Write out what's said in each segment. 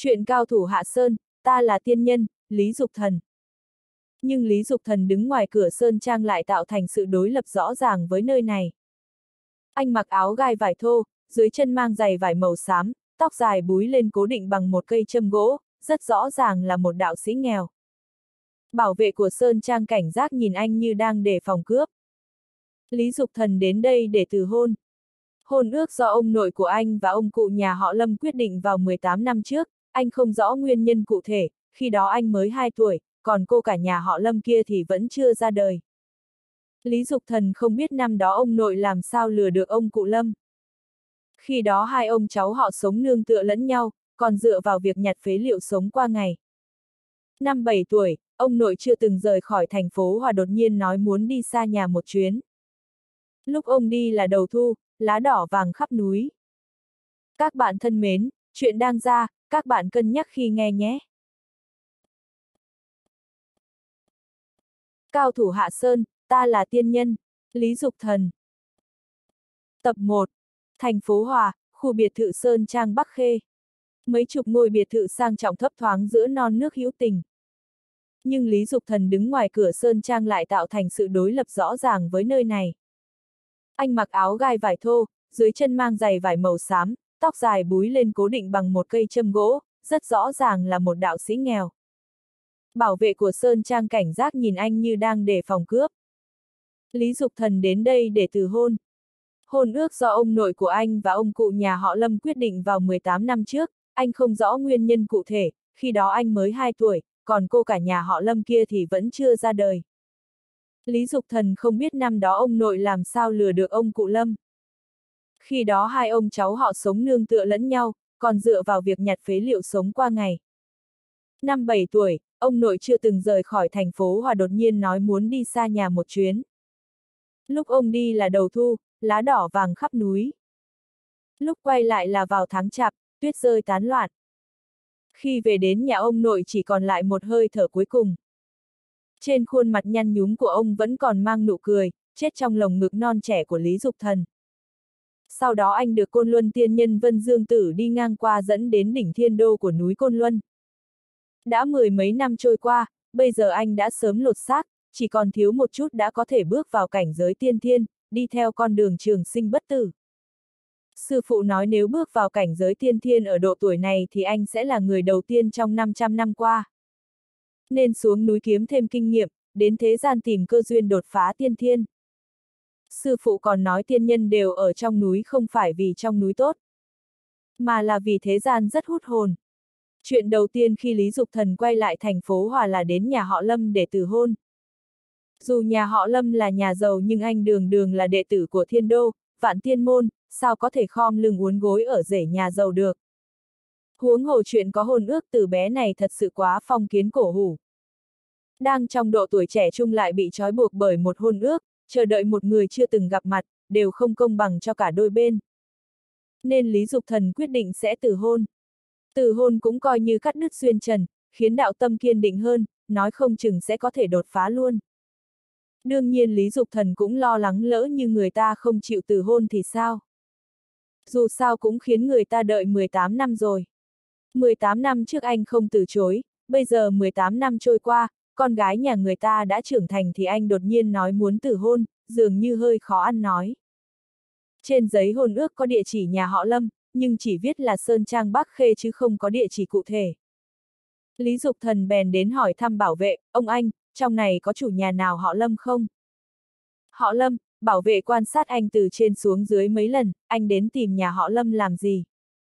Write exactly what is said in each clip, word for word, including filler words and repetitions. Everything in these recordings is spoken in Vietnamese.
Chuyện cao thủ hạ sơn, ta là tiên nhân, Lý Dục Thần. Nhưng Lý Dục Thần đứng ngoài cửa sơn trang lại tạo thành sự đối lập rõ ràng với nơi này. Anh mặc áo gai vải thô, dưới chân mang giày vải màu xám, tóc dài búi lên cố định bằng một cây châm gỗ, rất rõ ràng là một đạo sĩ nghèo. Bảo vệ của sơn trang cảnh giác nhìn anh như đang đề phòng cướp. Lý Dục Thần đến đây để từ hôn. Hôn ước do ông nội của anh và ông cụ nhà họ Lâm quyết định vào mười tám năm trước, anh không rõ nguyên nhân cụ thể, khi đó anh mới hai tuổi, còn cô cả nhà họ Lâm kia thì vẫn chưa ra đời. Lý Dục Thần không biết năm đó ông nội làm sao lừa được ông cụ Lâm. Khi đó hai ông cháu họ sống nương tựa lẫn nhau, còn dựa vào việc nhặt phế liệu sống qua ngày. Năm bảy tuổi, ông nội chưa từng rời khỏi thành phố Hòa đột nhiên nói muốn đi xa nhà một chuyến. Lúc ông đi là đầu thu, lá đỏ vàng khắp núi. Các bạn thân mến, chuyện đang ra, các bạn cân nhắc khi nghe nhé. Cao thủ hạ sơn, ta là tiên nhân, Lý Dục Thần. Tập một. Thành phố Hòa, khu biệt thự Sơn Trang Bắc Khê. Mấy chục ngôi biệt thự sang trọng thấp thoáng giữa non nước hữu tình. Nhưng Lý Dục Thần đứng ngoài cửa Sơn Trang lại tạo thành sự đối lập rõ ràng với nơi này. Anh mặc áo gai vải thô, dưới chân mang giày vải màu xám, tóc dài búi lên cố định bằng một cây châm gỗ, rất rõ ràng là một đạo sĩ nghèo. Bảo vệ của Sơn Trang cảnh giác nhìn anh như đang đề phòng cướp. Lý Dục Thần đến đây để từ hôn. Hôn ước do ông nội của anh và ông cụ nhà họ Lâm quyết định vào mười tám năm trước, anh không rõ nguyên nhân cụ thể, khi đó anh mới hai tuổi, còn cô cả nhà họ Lâm kia thì vẫn chưa ra đời. Lý Dục Thần không biết năm đó ông nội làm sao lừa được ông cụ Lâm. Khi đó hai ông cháu họ sống nương tựa lẫn nhau, còn dựa vào việc nhặt phế liệu sống qua ngày. Năm bảy tuổi, ông nội chưa từng rời khỏi thành phố Hòa đột nhiên nói muốn đi xa nhà một chuyến. Lúc ông đi là đầu thu, lá đỏ vàng khắp núi. Lúc quay lại là vào tháng chạp, tuyết rơi tán loạn. Khi về đến nhà ông nội chỉ còn lại một hơi thở cuối cùng. Trên khuôn mặt nhăn nhúm của ông vẫn còn mang nụ cười, chết trong lồng ngực non trẻ của Lý Dục Thần. Sau đó anh được Côn Luân tiên nhân Vân Dương Tử đi ngang qua dẫn đến đỉnh thiên đô của núi Côn Luân. Đã mười mấy năm trôi qua, bây giờ anh đã sớm lột xác, chỉ còn thiếu một chút đã có thể bước vào cảnh giới tiên thiên, đi theo con đường trường sinh bất tử. Sư phụ nói nếu bước vào cảnh giới tiên thiên ở độ tuổi này thì anh sẽ là người đầu tiên trong năm trăm năm qua. Nên xuống núi kiếm thêm kinh nghiệm, đến thế gian tìm cơ duyên đột phá tiên thiên. Sư phụ còn nói tiên nhân đều ở trong núi không phải vì trong núi tốt, mà là vì thế gian rất hút hồn. Chuyện đầu tiên khi Lý Dục Thần quay lại thành phố Hòa là đến nhà họ Lâm để từ hôn. Dù nhà họ Lâm là nhà giàu nhưng anh đường đường là đệ tử của Thiên Đô, Vạn Tiên Môn, sao có thể khom lưng uốn gối ở rể nhà giàu được. Huống hồ chuyện có hôn ước từ bé này thật sự quá phong kiến cổ hủ. Đang trong độ tuổi trẻ trung lại bị trói buộc bởi một hôn ước, chờ đợi một người chưa từng gặp mặt, đều không công bằng cho cả đôi bên. Nên Lý Dục Thần quyết định sẽ từ hôn. Từ hôn cũng coi như cắt đứt duyên trần, khiến đạo tâm kiên định hơn, nói không chừng sẽ có thể đột phá luôn. Đương nhiên Lý Dục Thần cũng lo lắng lỡ như người ta không chịu từ hôn thì sao. Dù sao cũng khiến người ta đợi mười tám năm rồi. mười tám năm trước anh không từ chối, bây giờ mười tám năm trôi qua, con gái nhà người ta đã trưởng thành thì anh đột nhiên nói muốn từ hôn, dường như hơi khó ăn nói. Trên giấy hôn ước có địa chỉ nhà họ Lâm, nhưng chỉ viết là Sơn Trang Bắc Khê chứ không có địa chỉ cụ thể. Lý Dục Thần bèn đến hỏi thăm bảo vệ, ông anh, trong này có chủ nhà nào họ Lâm không? Họ Lâm, bảo vệ quan sát anh từ trên xuống dưới mấy lần, anh đến tìm nhà họ Lâm làm gì?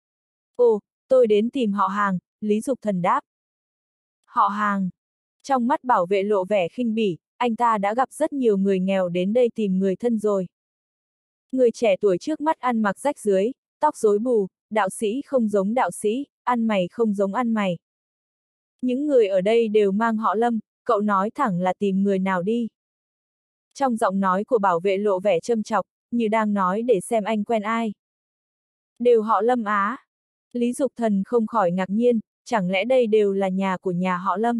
Ồ, tôi đến tìm họ hàng, Lý Dục Thần đáp. Họ hàng. Trong mắt bảo vệ lộ vẻ khinh bỉ, anh ta đã gặp rất nhiều người nghèo đến đây tìm người thân rồi. Người trẻ tuổi trước mắt ăn mặc rách rưới, tóc rối bù, đạo sĩ không giống đạo sĩ, ăn mày không giống ăn mày. Những người ở đây đều mang họ Lâm, cậu nói thẳng là tìm người nào đi. Trong giọng nói của bảo vệ lộ vẻ châm chọc, như đang nói để xem anh quen ai. Đều họ Lâm á. Lý Dục Thần không khỏi ngạc nhiên, chẳng lẽ đây đều là nhà của nhà họ Lâm.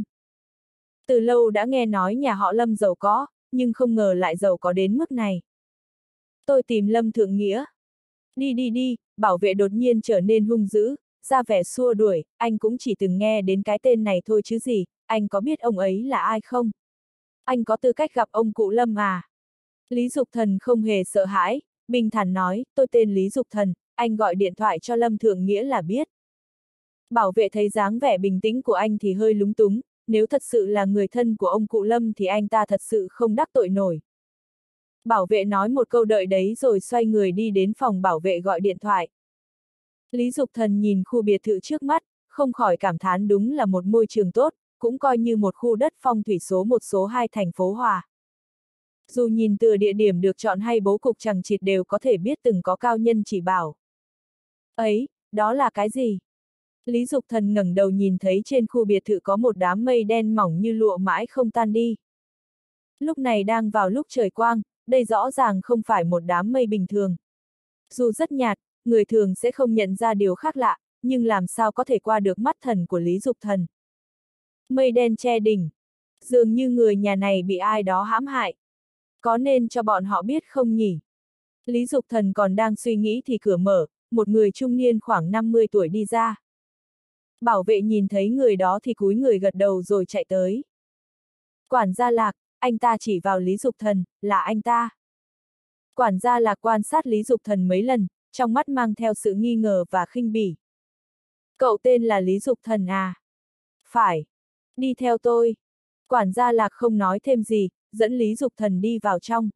Từ lâu đã nghe nói nhà họ Lâm giàu có, nhưng không ngờ lại giàu có đến mức này. Tôi tìm Lâm Thượng Nghĩa. Đi đi đi, bảo vệ đột nhiên trở nên hung dữ, ra vẻ xua đuổi, anh cũng chỉ từng nghe đến cái tên này thôi chứ gì, anh có biết ông ấy là ai không? Anh có tư cách gặp ông cụ Lâm à? Lý Dục Thần không hề sợ hãi, bình thản nói, tôi tên Lý Dục Thần, anh gọi điện thoại cho Lâm Thượng Nghĩa là biết. Bảo vệ thấy dáng vẻ bình tĩnh của anh thì hơi lúng túng, nếu thật sự là người thân của ông cụ Lâm thì anh ta thật sự không đắc tội nổi. Bảo vệ nói một câu đợi đấy rồi xoay người đi đến phòng bảo vệ gọi điện thoại. Lý Dục Thần nhìn khu biệt thự trước mắt, không khỏi cảm thán đúng là một môi trường tốt, cũng coi như một khu đất phong thủy số một số hai thành phố Hòa. Dù nhìn từ địa điểm được chọn hay bố cục chằng chịt đều có thể biết từng có cao nhân chỉ bảo. Ấy, đó là cái gì? Lý Dục Thần ngẩng đầu nhìn thấy trên khu biệt thự có một đám mây đen mỏng như lụa mãi không tan đi. Lúc này đang vào lúc trời quang, đây rõ ràng không phải một đám mây bình thường. Dù rất nhạt, người thường sẽ không nhận ra điều khác lạ, nhưng làm sao có thể qua được mắt thần của Lý Dục Thần. Mây đen che đỉnh. Dường như người nhà này bị ai đó hãm hại. Có nên cho bọn họ biết không nhỉ? Lý Dục Thần còn đang suy nghĩ thì cửa mở, một người trung niên khoảng năm mươi tuổi đi ra. Bảo vệ nhìn thấy người đó thì cúi người gật đầu rồi chạy tới. Quản gia Lạc, anh ta chỉ vào Lý Dục Thần, là anh ta. Quản gia Lạc quan sát Lý Dục Thần mấy lần, trong mắt mang theo sự nghi ngờ và khinh bỉ. Cậu tên là Lý Dục Thần à? Phải. Đi theo tôi. Quản gia Lạc không nói thêm gì, dẫn Lý Dục Thần đi vào trong.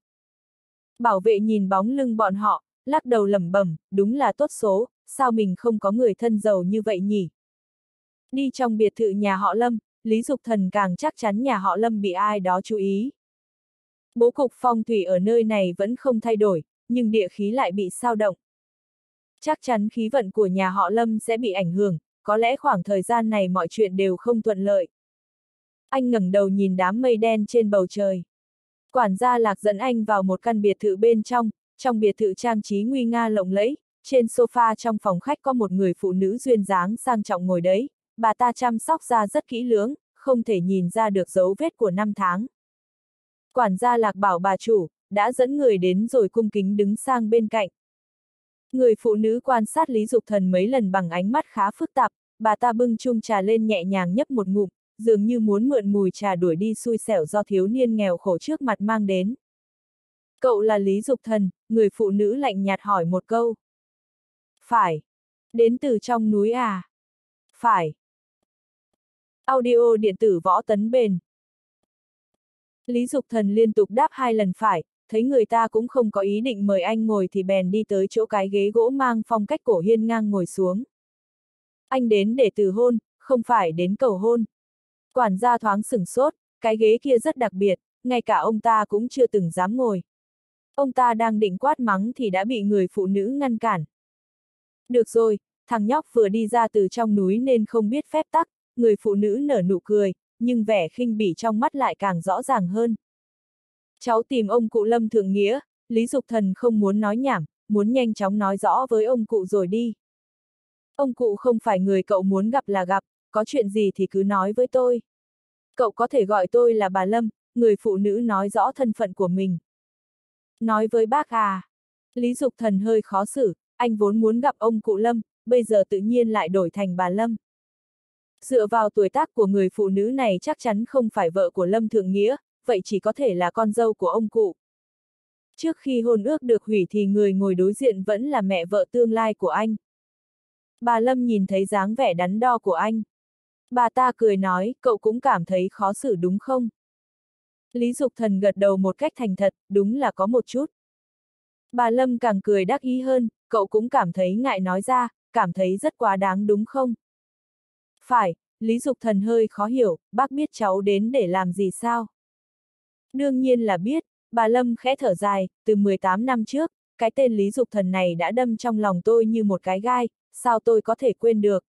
Bảo vệ nhìn bóng lưng bọn họ, lắc đầu lẩm bẩm, đúng là tốt số, sao mình không có người thân giàu như vậy nhỉ? Đi trong biệt thự nhà họ Lâm, Lý Dục Thần càng chắc chắn nhà họ Lâm bị ai đó chú ý. Bố cục phong thủy ở nơi này vẫn không thay đổi, nhưng địa khí lại bị xao động. Chắc chắn khí vận của nhà họ Lâm sẽ bị ảnh hưởng, có lẽ khoảng thời gian này mọi chuyện đều không thuận lợi. Anh ngẩng đầu nhìn đám mây đen trên bầu trời. Quản gia Lạc dẫn anh vào một căn biệt thự bên trong, trong biệt thự trang trí nguy nga lộng lẫy, trên sofa trong phòng khách có một người phụ nữ duyên dáng sang trọng ngồi đấy, bà ta chăm sóc da rất kỹ lưỡng, không thể nhìn ra được dấu vết của năm tháng. Quản gia Lạc bảo bà chủ, đã dẫn người đến rồi cung kính đứng sang bên cạnh. Người phụ nữ quan sát Lý Dục Thần mấy lần bằng ánh mắt khá phức tạp, bà ta bưng chung trà lên nhẹ nhàng nhấp một ngụm, dường như muốn mượn mùi trà đuổi đi xui xẻo do thiếu niên nghèo khổ trước mặt mang đến. Cậu là Lý Dục Thần, người phụ nữ lạnh nhạt hỏi một câu. Phải. Đến từ trong núi à? Phải. Audio điện tử Võ Tấn Bền. Lý Dục Thần liên tục đáp hai lần phải, thấy người ta cũng không có ý định mời anh ngồi thì bèn đi tới chỗ cái ghế gỗ mang phong cách cổ hiên ngang ngồi xuống. Anh đến để từ hôn, không phải đến cầu hôn. Quản gia thoáng sửng sốt, cái ghế kia rất đặc biệt, ngay cả ông ta cũng chưa từng dám ngồi. Ông ta đang định quát mắng thì đã bị người phụ nữ ngăn cản. Được rồi, thằng nhóc vừa đi ra từ trong núi nên không biết phép tắc, người phụ nữ nở nụ cười, nhưng vẻ khinh bỉ trong mắt lại càng rõ ràng hơn. Cháu tìm ông cụ Lâm Thượng Nghĩa, Lý Dục Thần không muốn nói nhảm, muốn nhanh chóng nói rõ với ông cụ rồi đi. Ông cụ không phải người cậu muốn gặp là gặp, có chuyện gì thì cứ nói với tôi. Cậu có thể gọi tôi là bà Lâm, người phụ nữ nói rõ thân phận của mình. Nói với bác à. Lý Dục Thần hơi khó xử, anh vốn muốn gặp ông cụ Lâm, bây giờ tự nhiên lại đổi thành bà Lâm. Dựa vào tuổi tác của người phụ nữ này chắc chắn không phải vợ của Lâm Thượng Nghĩa, vậy chỉ có thể là con dâu của ông cụ. Trước khi hôn ước được hủy thì người ngồi đối diện vẫn là mẹ vợ tương lai của anh. Bà Lâm nhìn thấy dáng vẻ đắn đo của anh. Bà ta cười nói, cậu cũng cảm thấy khó xử đúng không? Lý Dục Thần gật đầu một cách thành thật, đúng là có một chút. Bà Lâm càng cười đắc ý hơn, cậu cũng cảm thấy ngại nói ra, cảm thấy rất quá đáng đúng không? Phải, Lý Dục Thần hơi khó hiểu, bác biết cháu đến để làm gì sao? Đương nhiên là biết, bà Lâm khẽ thở dài, từ mười tám năm trước, cái tên Lý Dục Thần này đã đâm trong lòng tôi như một cái gai, sao tôi có thể quên được?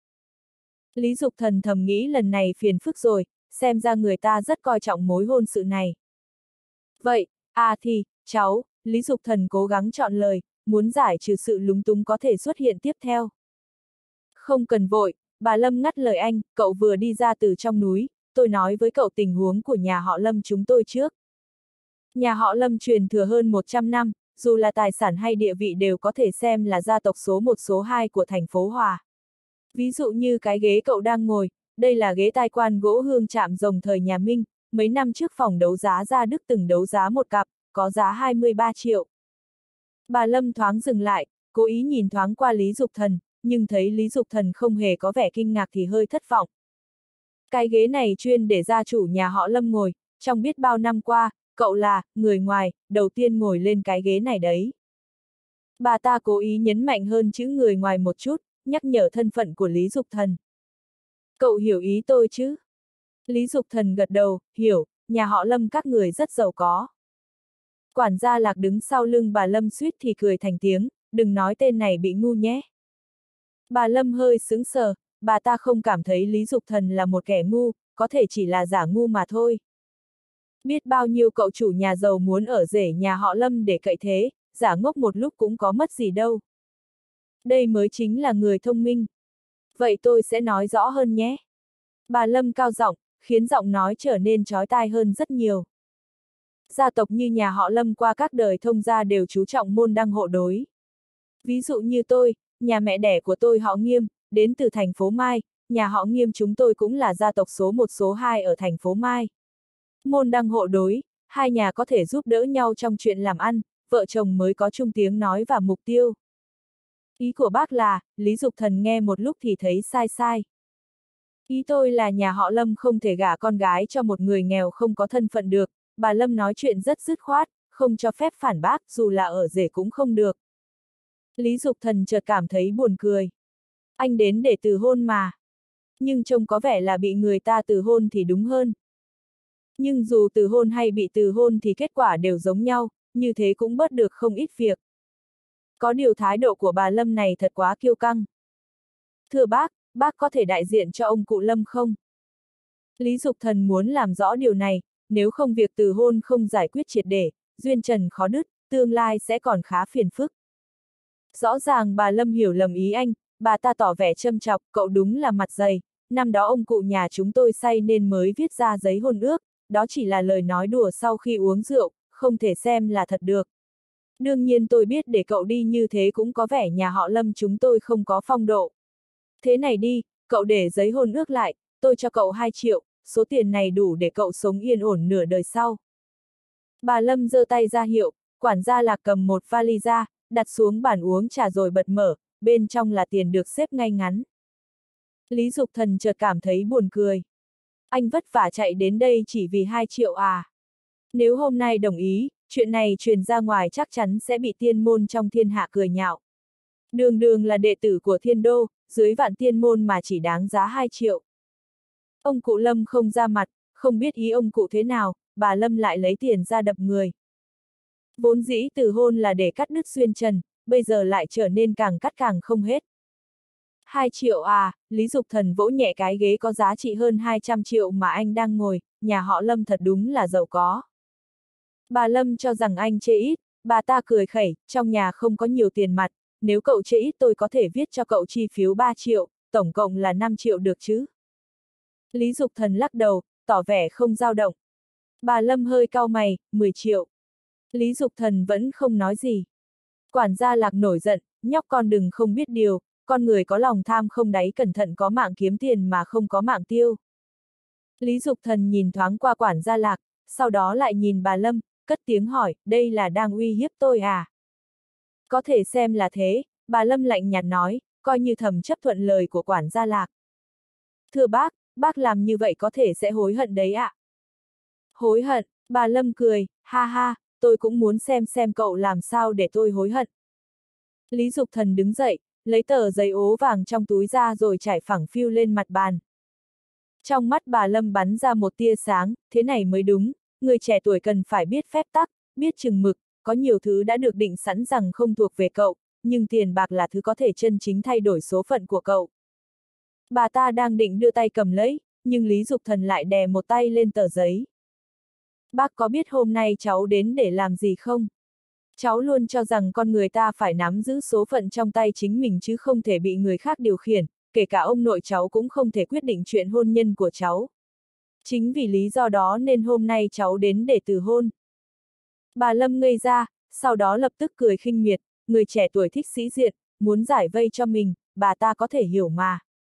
Lý Dục Thần thầm nghĩ lần này phiền phức rồi, xem ra người ta rất coi trọng mối hôn sự này. Vậy, à thì, cháu, Lý Dục Thần cố gắng chọn lời, muốn giải trừ sự lúng túng có thể xuất hiện tiếp theo. Không cần vội, bà Lâm ngắt lời anh, cậu vừa đi ra từ trong núi, tôi nói với cậu tình huống của nhà họ Lâm chúng tôi trước. Nhà họ Lâm truyền thừa hơn một trăm năm, dù là tài sản hay địa vị đều có thể xem là gia tộc số một số hai của thành phố Hòa. Ví dụ như cái ghế cậu đang ngồi, đây là ghế tai quan gỗ hương chạm rồng thời nhà Minh, mấy năm trước phòng đấu giá Gia Đức từng đấu giá một cặp, có giá hai mươi ba triệu. Bà Lâm thoáng dừng lại, cố ý nhìn thoáng qua Lý Dục Thần, nhưng thấy Lý Dục Thần không hề có vẻ kinh ngạc thì hơi thất vọng. Cái ghế này chuyên để gia chủ nhà họ Lâm ngồi, trong biết bao năm qua, cậu là người ngoài, đầu tiên ngồi lên cái ghế này đấy. Bà ta cố ý nhấn mạnh hơn chữ người ngoài một chút, nhắc nhở thân phận của Lý Dục Thần. Cậu hiểu ý tôi chứ? Lý Dục Thần gật đầu, hiểu, nhà họ Lâm các người rất giàu có. Quản gia Lạc đứng sau lưng bà Lâm suýt thì cười thành tiếng, đừng nói tên này bị ngu nhé. Bà Lâm hơi sững sờ, bà ta không cảm thấy Lý Dục Thần là một kẻ ngu, có thể chỉ là giả ngu mà thôi. Biết bao nhiêu cậu chủ nhà giàu muốn ở rể nhà họ Lâm để cậy thế, giả ngốc một lúc cũng có mất gì đâu. Đây mới chính là người thông minh. Vậy tôi sẽ nói rõ hơn nhé. Bà Lâm cao giọng, khiến giọng nói trở nên chói tai hơn rất nhiều. Gia tộc như nhà họ Lâm qua các đời thông gia đều chú trọng môn đăng hộ đối. Ví dụ như tôi, nhà mẹ đẻ của tôi họ Nghiêm, đến từ thành phố Mai, nhà họ Nghiêm chúng tôi cũng là gia tộc số một số hai ở thành phố Mai. Môn đăng hộ đối, hai nhà có thể giúp đỡ nhau trong chuyện làm ăn, vợ chồng mới có chung tiếng nói và mục tiêu. Ý của bác là, Lý Dục Thần nghe một lúc thì thấy sai sai. Ý tôi là nhà họ Lâm không thể gả con gái cho một người nghèo không có thân phận được, bà Lâm nói chuyện rất dứt khoát, không cho phép phản bác, dù là ở rể cũng không được. Lý Dục Thần chợt cảm thấy buồn cười. Anh đến để từ hôn mà. Nhưng trông có vẻ là bị người ta từ hôn thì đúng hơn. Nhưng dù từ hôn hay bị từ hôn thì kết quả đều giống nhau, như thế cũng bớt được không ít việc. Có điều thái độ của bà Lâm này thật quá kiêu căng. Thưa bác, bác có thể đại diện cho ông cụ Lâm không? Lý Dục Thần muốn làm rõ điều này, nếu không việc từ hôn không giải quyết triệt để, duyên trần khó đứt, tương lai sẽ còn khá phiền phức. Rõ ràng bà Lâm hiểu lầm ý anh, bà ta tỏ vẻ châm chọc, cậu đúng là mặt dày, năm đó ông cụ nhà chúng tôi say nên mới viết ra giấy hôn ước, đó chỉ là lời nói đùa sau khi uống rượu, không thể xem là thật được. Đương nhiên tôi biết để cậu đi như thế cũng có vẻ nhà họ Lâm chúng tôi không có phong độ. Thế này đi, cậu để giấy hôn ước lại, tôi cho cậu hai triệu, số tiền này đủ để cậu sống yên ổn nửa đời sau. Bà Lâm giơ tay ra hiệu, quản gia Lạc cầm một vali ra, đặt xuống bàn uống trà rồi bật mở, bên trong là tiền được xếp ngay ngắn. Lý Dục Thần chợt cảm thấy buồn cười. Anh vất vả chạy đến đây chỉ vì hai triệu à? Nếu hôm nay đồng ý, chuyện này truyền ra ngoài chắc chắn sẽ bị tiên môn trong thiên hạ cười nhạo. Đường đường là đệ tử của thiên đô, dưới vạn tiên môn mà chỉ đáng giá hai triệu. Ông cụ Lâm không ra mặt, không biết ý ông cụ thế nào, bà Lâm lại lấy tiền ra đập người. Vốn dĩ từ hôn là để cắt đứt xuyên trần, bây giờ lại trở nên càng cắt càng không hết. Hai triệu à, Lý Dục Thần vỗ nhẹ cái ghế có giá trị hơn hai trăm triệu mà anh đang ngồi, nhà họ Lâm thật đúng là giàu có. Bà Lâm cho rằng anh chê ít, bà ta cười khẩy, trong nhà không có nhiều tiền mặt, nếu cậu chê ít tôi có thể viết cho cậu chi phiếu ba triệu, tổng cộng là năm triệu được chứ. Lý Dục Thần lắc đầu, tỏ vẻ không dao động. Bà Lâm hơi cau mày, mười triệu. Lý Dục Thần vẫn không nói gì. Quản gia Lạc nổi giận, nhóc con đừng không biết điều, con người có lòng tham không đáy cẩn thận có mạng kiếm tiền mà không có mạng tiêu. Lý Dục Thần nhìn thoáng qua quản gia Lạc, sau đó lại nhìn bà Lâm, cất tiếng hỏi, đây là đang uy hiếp tôi à? Có thể xem là thế, bà Lâm lạnh nhạt nói, coi như thầm chấp thuận lời của quản gia Lạc. Thưa bác, bác làm như vậy có thể sẽ hối hận đấy ạ. À? Hối hận, bà Lâm cười, ha ha, tôi cũng muốn xem xem cậu làm sao để tôi hối hận. Lý Dục Thần đứng dậy, lấy tờ giấy ố vàng trong túi ra rồi trải phẳng phiu lên mặt bàn. Trong mắt bà Lâm bắn ra một tia sáng, thế này mới đúng, người trẻ tuổi cần phải biết phép tắc, biết chừng mực, có nhiều thứ đã được định sẵn rằng không thuộc về cậu, nhưng tiền bạc là thứ có thể chân chính thay đổi số phận của cậu. Bà ta đang định đưa tay cầm lấy, nhưng Lý Dục Thần lại đè một tay lên tờ giấy. Bác có biết hôm nay cháu đến để làm gì không? Cháu luôn cho rằng con người ta phải nắm giữ số phận trong tay chính mình chứ không thể bị người khác điều khiển, kể cả ông nội cháu cũng không thể quyết định chuyện hôn nhân của cháu. Chính vì lý do đó nên hôm nay cháu đến để từ hôn. Bà Lâm ngây ra, sau đó lập tức cười khinh miệt, người trẻ tuổi thích sĩ diện, muốn giải vây cho mình, bà ta có thể hiểu mà.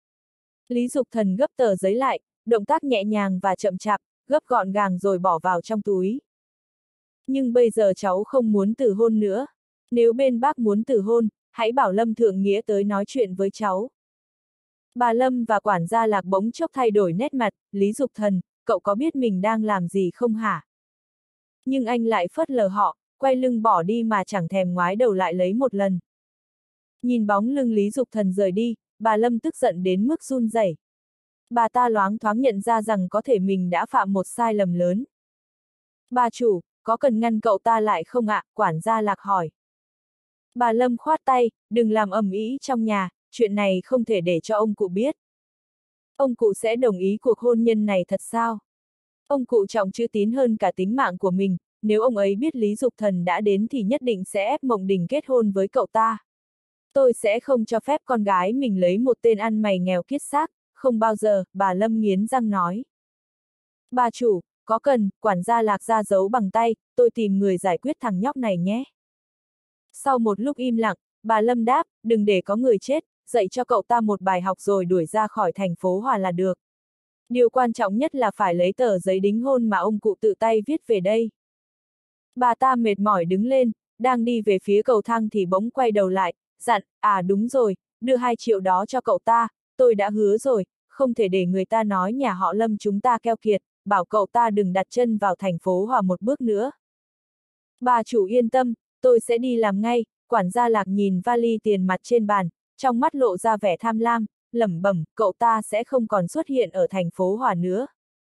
Lý Dục Thần gấp tờ giấy lại, động tác nhẹ nhàng và chậm chạp, gấp gọn gàng rồi bỏ vào trong túi. Nhưng bây giờ cháu không muốn từ hôn nữa. Nếu bên bác muốn từ hôn, hãy bảo Lâm Thượng Nghĩa tới nói chuyện với cháu. Bà Lâm và quản gia Lạc bỗng chốc thay đổi nét mặt, Lý Dục Thần, cậu có biết mình đang làm gì không hả? Nhưng anh lại phớt lờ họ, quay lưng bỏ đi mà chẳng thèm ngoái đầu lại lấy một lần. Nhìn bóng lưng Lý Dục Thần rời đi, bà Lâm tức giận đến mức run rẩy. Bà ta loáng thoáng nhận ra rằng có thể mình đã phạm một sai lầm lớn. Bà chủ, có cần ngăn cậu ta lại không ạ? Quản gia Lạc hỏi. Bà Lâm khoát tay, đừng làm ầm ĩ trong nhà, chuyện này không thể để cho ông cụ biết. Ông cụ sẽ đồng ý cuộc hôn nhân này thật sao? Ông cụ trọng chữ tín hơn cả tính mạng của mình, nếu ông ấy biết Lý Dục Thần đã đến thì nhất định sẽ ép Mộng Đình kết hôn với cậu ta. Tôi sẽ không cho phép con gái mình lấy một tên ăn mày nghèo kiết xác, không bao giờ, bà Lâm nghiến răng nói. Bà chủ, có cần, quản gia Lạc ra giấu bằng tay, tôi tìm người giải quyết thằng nhóc này nhé. Sau một lúc im lặng, bà Lâm đáp, đừng để có người chết, dạy cho cậu ta một bài học rồi đuổi ra khỏi thành phố Hòa là được. Điều quan trọng nhất là phải lấy tờ giấy đính hôn mà ông cụ tự tay viết về đây. Bà ta mệt mỏi đứng lên, đang đi về phía cầu thang thì bỗng quay đầu lại, dặn, à đúng rồi, đưa hai triệu đó cho cậu ta, tôi đã hứa rồi, không thể để người ta nói nhà họ Lâm chúng ta keo kiệt, bảo cậu ta đừng đặt chân vào thành phố Hòa một bước nữa. Bà chủ yên tâm, tôi sẽ đi làm ngay, quản gia Lạc nhìn vali tiền mặt trên bàn, trong mắt lộ ra vẻ tham lam, lẩm bẩm, cậu ta sẽ không còn xuất hiện ở thành phố Hòa nữa.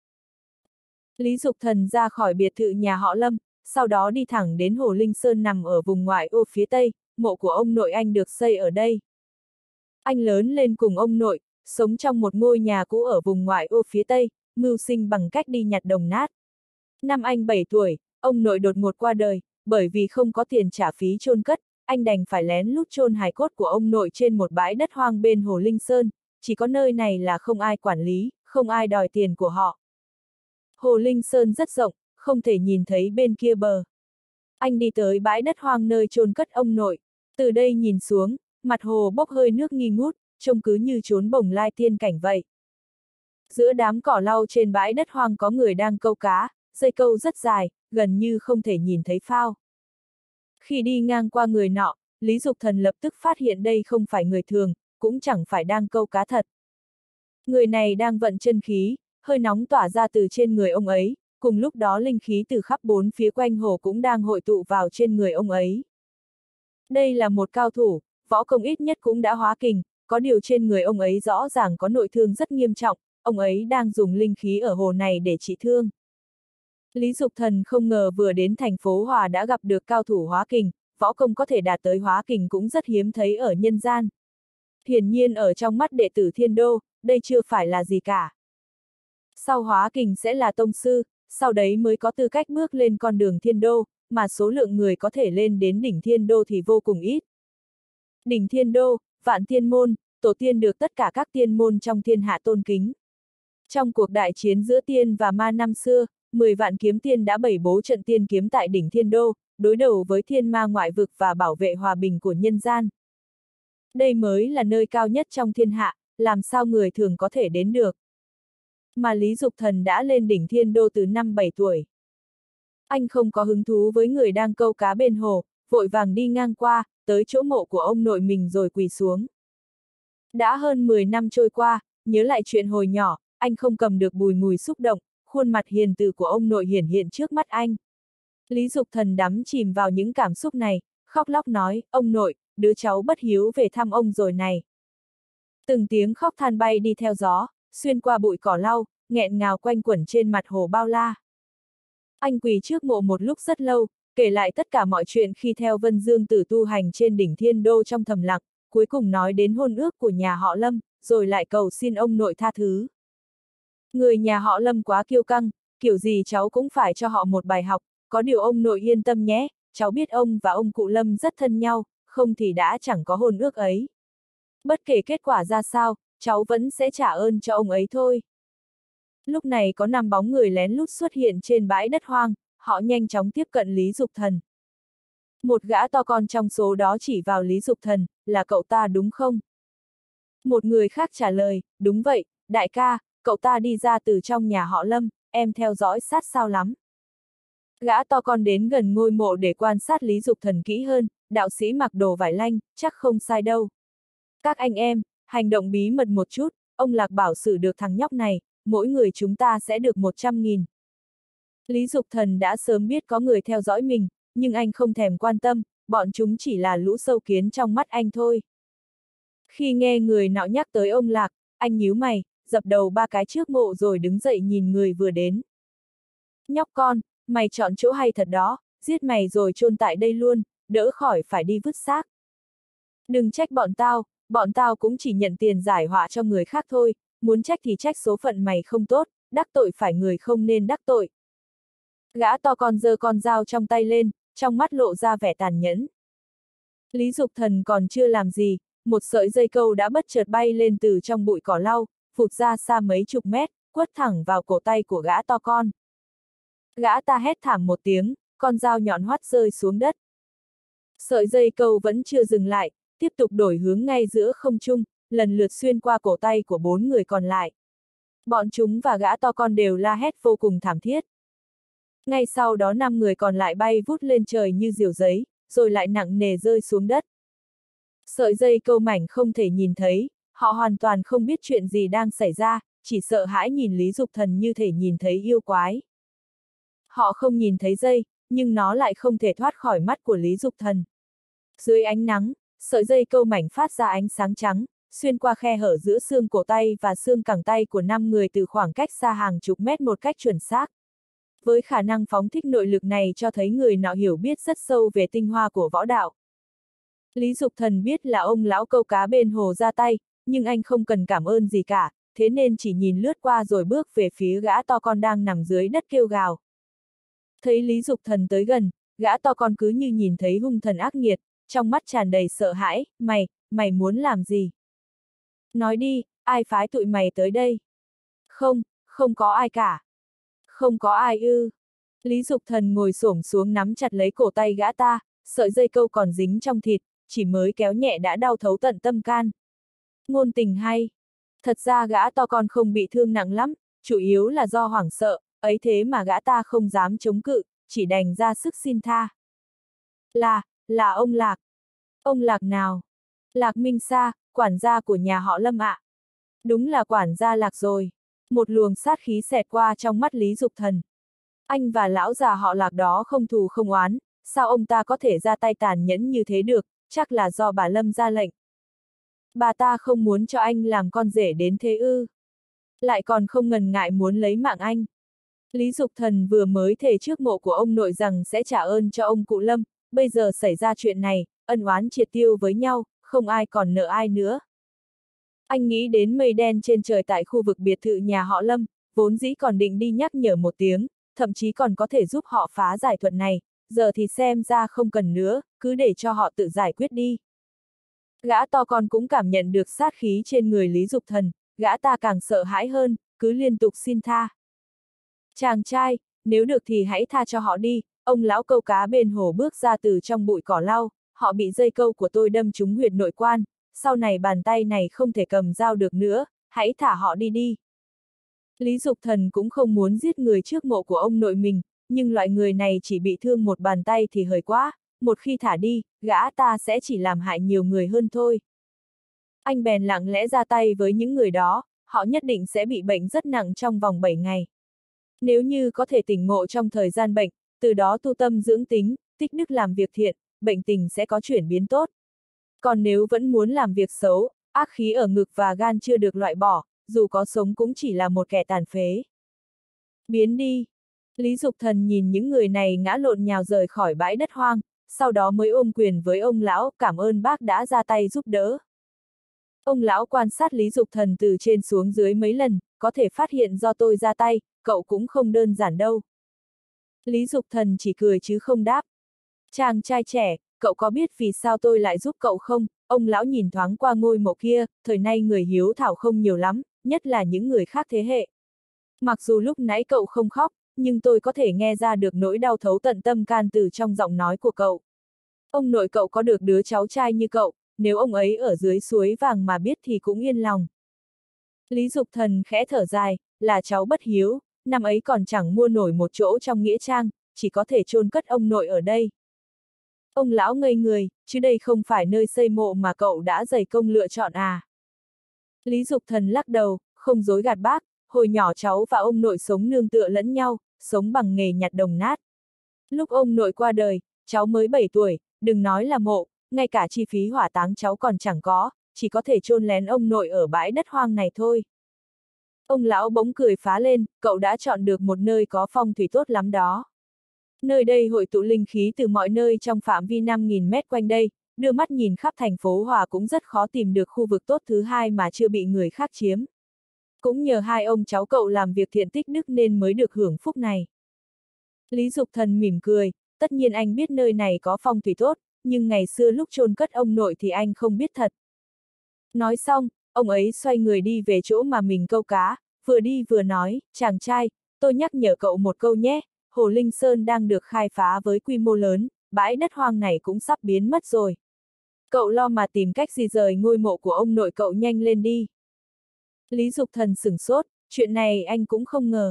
Lý Dục Thần ra khỏi biệt thự nhà họ Lâm, sau đó đi thẳng đến Hồ Linh Sơn nằm ở vùng ngoại ô phía tây, mộ của ông nội anh được xây ở đây. Anh lớn lên cùng ông nội, sống trong một ngôi nhà cũ ở vùng ngoại ô phía tây, mưu sinh bằng cách đi nhặt đồng nát. Năm anh bảy tuổi, ông nội đột ngột qua đời, bởi vì không có tiền trả phí chôn cất, anh đành phải lén lút chôn hài cốt của ông nội trên một bãi đất hoang bên Hồ Linh Sơn, chỉ có nơi này là không ai quản lý, không ai đòi tiền của họ. Hồ Linh Sơn rất rộng, không thể nhìn thấy bên kia bờ. Anh đi tới bãi đất hoang nơi chôn cất ông nội, từ đây nhìn xuống, mặt hồ bốc hơi nước nghi ngút, trông cứ như chốn bồng lai tiên cảnh vậy. Giữa đám cỏ lau trên bãi đất hoang có người đang câu cá, dây câu rất dài, gần như không thể nhìn thấy phao. Khi đi ngang qua người nọ, Lý Dục Thần lập tức phát hiện đây không phải người thường, cũng chẳng phải đang câu cá thật. Người này đang vận chân khí, hơi nóng tỏa ra từ trên người ông ấy, cùng lúc đó linh khí từ khắp bốn phía quanh hồ cũng đang hội tụ vào trên người ông ấy. Đây là một cao thủ, võ công ít nhất cũng đã hóa kình, có điều trên người ông ấy rõ ràng có nội thương rất nghiêm trọng, ông ấy đang dùng linh khí ở hồ này để trị thương. Lý Dục Thần không ngờ vừa đến thành phố Hòa đã gặp được cao thủ hóa kình, võ công có thể đạt tới hóa kình cũng rất hiếm thấy ở nhân gian. Hiển nhiên ở trong mắt đệ tử Thiên Đô, đây chưa phải là gì cả. Sau hóa kình sẽ là tông sư, sau đấy mới có tư cách bước lên con đường Thiên Đô, mà số lượng người có thể lên đến đỉnh Thiên Đô thì vô cùng ít. Đỉnh Thiên Đô, Vạn Tiên Môn, tổ tiên được tất cả các tiên môn trong thiên hạ tôn kính. Trong cuộc đại chiến giữa tiên và ma năm xưa, mười vạn kiếm tiên đã bày bố trận tiên kiếm tại đỉnh Thiên Đô, đối đầu với thiên ma ngoại vực và bảo vệ hòa bình của nhân gian. Đây mới là nơi cao nhất trong thiên hạ, làm sao người thường có thể đến được. Mà Lý Dục Thần đã lên đỉnh Thiên Đô từ năm bảy tuổi. Anh không có hứng thú với người đang câu cá bên hồ, vội vàng đi ngang qua, tới chỗ mộ của ông nội mình rồi quỳ xuống. Đã hơn mười năm trôi qua, nhớ lại chuyện hồi nhỏ, anh không cầm được bùi ngùi xúc động, khuôn mặt hiền từ của ông nội hiển hiện trước mắt anh. Lý Dục Thần đắm chìm vào những cảm xúc này, khóc lóc nói, ông nội, đứa cháu bất hiếu về thăm ông rồi này. Từng tiếng khóc than bay đi theo gió, xuyên qua bụi cỏ lau, nghẹn ngào quanh quẩn trên mặt hồ bao la. Anh quỳ trước mộ một lúc rất lâu, kể lại tất cả mọi chuyện khi theo Vân Dương Tử tu hành trên đỉnh Thiên Đô trong thầm lặng, cuối cùng nói đến hôn ước của nhà họ Lâm, rồi lại cầu xin ông nội tha thứ. Người nhà họ Lâm quá kiêu căng, kiểu gì cháu cũng phải cho họ một bài học, có điều ông nội yên tâm nhé, cháu biết ông và ông cụ Lâm rất thân nhau, không thì đã chẳng có hôn ước ấy. Bất kể kết quả ra sao, cháu vẫn sẽ trả ơn cho ông ấy thôi. Lúc này có năm bóng người lén lút xuất hiện trên bãi đất hoang, họ nhanh chóng tiếp cận Lý Dục Thần. Một gã to con trong số đó chỉ vào Lý Dục Thần, là cậu ta đúng không? Một người khác trả lời, đúng vậy, đại ca, cậu ta đi ra từ trong nhà họ Lâm, em theo dõi sát sao lắm. Gã to con đến gần ngôi mộ để quan sát Lý Dục Thần kỹ hơn, đạo sĩ mặc đồ vải lanh, chắc không sai đâu. Các anh em, hành động bí mật một chút, ông Lạc bảo xử được thằng nhóc này, mỗi người chúng ta sẽ được một trăm nghìn. Lý Dục Thần đã sớm biết có người theo dõi mình, nhưng anh không thèm quan tâm, bọn chúng chỉ là lũ sâu kiến trong mắt anh thôi. Khi nghe người nọ nhắc tới ông Lạc, anh nhíu mày, dập đầu ba cái trước mộ rồi đứng dậy nhìn người vừa đến. Nhóc con, mày chọn chỗ hay thật đó, giết mày rồi chôn tại đây luôn, đỡ khỏi phải đi vứt xác. Đừng trách bọn tao, bọn tao cũng chỉ nhận tiền giải họa cho người khác thôi, muốn trách thì trách số phận mày không tốt, đắc tội phải người không nên đắc tội. Gã to con giơ con dao trong tay lên, trong mắt lộ ra vẻ tàn nhẫn. Lý Dục Thần còn chưa làm gì, một sợi dây câu đã bất chợt bay lên từ trong bụi cỏ lau, phụt ra xa mấy chục mét, quất thẳng vào cổ tay của gã to con. Gã ta hét thảm một tiếng, con dao nhọn hoắt rơi xuống đất. Sợi dây câu vẫn chưa dừng lại, tiếp tục đổi hướng ngay giữa không trung, lần lượt xuyên qua cổ tay của bốn người còn lại. Bọn chúng và gã to con đều la hét vô cùng thảm thiết. Ngay sau đó năm người còn lại bay vút lên trời như diều giấy, rồi lại nặng nề rơi xuống đất. Sợi dây câu mảnh không thể nhìn thấy, họ hoàn toàn không biết chuyện gì đang xảy ra, chỉ sợ hãi nhìn Lý Dục Thần như thể nhìn thấy yêu quái. Họ không nhìn thấy dây, nhưng nó lại không thể thoát khỏi mắt của Lý Dục Thần. Dưới ánh nắng, sợi dây câu mảnh phát ra ánh sáng trắng, xuyên qua khe hở giữa xương cổ tay và xương cẳng tay của năm người từ khoảng cách xa hàng chục mét một cách chuẩn xác. Với khả năng phóng thích nội lực này cho thấy người nọ hiểu biết rất sâu về tinh hoa của võ đạo. Lý Dục Thần biết là ông lão câu cá bên hồ ra tay, nhưng anh không cần cảm ơn gì cả, thế nên chỉ nhìn lướt qua rồi bước về phía gã to con đang nằm dưới đất kêu gào. Thấy Lý Dục Thần tới gần, gã to con cứ như nhìn thấy hung thần ác nghiệt, trong mắt tràn đầy sợ hãi, mày, mày muốn làm gì? Nói đi, ai phái tụi mày tới đây? Không, không có ai cả. Không có ai ư. Lý Dục Thần ngồi xổm xuống nắm chặt lấy cổ tay gã ta, sợi dây câu còn dính trong thịt, chỉ mới kéo nhẹ đã đau thấu tận tâm can. Ngôn tình hay. Thật ra gã to con không bị thương nặng lắm, chủ yếu là do hoảng sợ, ấy thế mà gã ta không dám chống cự, chỉ đành ra sức xin tha. Là, là ông Lạc. Ông Lạc nào? Lạc Minh Sa, quản gia của nhà họ Lâm ạ. Đúng là quản gia Lạc rồi. Một luồng sát khí xẹt qua trong mắt Lý Dục Thần. Anh và lão già họ Lạc đó không thù không oán, sao ông ta có thể ra tay tàn nhẫn như thế được, chắc là do bà Lâm ra lệnh. Bà ta không muốn cho anh làm con rể đến thế ư. Lại còn không ngần ngại muốn lấy mạng anh. Lý Dục Thần vừa mới thề trước mộ của ông nội rằng sẽ trả ơn cho ông cụ Lâm, bây giờ xảy ra chuyện này, ân oán triệt tiêu với nhau, không ai còn nợ ai nữa. Anh nghĩ đến mây đen trên trời tại khu vực biệt thự nhà họ Lâm, vốn dĩ còn định đi nhắc nhở một tiếng, thậm chí còn có thể giúp họ phá giải thuật này, giờ thì xem ra không cần nữa, cứ để cho họ tự giải quyết đi. Gã to con cũng cảm nhận được sát khí trên người Lý Dục Thần, gã ta càng sợ hãi hơn, cứ liên tục xin tha. Chàng trai, nếu được thì hãy tha cho họ đi, ông lão câu cá bên hồ bước ra từ trong bụi cỏ lau, họ bị dây câu của tôi đâm trúng huyệt nội quan, sau này bàn tay này không thể cầm dao được nữa, hãy thả họ đi đi. Lý Dục Thần cũng không muốn giết người trước mộ của ông nội mình, nhưng loại người này chỉ bị thương một bàn tay thì hời quá, một khi thả đi, gã ta sẽ chỉ làm hại nhiều người hơn thôi. Anh bèn lặng lẽ ra tay với những người đó, họ nhất định sẽ bị bệnh rất nặng trong vòng bảy ngày. Nếu như có thể tỉnh ngộ trong thời gian bệnh, từ đó tu tâm dưỡng tính, tích đức làm việc thiện, bệnh tình sẽ có chuyển biến tốt. Còn nếu vẫn muốn làm việc xấu, ác khí ở ngực và gan chưa được loại bỏ, dù có sống cũng chỉ là một kẻ tàn phế. Biến đi. Lý Dục Thần nhìn những người này ngã lộn nhào rời khỏi bãi đất hoang, sau đó mới ôm quyền với ông lão, cảm ơn bác đã ra tay giúp đỡ. Ông lão quan sát Lý Dục Thần từ trên xuống dưới mấy lần, có thể phát hiện do tôi ra tay, cậu cũng không đơn giản đâu. Lý Dục Thần chỉ cười chứ không đáp. Chàng trai trẻ, cậu có biết vì sao tôi lại giúp cậu không? Ông lão nhìn thoáng qua ngôi mộ kia, thời nay người hiếu thảo không nhiều lắm, nhất là những người khác thế hệ. Mặc dù lúc nãy cậu không khóc, nhưng tôi có thể nghe ra được nỗi đau thấu tận tâm can từ trong giọng nói của cậu. Ông nội cậu có được đứa cháu trai như cậu, nếu ông ấy ở dưới suối vàng mà biết thì cũng yên lòng. Lý Dục Thần khẽ thở dài, là cháu bất hiếu, năm ấy còn chẳng mua nổi một chỗ trong nghĩa trang, chỉ có thể chôn cất ông nội ở đây. Ông lão ngây người, chứ đây không phải nơi xây mộ mà cậu đã dày công lựa chọn à. Lý Dục Thần lắc đầu, không dối gạt bác, hồi nhỏ cháu và ông nội sống nương tựa lẫn nhau, sống bằng nghề nhặt đồng nát. Lúc ông nội qua đời, cháu mới bảy tuổi, đừng nói là mộ, ngay cả chi phí hỏa táng cháu còn chẳng có, chỉ có thể chôn lén ông nội ở bãi đất hoang này thôi. Ông lão bỗng cười phá lên, cậu đã chọn được một nơi có phong thủy tốt lắm đó. Nơi đây hội tụ linh khí từ mọi nơi trong phạm vi năm nghìn mét quanh đây, đưa mắt nhìn khắp thành phố Hòa cũng rất khó tìm được khu vực tốt thứ hai mà chưa bị người khác chiếm. Cũng nhờ hai ông cháu cậu làm việc thiện tích đức nên mới được hưởng phúc này. Lý Dục Thần mỉm cười, tất nhiên anh biết nơi này có phong thủy tốt, nhưng ngày xưa lúc chôn cất ông nội thì anh không biết thật. Nói xong, ông ấy xoay người đi về chỗ mà mình câu cá, vừa đi vừa nói, chàng trai, tôi nhắc nhở cậu một câu nhé, Hồ Linh Sơn đang được khai phá với quy mô lớn, bãi đất hoang này cũng sắp biến mất rồi. Cậu lo mà tìm cách di rời ngôi mộ của ông nội cậu nhanh lên đi. Lý Dục Thần sửng sốt, chuyện này anh cũng không ngờ.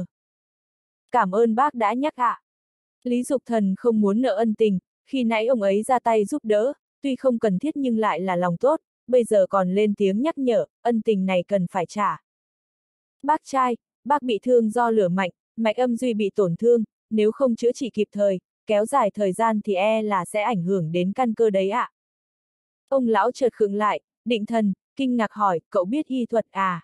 Cảm ơn bác đã nhắc ạ. À. Lý Dục Thần không muốn nợ ân tình, khi nãy ông ấy ra tay giúp đỡ, tuy không cần thiết nhưng lại là lòng tốt, bây giờ còn lên tiếng nhắc nhở, ân tình này cần phải trả. Bác trai, bác bị thương do lửa mạnh, mạch âm duy bị tổn thương, nếu không chữa trị kịp thời, kéo dài thời gian thì e là sẽ ảnh hưởng đến căn cơ đấy ạ. À. Ông lão chợt khựng lại, định thần, kinh ngạc hỏi, cậu biết y thuật à?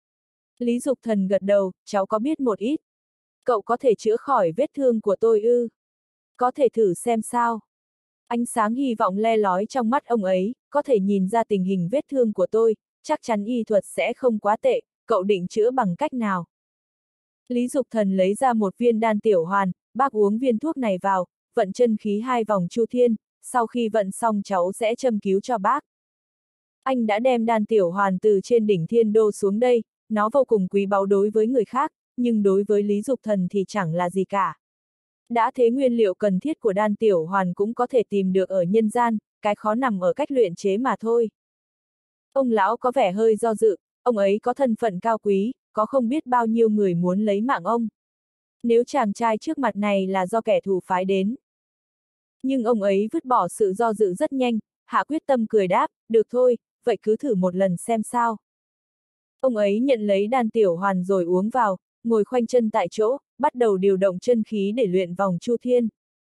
Lý Dục Thần gật đầu, cháu có biết một ít. Cậu có thể chữa khỏi vết thương của tôi ư? Có thể thử xem sao. Ánh sáng hy vọng le lói trong mắt ông ấy, có thể nhìn ra tình hình vết thương của tôi, chắc chắn y thuật sẽ không quá tệ, cậu định chữa bằng cách nào? Lý Dục Thần lấy ra một viên đan tiểu hoàn, bác uống viên thuốc này vào, vận chân khí hai vòng chu thiên, sau khi vận xong cháu sẽ châm cứu cho bác. Anh đã đem đan tiểu hoàn từ trên đỉnh thiên đô xuống đây, nó vô cùng quý báu đối với người khác, nhưng đối với Lý Dục Thần thì chẳng là gì cả. Đã thế nguyên liệu cần thiết của đan tiểu hoàn cũng có thể tìm được ở nhân gian, cái khó nằm ở cách luyện chế mà thôi. Ông lão có vẻ hơi do dự, ông ấy có thân phận cao quý, có không biết bao nhiêu người muốn lấy mạng ông. Nếu chàng trai trước mặt này là do kẻ thù phái đến. Nhưng ông ấy vứt bỏ sự do dự rất nhanh, hạ quyết tâm cười đáp, được thôi, vậy cứ thử một lần xem sao. Ông ấy nhận lấy đan tiểu hoàn rồi uống vào, ngồi khoanh chân tại chỗ, bắt đầu điều động chân khí để luyện vòng chu thiên.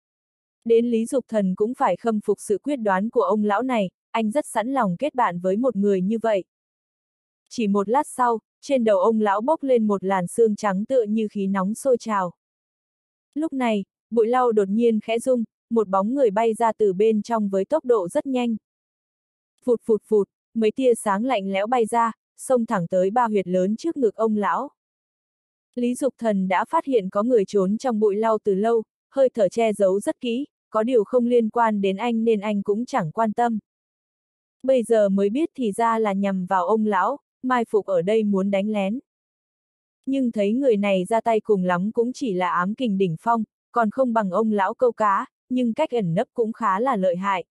Đến Lý Dục Thần cũng phải khâm phục sự quyết đoán của ông lão này, anh rất sẵn lòng kết bạn với một người như vậy. Chỉ một lát sau, trên đầu ông lão bốc lên một làn sương trắng tựa như khí nóng sôi trào. Lúc này, bụi lau đột nhiên khẽ rung, một bóng người bay ra từ bên trong với tốc độ rất nhanh. Phụt phụt phụt, mấy tia sáng lạnh lẽo bay ra, xông thẳng tới ba huyệt lớn trước ngực ông lão. Lý Dục Thần đã phát hiện có người trốn trong bụi lau từ lâu, hơi thở che giấu rất kỹ, có điều không liên quan đến anh nên anh cũng chẳng quan tâm. Bây giờ mới biết thì ra là nhằm vào ông lão, mai phục ở đây muốn đánh lén. Nhưng thấy người này ra tay cùng lắm cũng chỉ là ám kình đỉnh phong, còn không bằng ông lão câu cá, nhưng cách ẩn nấp cũng khá là lợi hại.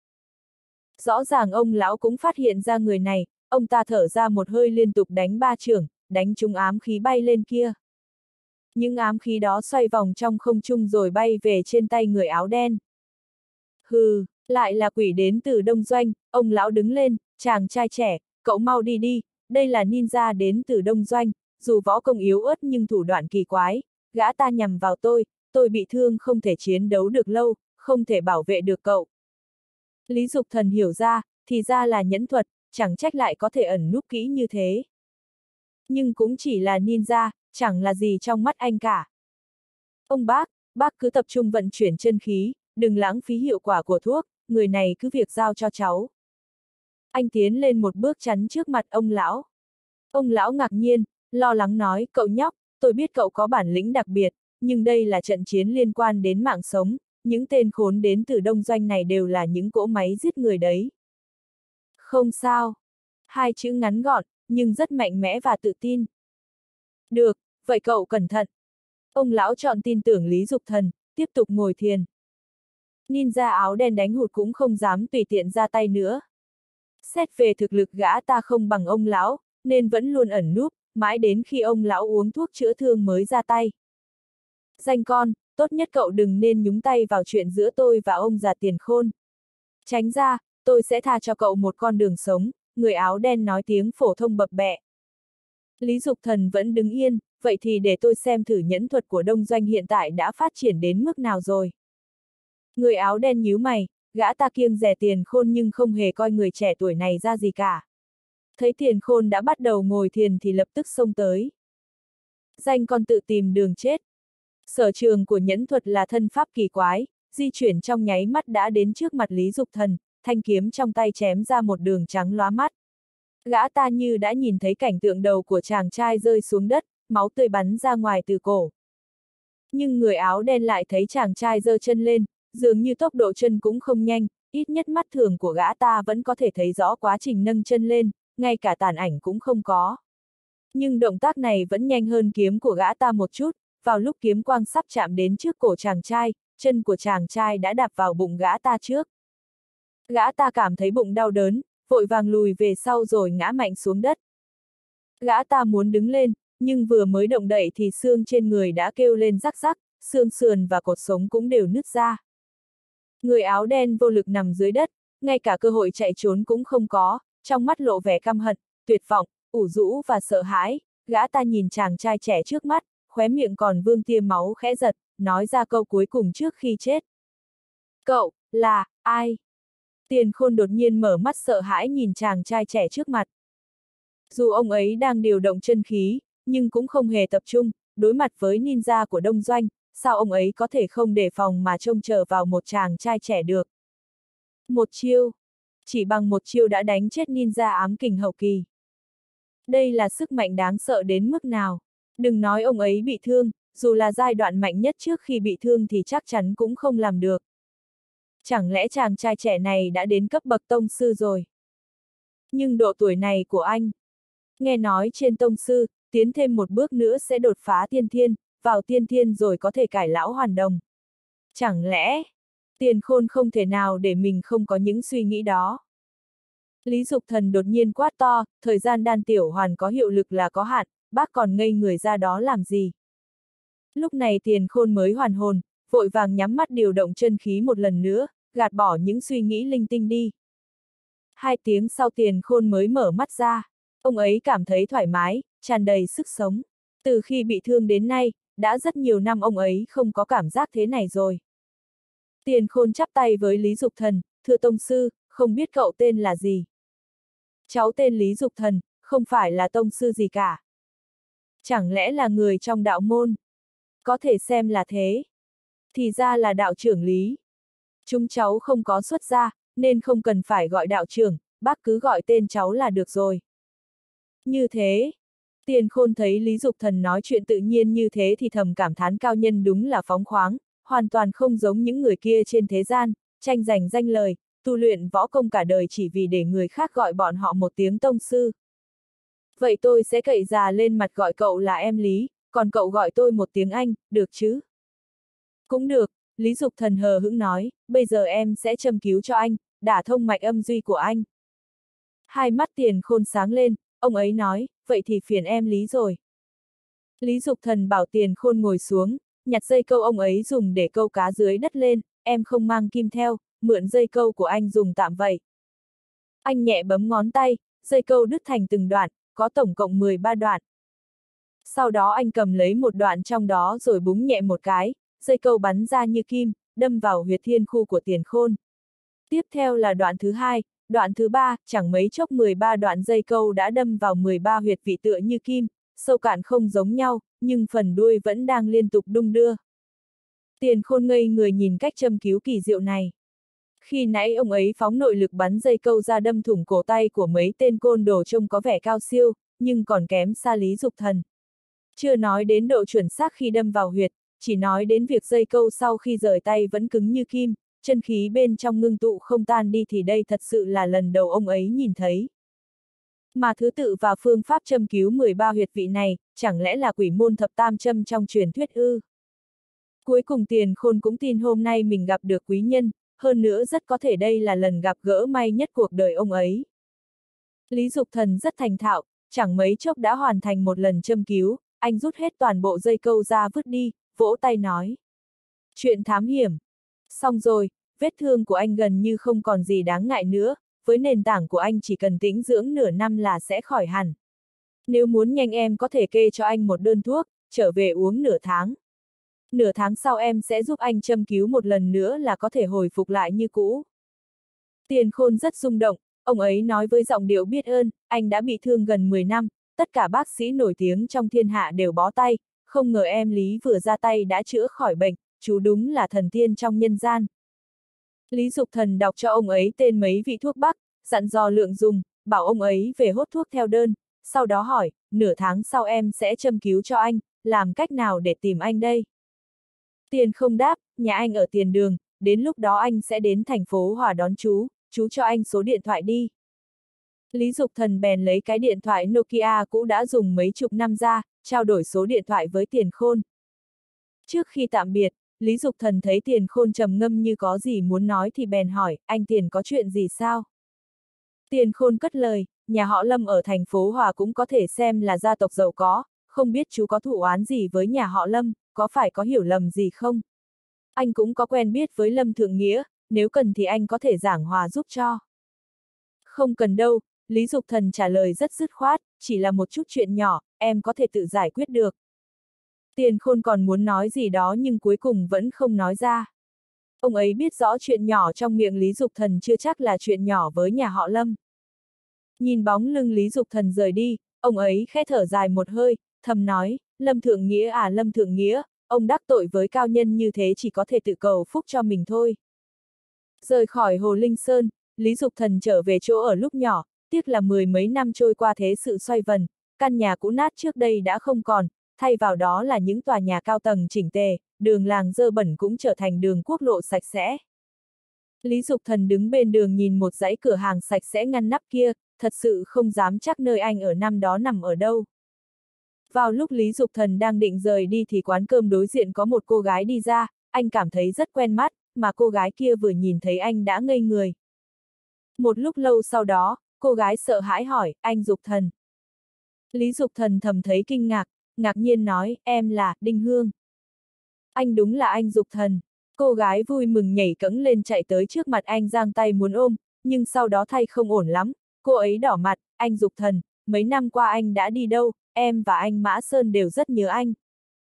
Rõ ràng ông lão cũng phát hiện ra người này, ông ta thở ra một hơi liên tục đánh ba chưởng, đánh trúng ám khí bay lên kia. Những ám khí đó xoay vòng trong không trung rồi bay về trên tay người áo đen. Hừ, lại là quỷ đến từ Đông Doanh, ông lão đứng lên, chàng trai trẻ, cậu mau đi đi, đây là ninja đến từ Đông Doanh, dù võ công yếu ớt nhưng thủ đoạn kỳ quái, gã ta nhằm vào tôi, tôi bị thương không thể chiến đấu được lâu, không thể bảo vệ được cậu. Lý Dục Thần hiểu ra, thì ra là nhẫn thuật, chẳng trách lại có thể ẩn núp kỹ như thế. Nhưng cũng chỉ là ninja, chẳng là gì trong mắt anh cả. Ông bác, bác cứ tập trung vận chuyển chân khí, đừng lãng phí hiệu quả của thuốc, người này cứ việc giao cho cháu. Anh tiến lên một bước chắn trước mặt ông lão. Ông lão ngạc nhiên, lo lắng nói, cậu nhóc, tôi biết cậu có bản lĩnh đặc biệt, nhưng đây là trận chiến liên quan đến mạng sống, những tên khốn đến từ Đông Doanh này đều là những cỗ máy giết người đấy. Không sao. Hai chữ ngắn gọn, nhưng rất mạnh mẽ và tự tin. Được, vậy cậu cẩn thận. Ông lão chọn tin tưởng Lý Dục Thần, tiếp tục ngồi thiền. Ninja áo đen đánh hụt cũng không dám tùy tiện ra tay nữa. Xét về thực lực gã ta không bằng ông lão, nên vẫn luôn ẩn núp, mãi đến khi ông lão uống thuốc chữa thương mới ra tay. Danh con, tốt nhất cậu đừng nên nhúng tay vào chuyện giữa tôi và ông già Tiền Khôn. Tránh ra, tôi sẽ tha cho cậu một con đường sống, người áo đen nói tiếng phổ thông bập bẹ. Lý Dục Thần vẫn đứng yên, vậy thì để tôi xem thử nhẫn thuật của Đông Doanh hiện tại đã phát triển đến mức nào rồi. Người áo đen nhíu mày, gã ta kiêng dè Tiền Khôn nhưng không hề coi người trẻ tuổi này ra gì cả. Thấy Tiền Khôn đã bắt đầu ngồi thiền thì lập tức xông tới. Danh con tự tìm đường chết. Sở trường của nhẫn thuật là thân pháp kỳ quái, di chuyển trong nháy mắt đã đến trước mặt Lý Dục Thần, thanh kiếm trong tay chém ra một đường trắng lóa mắt. Gã ta như đã nhìn thấy cảnh tượng đầu của chàng trai rơi xuống đất, máu tươi bắn ra ngoài từ cổ. Nhưng người áo đen lại thấy chàng trai giơ chân lên, dường như tốc độ chân cũng không nhanh, ít nhất mắt thường của gã ta vẫn có thể thấy rõ quá trình nâng chân lên, ngay cả tàn ảnh cũng không có. Nhưng động tác này vẫn nhanh hơn kiếm của gã ta một chút, vào lúc kiếm quang sắp chạm đến trước cổ chàng trai, chân của chàng trai đã đạp vào bụng gã ta trước. Gã ta cảm thấy bụng đau đớn, vội vàng lùi về sau rồi ngã mạnh xuống đất. Gã ta muốn đứng lên, nhưng vừa mới động đậy thì xương trên người đã kêu lên rắc rắc, xương sườn và cột sống cũng đều nứt ra. Người áo đen vô lực nằm dưới đất, ngay cả cơ hội chạy trốn cũng không có, trong mắt lộ vẻ căm hận, tuyệt vọng, ủ rũ và sợ hãi, gã ta nhìn chàng trai trẻ trước mắt, khóe miệng còn vương tia máu khẽ giật, nói ra câu cuối cùng trước khi chết. Cậu, là, ai? Tiền Khôn đột nhiên mở mắt sợ hãi nhìn chàng trai trẻ trước mặt. Dù ông ấy đang điều động chân khí, nhưng cũng không hề tập trung, đối mặt với ninja của Đông Doanh, sao ông ấy có thể không đề phòng mà trông chờ vào một chàng trai trẻ được. Một chiêu. Chỉ bằng một chiêu đã đánh chết ninja ám kình hậu kỳ. Đây là sức mạnh đáng sợ đến mức nào. Đừng nói ông ấy bị thương, dù là giai đoạn mạnh nhất trước khi bị thương thì chắc chắn cũng không làm được. Chẳng lẽ chàng trai trẻ này đã đến cấp bậc tông sư rồi? Nhưng độ tuổi này của anh, nghe nói trên tông sư, tiến thêm một bước nữa sẽ đột phá tiên thiên, vào tiên thiên rồi có thể cải lão hoàn đồng. Chẳng lẽ, Tiền Khôn không thể nào để mình không có những suy nghĩ đó. Lý Dục Thần đột nhiên quát to, thời gian đan tiểu hoàn có hiệu lực là có hạn, bác còn ngây người ra đó làm gì? Lúc này Tiền Khôn mới hoàn hồn, vội vàng nhắm mắt điều động chân khí một lần nữa, gạt bỏ những suy nghĩ linh tinh đi. Hai tiếng sau Tiền Khôn mới mở mắt ra, ông ấy cảm thấy thoải mái, tràn đầy sức sống. Từ khi bị thương đến nay, đã rất nhiều năm ông ấy không có cảm giác thế này rồi. Tiền Khôn chắp tay với Lý Dục Thần, thưa tông sư, không biết cậu tên là gì? Cháu tên Lý Dục Thần, không phải là tông sư gì cả. Chẳng lẽ là người trong đạo môn? Có thể xem là thế. Thì ra là đạo trưởng Lý. Chúng cháu không có xuất gia, nên không cần phải gọi đạo trưởng, bác cứ gọi tên cháu là được rồi. Như thế, Tiền Khôn thấy Lý Dục Thần nói chuyện tự nhiên như thế thì thầm cảm thán cao nhân đúng là phóng khoáng, hoàn toàn không giống những người kia trên thế gian, tranh giành danh lời, tu luyện võ công cả đời chỉ vì để người khác gọi bọn họ một tiếng tông sư. Vậy tôi sẽ cậy già lên mặt gọi cậu là em Lý, còn cậu gọi tôi một tiếng anh, được chứ? Cũng được, Lý Dục Thần hờ hững nói, bây giờ em sẽ châm cứu cho anh, đả thông mạch âm duy của anh. Hai mắt Tiền Khôn sáng lên, ông ấy nói, vậy thì phiền em Lý rồi. Lý Dục Thần bảo Tiền Khôn ngồi xuống, nhặt dây câu ông ấy dùng để câu cá dưới đất lên, em không mang kim theo, mượn dây câu của anh dùng tạm vậy. Anh nhẹ bấm ngón tay, dây câu đứt thành từng đoạn, có tổng cộng mười ba đoạn. Sau đó anh cầm lấy một đoạn trong đó rồi búng nhẹ một cái, dây câu bắn ra như kim, đâm vào huyệt thiên khu của Tiền Khôn. Tiếp theo là đoạn thứ hai, đoạn thứ ba, chẳng mấy chốc mười ba đoạn dây câu đã đâm vào mười ba huyệt vị tựa như kim, sâu cạn không giống nhau, nhưng phần đuôi vẫn đang liên tục đung đưa. Tiền Khôn ngây người nhìn cách châm cứu kỳ diệu này. Khi nãy ông ấy phóng nội lực bắn dây câu ra đâm thủng cổ tay của mấy tên côn đồ trông có vẻ cao siêu, nhưng còn kém xa Lý Dục Thần. Chưa nói đến độ chuẩn xác khi đâm vào huyệt, chỉ nói đến việc dây câu sau khi rời tay vẫn cứng như kim, chân khí bên trong ngưng tụ không tan đi thì đây thật sự là lần đầu ông ấy nhìn thấy. Mà thứ tự và phương pháp châm cứu mười ba huyệt vị này, chẳng lẽ là quỷ môn thập tam châm trong truyền thuyết ư? Cuối cùng Tiền Khôn cũng tin hôm nay mình gặp được quý nhân, hơn nữa rất có thể đây là lần gặp gỡ may nhất cuộc đời ông ấy. Lý Dục Thần rất thành thạo, chẳng mấy chốc đã hoàn thành một lần châm cứu, anh rút hết toàn bộ dây câu ra vứt đi, vỗ tay nói. Chuyện thám hiểm. Xong rồi, vết thương của anh gần như không còn gì đáng ngại nữa, với nền tảng của anh chỉ cần tĩnh dưỡng nửa năm là sẽ khỏi hẳn. Nếu muốn nhanh em có thể kê cho anh một đơn thuốc, trở về uống nửa tháng. Nửa tháng sau em sẽ giúp anh châm cứu một lần nữa là có thể hồi phục lại như cũ. Tiền Khôn rất rung động, ông ấy nói với giọng điệu biết ơn, anh đã bị thương gần mười năm, tất cả bác sĩ nổi tiếng trong thiên hạ đều bó tay, không ngờ em Lý vừa ra tay đã chữa khỏi bệnh, chú đúng là thần tiên trong nhân gian. Lý Dục Thần đọc cho ông ấy tên mấy vị thuốc bắc, dặn dò lượng dùng, bảo ông ấy về hốt thuốc theo đơn, sau đó hỏi, nửa tháng sau em sẽ châm cứu cho anh, làm cách nào để tìm anh đây? Tiền Không đáp, nhà anh ở tiền đường, đến lúc đó anh sẽ đến thành phố Hòa đón chú, chú cho anh số điện thoại đi. Lý Dục Thần bèn lấy cái điện thoại Nokia cũ đã dùng mấy chục năm ra, trao đổi số điện thoại với Tiền Khôn. Trước khi tạm biệt, Lý Dục Thần thấy Tiền Khôn trầm ngâm như có gì muốn nói thì bèn hỏi, anh Tiền có chuyện gì sao? Tiền Khôn cất lời, nhà họ Lâm ở thành phố Hòa cũng có thể xem là gia tộc giàu có, không biết chú có thù oán gì với nhà họ Lâm, có phải có hiểu lầm gì không? Anh cũng có quen biết với Lâm Thượng Nghĩa, nếu cần thì anh có thể giảng hòa giúp cho. Không cần đâu, Lý Dục Thần trả lời rất dứt khoát, chỉ là một chút chuyện nhỏ, em có thể tự giải quyết được. Tiền Khôn còn muốn nói gì đó nhưng cuối cùng vẫn không nói ra. Ông ấy biết rõ chuyện nhỏ trong miệng Lý Dục Thần chưa chắc là chuyện nhỏ với nhà họ Lâm. Nhìn bóng lưng Lý Dục Thần rời đi, ông ấy khẽ thở dài một hơi, thầm nói, Lâm Thượng Nghĩa à Lâm Thượng Nghĩa, ông đắc tội với cao nhân như thế chỉ có thể tự cầu phúc cho mình thôi. Rời khỏi Hồ Linh Sơn, Lý Dục Thần trở về chỗ ở lúc nhỏ, tiếc là mười mấy năm trôi qua thế sự xoay vần, căn nhà cũ nát trước đây đã không còn, thay vào đó là những tòa nhà cao tầng chỉnh tề, đường làng dơ bẩn cũng trở thành đường quốc lộ sạch sẽ. Lý Dục Thần đứng bên đường nhìn một dãy cửa hàng sạch sẽ ngăn nắp kia, thật sự không dám chắc nơi anh ở năm đó nằm ở đâu. Vào lúc Lý Dục Thần đang định rời đi thì quán cơm đối diện có một cô gái đi ra, anh cảm thấy rất quen mắt, mà cô gái kia vừa nhìn thấy anh đã ngây người. Một lúc lâu sau đó, cô gái sợ hãi hỏi, anh Dục Thần. Lý Dục Thần thầm thấy kinh ngạc, ngạc nhiên nói, em là Đinh Hương. Anh đúng là anh Dục Thần. Cô gái vui mừng nhảy cẫng lên chạy tới trước mặt anh giang tay muốn ôm, nhưng sau đó thay không ổn lắm, cô ấy đỏ mặt, anh Dục Thần, mấy năm qua anh đã đi đâu, em và anh Mã Sơn đều rất nhớ anh.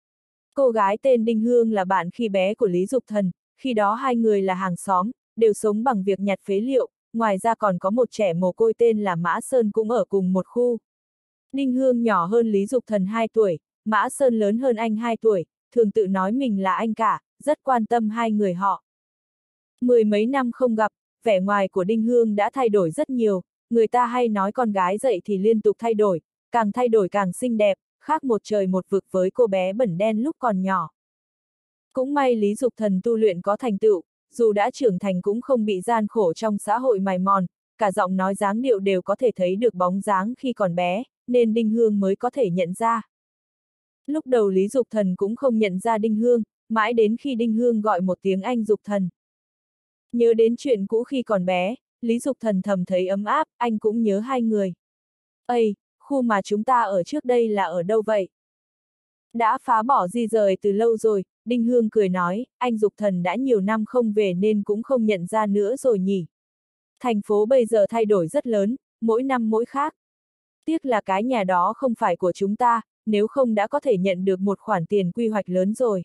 Cô gái tên Đinh Hương là bạn khi bé của Lý Dục Thần, khi đó hai người là hàng xóm, đều sống bằng việc nhặt phế liệu, ngoài ra còn có một trẻ mồ côi tên là Mã Sơn cũng ở cùng một khu. Đinh Hương nhỏ hơn Lý Dục Thần hai tuổi, Mã Sơn lớn hơn anh hai tuổi, thường tự nói mình là anh cả, rất quan tâm hai người họ. Mười mấy năm không gặp, vẻ ngoài của Đinh Hương đã thay đổi rất nhiều, người ta hay nói con gái dậy thì liên tục thay đổi, càng thay đổi càng xinh đẹp, khác một trời một vực với cô bé bẩn đen lúc còn nhỏ. Cũng may Lý Dục Thần tu luyện có thành tựu, dù đã trưởng thành cũng không bị gian khổ trong xã hội mài mòn, cả giọng nói dáng điệu đều có thể thấy được bóng dáng khi còn bé, nên Đinh Hương mới có thể nhận ra. Lúc đầu Lý Dục Thần cũng không nhận ra Đinh Hương, mãi đến khi Đinh Hương gọi một tiếng anh Dục Thần. Nhớ đến chuyện cũ khi còn bé, Lý Dục Thần thầm thấy ấm áp, anh cũng nhớ hai người. Ây, khu mà chúng ta ở trước đây là ở đâu vậy? Đã phá bỏ di rời từ lâu rồi, Đinh Hương cười nói, anh Dục Thần đã nhiều năm không về nên cũng không nhận ra nữa rồi nhỉ. Thành phố bây giờ thay đổi rất lớn, mỗi năm mỗi khác. Tiếc là cái nhà đó không phải của chúng ta, nếu không đã có thể nhận được một khoản tiền quy hoạch lớn rồi.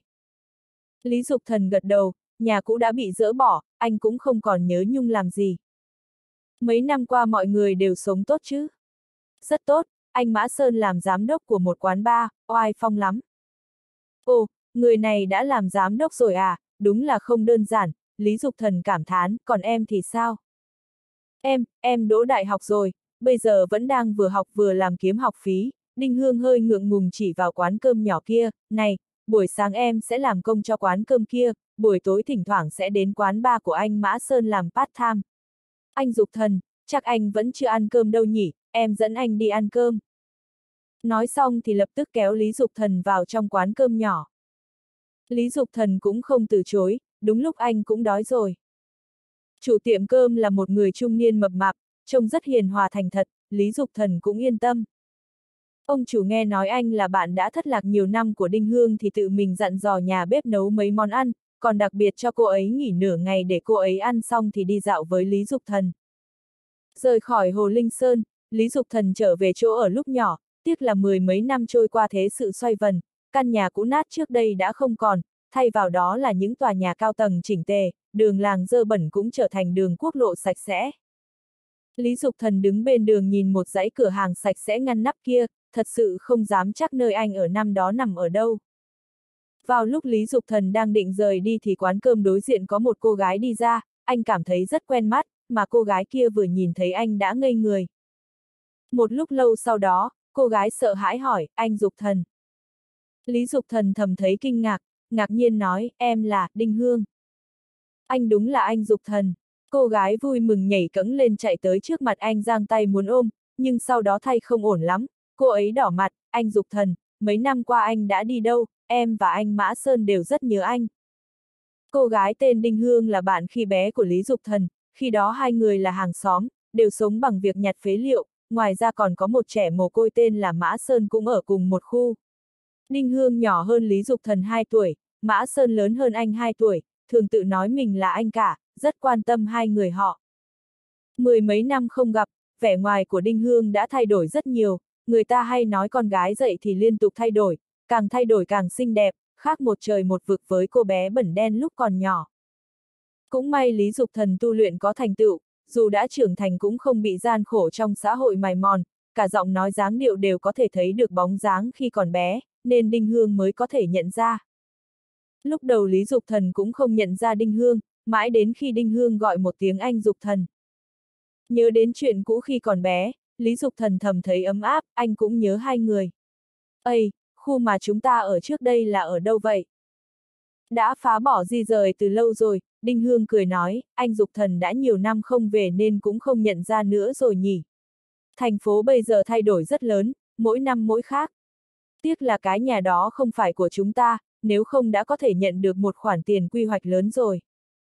Lý Dục Thần gật đầu, nhà cũ đã bị dỡ bỏ, anh cũng không còn nhớ nhung làm gì. Mấy năm qua mọi người đều sống tốt chứ? Rất tốt, anh Mã Sơn làm giám đốc của một quán bar, oai phong lắm. Ồ, người này đã làm giám đốc rồi à, đúng là không đơn giản, Lý Dục Thần cảm thán, còn em thì sao? Em, em đỗ đại học rồi, bây giờ vẫn đang vừa học vừa làm kiếm học phí. Đinh Hương hơi ngượng ngùng chỉ vào quán cơm nhỏ kia, này, buổi sáng em sẽ làm công cho quán cơm kia, buổi tối thỉnh thoảng sẽ đến quán bar của anh Mã Sơn làm part-time. Anh Dục Thần, chắc anh vẫn chưa ăn cơm đâu nhỉ, em dẫn anh đi ăn cơm. Nói xong thì lập tức kéo Lý Dục Thần vào trong quán cơm nhỏ. Lý Dục Thần cũng không từ chối, đúng lúc anh cũng đói rồi. Chủ tiệm cơm là một người trung niên mập mạp, trông rất hiền hòa thành thật, Lý Dục Thần cũng yên tâm. Ông chủ nghe nói anh là bạn đã thất lạc nhiều năm của Đinh Hương thì tự mình dặn dò nhà bếp nấu mấy món ăn, còn đặc biệt cho cô ấy nghỉ nửa ngày để cô ấy ăn xong thì đi dạo với Lý Dục Thần. Rời khỏi Hồ Linh Sơn, Lý Dục Thần trở về chỗ ở lúc nhỏ, tiếc là mười mấy năm trôi qua thế sự xoay vần, căn nhà cũ nát trước đây đã không còn, thay vào đó là những tòa nhà cao tầng chỉnh tề, đường làng dơ bẩn cũng trở thành đường quốc lộ sạch sẽ. Lý Dục Thần đứng bên đường nhìn một dãy cửa hàng sạch sẽ ngăn nắp kia, thật sự không dám chắc nơi anh ở năm đó nằm ở đâu. Vào lúc Lý Dục Thần đang định rời đi thì quán cơm đối diện có một cô gái đi ra, anh cảm thấy rất quen mắt, mà cô gái kia vừa nhìn thấy anh đã ngây người. Một lúc lâu sau đó, cô gái sợ hãi hỏi, anh Dục Thần. Lý Dục Thần thầm thấy kinh ngạc, ngạc nhiên nói, em là Đinh Hương. Anh đúng là anh Dục Thần. Cô gái vui mừng nhảy cẫng lên chạy tới trước mặt anh giang tay muốn ôm, nhưng sau đó thay không ổn lắm, cô ấy đỏ mặt, anh Dục Thần, mấy năm qua anh đã đi đâu, em và anh Mã Sơn đều rất nhớ anh. Cô gái tên Đinh Hương là bạn khi bé của Lý Dục Thần, khi đó hai người là hàng xóm, đều sống bằng việc nhặt phế liệu, ngoài ra còn có một trẻ mồ côi tên là Mã Sơn cũng ở cùng một khu. Đinh Hương nhỏ hơn Lý Dục Thần hai tuổi, Mã Sơn lớn hơn anh hai tuổi, thường tự nói mình là anh cả, rất quan tâm hai người họ. Mười mấy năm không gặp, vẻ ngoài của Đinh Hương đã thay đổi rất nhiều, người ta hay nói con gái dậy thì liên tục thay đổi, càng thay đổi càng xinh đẹp, khác một trời một vực với cô bé bẩn đen lúc còn nhỏ. Cũng may Lý Dục Thần tu luyện có thành tựu, dù đã trưởng thành cũng không bị gian khổ trong xã hội mài mòn, cả giọng nói dáng điệu đều có thể thấy được bóng dáng khi còn bé, nên Đinh Hương mới có thể nhận ra. Lúc đầu Lý Dục Thần cũng không nhận ra Đinh Hương, mãi đến khi Đinh Hương gọi một tiếng anh Dục Thần. Nhớ đến chuyện cũ khi còn bé, Lý Dục Thần thầm thấy ấm áp, anh cũng nhớ hai người. Ây, khu mà chúng ta ở trước đây là ở đâu vậy? Đã phá bỏ di rời từ lâu rồi, Đinh Hương cười nói, anh Dục Thần đã nhiều năm không về nên cũng không nhận ra nữa rồi nhỉ. Thành phố bây giờ thay đổi rất lớn, mỗi năm mỗi khác. Tiếc là cái nhà đó không phải của chúng ta, nếu không đã có thể nhận được một khoản tiền quy hoạch lớn rồi.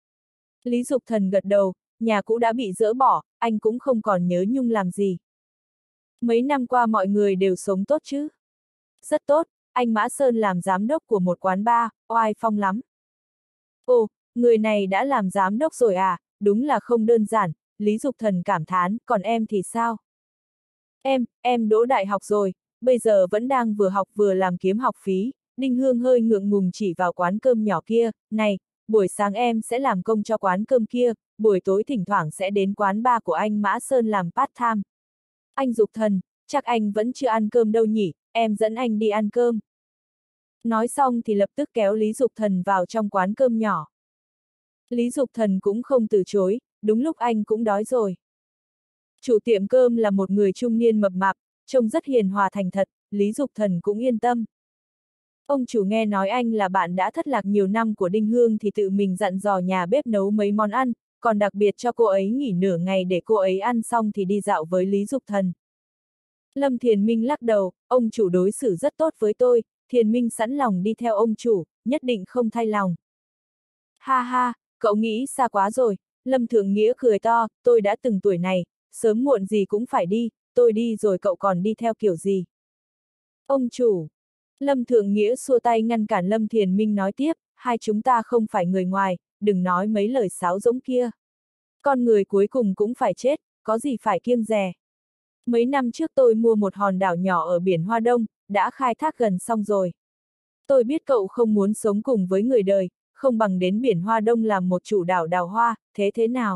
Lý Dục Thần gật đầu, nhà cũ đã bị dỡ bỏ, anh cũng không còn nhớ nhung làm gì. Mấy năm qua mọi người đều sống tốt chứ? Rất tốt, anh Mã Sơn làm giám đốc của một quán bar, oai phong lắm. Ồ, người này đã làm giám đốc rồi à, đúng là không đơn giản, Lý Dục Thần cảm thán, còn em thì sao? Em, em đỗ đại học rồi, bây giờ vẫn đang vừa học vừa làm kiếm học phí. Đinh Hương hơi ngượng ngùng chỉ vào quán cơm nhỏ kia, này, buổi sáng em sẽ làm công cho quán cơm kia, buổi tối thỉnh thoảng sẽ đến quán bar của anh Mã Sơn làm part-time. Anh Dục Thần, chắc anh vẫn chưa ăn cơm đâu nhỉ, em dẫn anh đi ăn cơm. Nói xong thì lập tức kéo Lý Dục Thần vào trong quán cơm nhỏ. Lý Dục Thần cũng không từ chối, đúng lúc anh cũng đói rồi. Chủ tiệm cơm là một người trung niên mập mạp, trông rất hiền hòa thành thật, Lý Dục Thần cũng yên tâm. Ông chủ nghe nói anh là bạn đã thất lạc nhiều năm của Đinh Hương thì tự mình dặn dò nhà bếp nấu mấy món ăn, còn đặc biệt cho cô ấy nghỉ nửa ngày để cô ấy ăn xong thì đi dạo với Lý Dục Thần. Lâm Thiền Minh lắc đầu, ông chủ đối xử rất tốt với tôi, Thiền Minh sẵn lòng đi theo ông chủ, nhất định không thay lòng. Ha ha, cậu nghĩ xa quá rồi, Lâm Thượng Nghĩa cười to, tôi đã từng tuổi này, sớm muộn gì cũng phải đi, tôi đi rồi cậu còn đi theo kiểu gì? Ông chủ. Lâm Thượng Nghĩa xua tay ngăn cản Lâm Thiền Minh nói tiếp, hai chúng ta không phải người ngoài, đừng nói mấy lời sáo rỗng kia. Con người cuối cùng cũng phải chết, có gì phải kiêng dè. Mấy năm trước tôi mua một hòn đảo nhỏ ở biển Hoa Đông, đã khai thác gần xong rồi. Tôi biết cậu không muốn sống cùng với người đời, không bằng đến biển Hoa Đông làm một chủ đảo đào hoa, thế thế nào?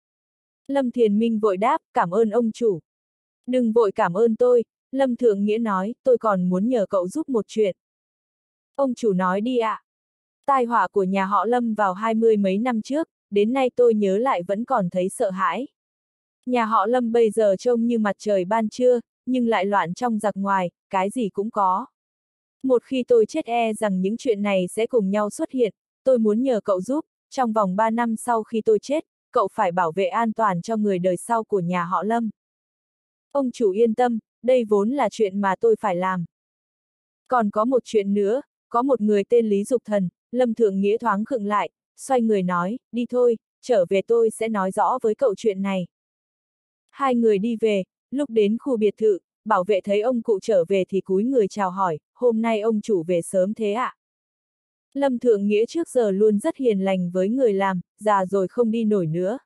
Lâm Thiền Minh vội đáp, cảm ơn ông chủ. Đừng vội cảm ơn tôi, Lâm Thượng Nghĩa nói, tôi còn muốn nhờ cậu giúp một chuyện. Ông chủ nói đi ạ. À. Tai họa của nhà họ Lâm vào hai mươi mấy năm trước, đến nay tôi nhớ lại vẫn còn thấy sợ hãi. Nhà họ Lâm bây giờ trông như mặt trời ban trưa, nhưng lại loạn trong giặc ngoài, cái gì cũng có. Một khi tôi chết e rằng những chuyện này sẽ cùng nhau xuất hiện, tôi muốn nhờ cậu giúp, trong vòng ba năm sau khi tôi chết, cậu phải bảo vệ an toàn cho người đời sau của nhà họ Lâm. Ông chủ yên tâm, đây vốn là chuyện mà tôi phải làm. Còn có một chuyện nữa, có một người tên Lý Dục Thần, Lâm Thượng Nghĩa thoáng khựng lại, xoay người nói, đi thôi, trở về tôi sẽ nói rõ với cậu chuyện này. Hai người đi về, lúc đến khu biệt thự, bảo vệ thấy ông cụ trở về thì cúi người chào hỏi, hôm nay ông chủ về sớm thế ạ? À? Lâm Thượng Nghĩa trước giờ luôn rất hiền lành với người làm, già rồi không đi nổi nữa.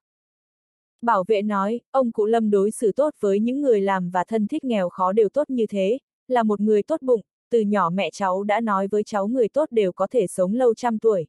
Bảo vệ nói, ông cụ Lâm đối xử tốt với những người làm và thân thích nghèo khó đều tốt như thế, là một người tốt bụng, từ nhỏ mẹ cháu đã nói với cháu người tốt đều có thể sống lâu trăm tuổi.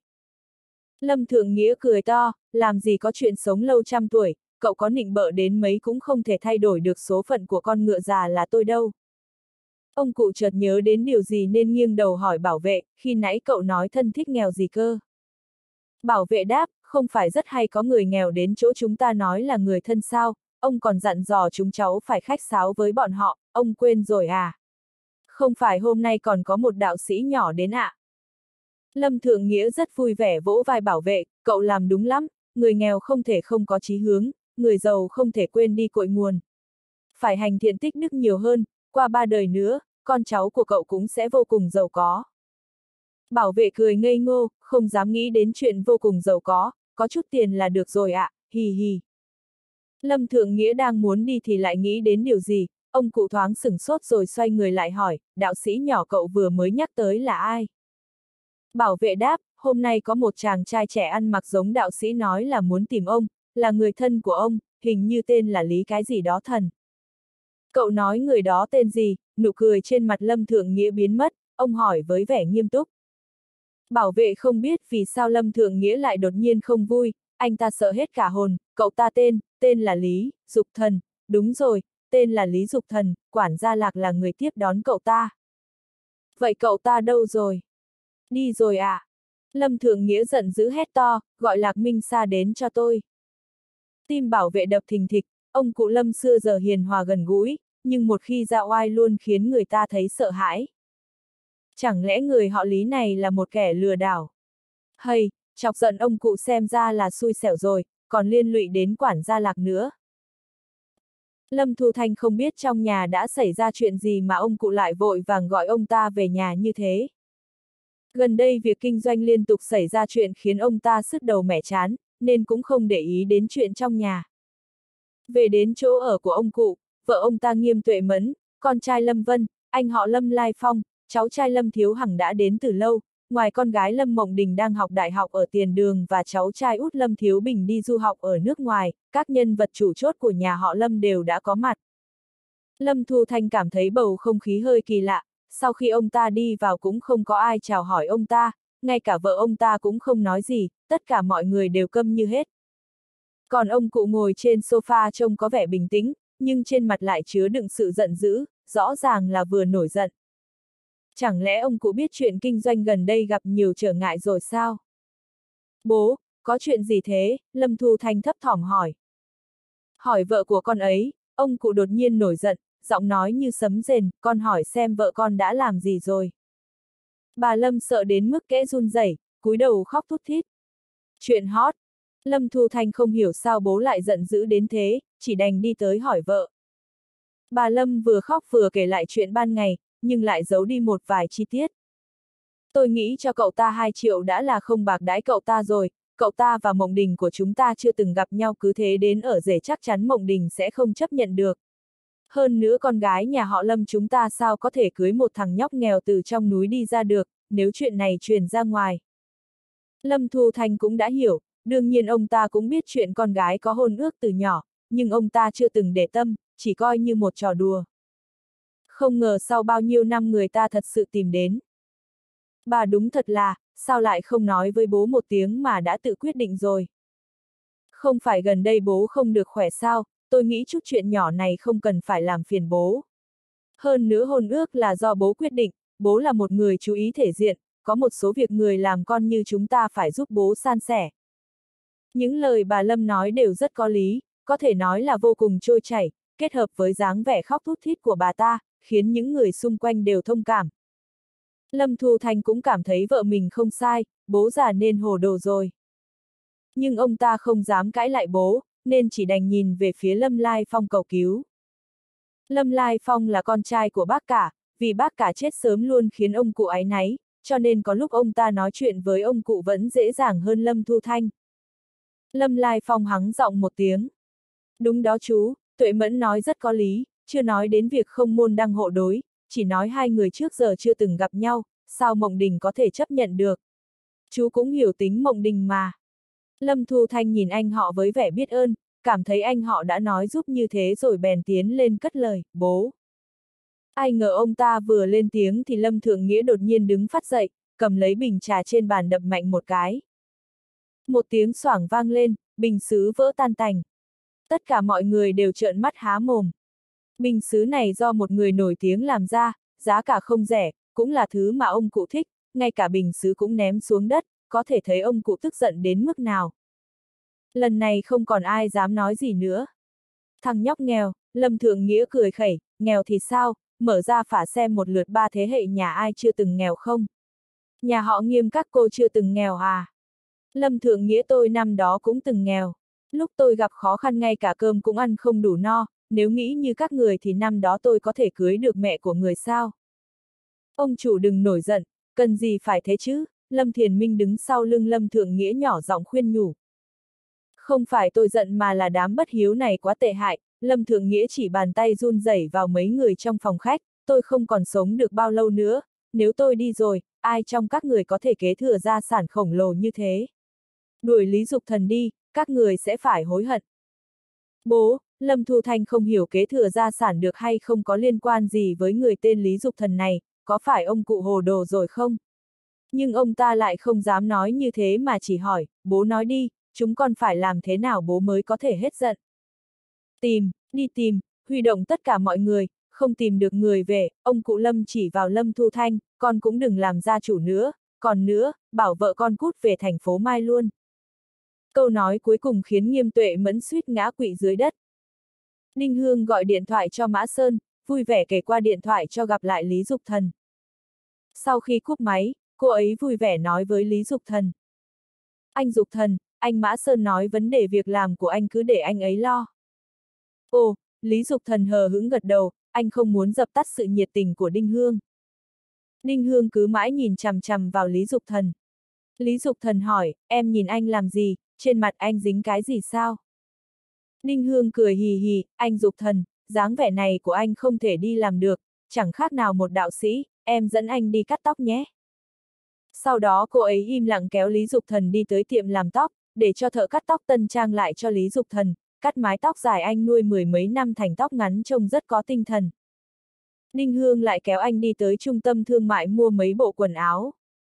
Lâm Thượng Nghĩa cười to, làm gì có chuyện sống lâu trăm tuổi, cậu có nịnh bợ đến mấy cũng không thể thay đổi được số phận của con ngựa già là tôi đâu. Ông cụ chợt nhớ đến điều gì nên nghiêng đầu hỏi bảo vệ, khi nãy cậu nói thân thích nghèo gì cơ? Bảo vệ đáp, không phải rất hay có người nghèo đến chỗ chúng ta nói là người thân sao, ông còn dặn dò chúng cháu phải khách sáo với bọn họ, ông quên rồi à? Không phải hôm nay còn có một đạo sĩ nhỏ đến ạ? À? Lâm Thượng Nghĩa rất vui vẻ vỗ vai bảo vệ, cậu làm đúng lắm, người nghèo không thể không có chí hướng, người giàu không thể quên đi cội nguồn. Phải hành thiện tích đức nhiều hơn, qua ba đời nữa, con cháu của cậu cũng sẽ vô cùng giàu có. Bảo vệ cười ngây ngô, không dám nghĩ đến chuyện vô cùng giàu có, có chút tiền là được rồi ạ, à, hì hì. Lâm Thượng Nghĩa đang muốn đi thì lại nghĩ đến điều gì, ông cụ thoáng sửng sốt rồi xoay người lại hỏi, đạo sĩ nhỏ cậu vừa mới nhắc tới là ai? Bảo vệ đáp, hôm nay có một chàng trai trẻ ăn mặc giống đạo sĩ nói là muốn tìm ông, là người thân của ông, hình như tên là Lý cái gì đó thần. Cậu nói người đó tên gì, nụ cười trên mặt Lâm Thượng Nghĩa biến mất, ông hỏi với vẻ nghiêm túc. Bảo vệ không biết vì sao Lâm Thượng Nghĩa lại đột nhiên không vui, anh ta sợ hết cả hồn, cậu ta tên, tên là Lý, Dục Thần, đúng rồi, tên là Lý Dục Thần, quản gia Lạc là người tiếp đón cậu ta. Vậy cậu ta đâu rồi? Đi rồi à? Lâm Thượng Nghĩa giận dữ hét to, gọi Lạc Minh Sa đến cho tôi. Tim bảo vệ đập thình thịch, ông cụ Lâm xưa giờ hiền hòa gần gũi, nhưng một khi ra oai luôn khiến người ta thấy sợ hãi. Chẳng lẽ người họ Lý này là một kẻ lừa đảo? Hay, chọc giận ông cụ xem ra là xui xẻo rồi, còn liên lụy đến quản gia Lạc nữa. Lâm Thu Thanh không biết trong nhà đã xảy ra chuyện gì mà ông cụ lại vội vàng gọi ông ta về nhà như thế. Gần đây việc kinh doanh liên tục xảy ra chuyện khiến ông ta sứt đầu mẻ chán, nên cũng không để ý đến chuyện trong nhà. Về đến chỗ ở của ông cụ, vợ ông ta Nghiêm Tuệ Mẫn, con trai Lâm Vân, anh họ Lâm Lai Phong, cháu trai Lâm Thiếu Hằng đã đến từ lâu, ngoài con gái Lâm Mộng Đình đang học đại học ở Tiền Đường và cháu trai út Lâm Thiếu Bình đi du học ở nước ngoài, các nhân vật chủ chốt của nhà họ Lâm đều đã có mặt. Lâm Thu Thanh cảm thấy bầu không khí hơi kỳ lạ, sau khi ông ta đi vào cũng không có ai chào hỏi ông ta, ngay cả vợ ông ta cũng không nói gì, tất cả mọi người đều câm như hết. Còn ông cụ ngồi trên sofa trông có vẻ bình tĩnh, nhưng trên mặt lại chứa đựng sự giận dữ, rõ ràng là vừa nổi giận. Chẳng lẽ ông cụ biết chuyện kinh doanh gần đây gặp nhiều trở ngại rồi sao? Bố, có chuyện gì thế? Lâm Thu Thanh thấp thỏm hỏi. Hỏi vợ của con ấy, ông cụ đột nhiên nổi giận, giọng nói như sấm rền, con hỏi xem vợ con đã làm gì rồi. Bà Lâm sợ đến mức kẽ run rẩy, cúi đầu khóc thút thít. Chuyện hot. Lâm Thu Thanh không hiểu sao bố lại giận dữ đến thế, chỉ đành đi tới hỏi vợ. Bà Lâm vừa khóc vừa kể lại chuyện ban ngày, nhưng lại giấu đi một vài chi tiết. Tôi nghĩ cho cậu ta hai triệu đã là không bạc đãi cậu ta rồi, cậu ta và Mộng Đình của chúng ta chưa từng gặp nhau cứ thế đến ở rể chắc chắn Mộng Đình sẽ không chấp nhận được. Hơn nữa con gái nhà họ Lâm chúng ta sao có thể cưới một thằng nhóc nghèo từ trong núi đi ra được, nếu chuyện này truyền ra ngoài. Lâm Thu Thanh cũng đã hiểu, đương nhiên ông ta cũng biết chuyện con gái có hôn ước từ nhỏ, nhưng ông ta chưa từng để tâm, chỉ coi như một trò đùa. Không ngờ sau bao nhiêu năm người ta thật sự tìm đến. Bà đúng thật là, sao lại không nói với bố một tiếng mà đã tự quyết định rồi. Không phải gần đây bố không được khỏe sao, tôi nghĩ chút chuyện nhỏ này không cần phải làm phiền bố. Hơn nữa hôn ước là do bố quyết định, bố là một người chú ý thể diện, có một số việc người làm con như chúng ta phải giúp bố san sẻ. Những lời bà Lâm nói đều rất có lý, có thể nói là vô cùng trôi chảy, kết hợp với dáng vẻ khóc thút thít của bà ta, khiến những người xung quanh đều thông cảm. Lâm Thu Thanh cũng cảm thấy vợ mình không sai, bố già nên hồ đồ rồi. Nhưng ông ta không dám cãi lại bố, nên chỉ đành nhìn về phía Lâm Lai Phong cầu cứu. Lâm Lai Phong là con trai của bác cả, vì bác cả chết sớm luôn khiến ông cụ áy náy, cho nên có lúc ông ta nói chuyện với ông cụ vẫn dễ dàng hơn Lâm Thu Thanh. Lâm Lai Phong hắng giọng một tiếng. Đúng đó chú, Tuệ Mẫn nói rất có lý, chưa nói đến việc không môn đăng hộ đối, chỉ nói hai người trước giờ chưa từng gặp nhau, sao Mộng Đình có thể chấp nhận được. Chú cũng hiểu tính Mộng Đình mà. Lâm Thu Thanh nhìn anh họ với vẻ biết ơn, cảm thấy anh họ đã nói giúp như thế rồi bèn tiến lên cất lời, bố. Ai ngờ ông ta vừa lên tiếng thì Lâm Thượng Nghĩa đột nhiên đứng phát dậy, cầm lấy bình trà trên bàn đập mạnh một cái. Một tiếng xoảng vang lên, bình sứ vỡ tan tành. Tất cả mọi người đều trợn mắt há mồm. Bình sứ này do một người nổi tiếng làm ra, giá cả không rẻ, cũng là thứ mà ông cụ thích, ngay cả bình sứ cũng ném xuống đất, có thể thấy ông cụ tức giận đến mức nào. Lần này không còn ai dám nói gì nữa. Thằng nhóc nghèo, Lâm Thượng Nghĩa cười khẩy, nghèo thì sao, mở ra phả xem một lượt ba thế hệ nhà ai chưa từng nghèo không? Nhà họ Nghiêm các cô chưa từng nghèo à? Lâm Thượng Nghĩa tôi năm đó cũng từng nghèo. Lúc tôi gặp khó khăn ngay cả cơm cũng ăn không đủ no, nếu nghĩ như các người thì năm đó tôi có thể cưới được mẹ của người sao? Ông chủ đừng nổi giận, cần gì phải thế chứ? Lâm Thiền Minh đứng sau lưng Lâm Thượng Nghĩa nhỏ giọng khuyên nhủ. Không phải tôi giận mà là đám bất hiếu này quá tệ hại, Lâm Thượng Nghĩa chỉ bàn tay run rẩy vào mấy người trong phòng khách, tôi không còn sống được bao lâu nữa, nếu tôi đi rồi, ai trong các người có thể kế thừa gia sản khổng lồ như thế? Đuổi Lý Dục Thần đi, các người sẽ phải hối hận. Bố, Lâm Thu Thanh không hiểu kế thừa gia sản được hay không có liên quan gì với người tên Lý Dục Thần này, có phải ông cụ hồ đồ rồi không? Nhưng ông ta lại không dám nói như thế mà chỉ hỏi, bố nói đi, chúng con phải làm thế nào bố mới có thể hết giận? Tìm, đi tìm, huy động tất cả mọi người, không tìm được người về, ông cụ Lâm chỉ vào Lâm Thu Thanh, con cũng đừng làm gia chủ nữa, còn nữa, bảo vợ con cút về thành phố Mai luôn. Câu nói cuối cùng khiến Nghiêm Tuệ Mẫn suýt ngã quỵ dưới đất. Ninh Hương gọi điện thoại cho Mã Sơn, vui vẻ kể qua điện thoại cho gặp lại Lý Dục Thần. Sau khi cúp máy, cô ấy vui vẻ nói với Lý Dục Thần. Anh Dục Thần, anh Mã Sơn nói vấn đề việc làm của anh cứ để anh ấy lo. Ồ, Lý Dục Thần hờ hững gật đầu, anh không muốn dập tắt sự nhiệt tình của Đinh Hương. Đinh Hương cứ mãi nhìn chằm chằm vào Lý Dục Thần. Lý Dục Thần hỏi, em nhìn anh làm gì, trên mặt anh dính cái gì sao? Đinh Hương cười hì hì, anh Dục Thần, dáng vẻ này của anh không thể đi làm được, chẳng khác nào một đạo sĩ, em dẫn anh đi cắt tóc nhé. Sau đó cô ấy im lặng kéo Lý Dục Thần đi tới tiệm làm tóc, để cho thợ cắt tóc tân trang lại cho Lý Dục Thần, cắt mái tóc dài anh nuôi mười mấy năm thành tóc ngắn trông rất có tinh thần. Đinh Hương lại kéo anh đi tới trung tâm thương mại mua mấy bộ quần áo.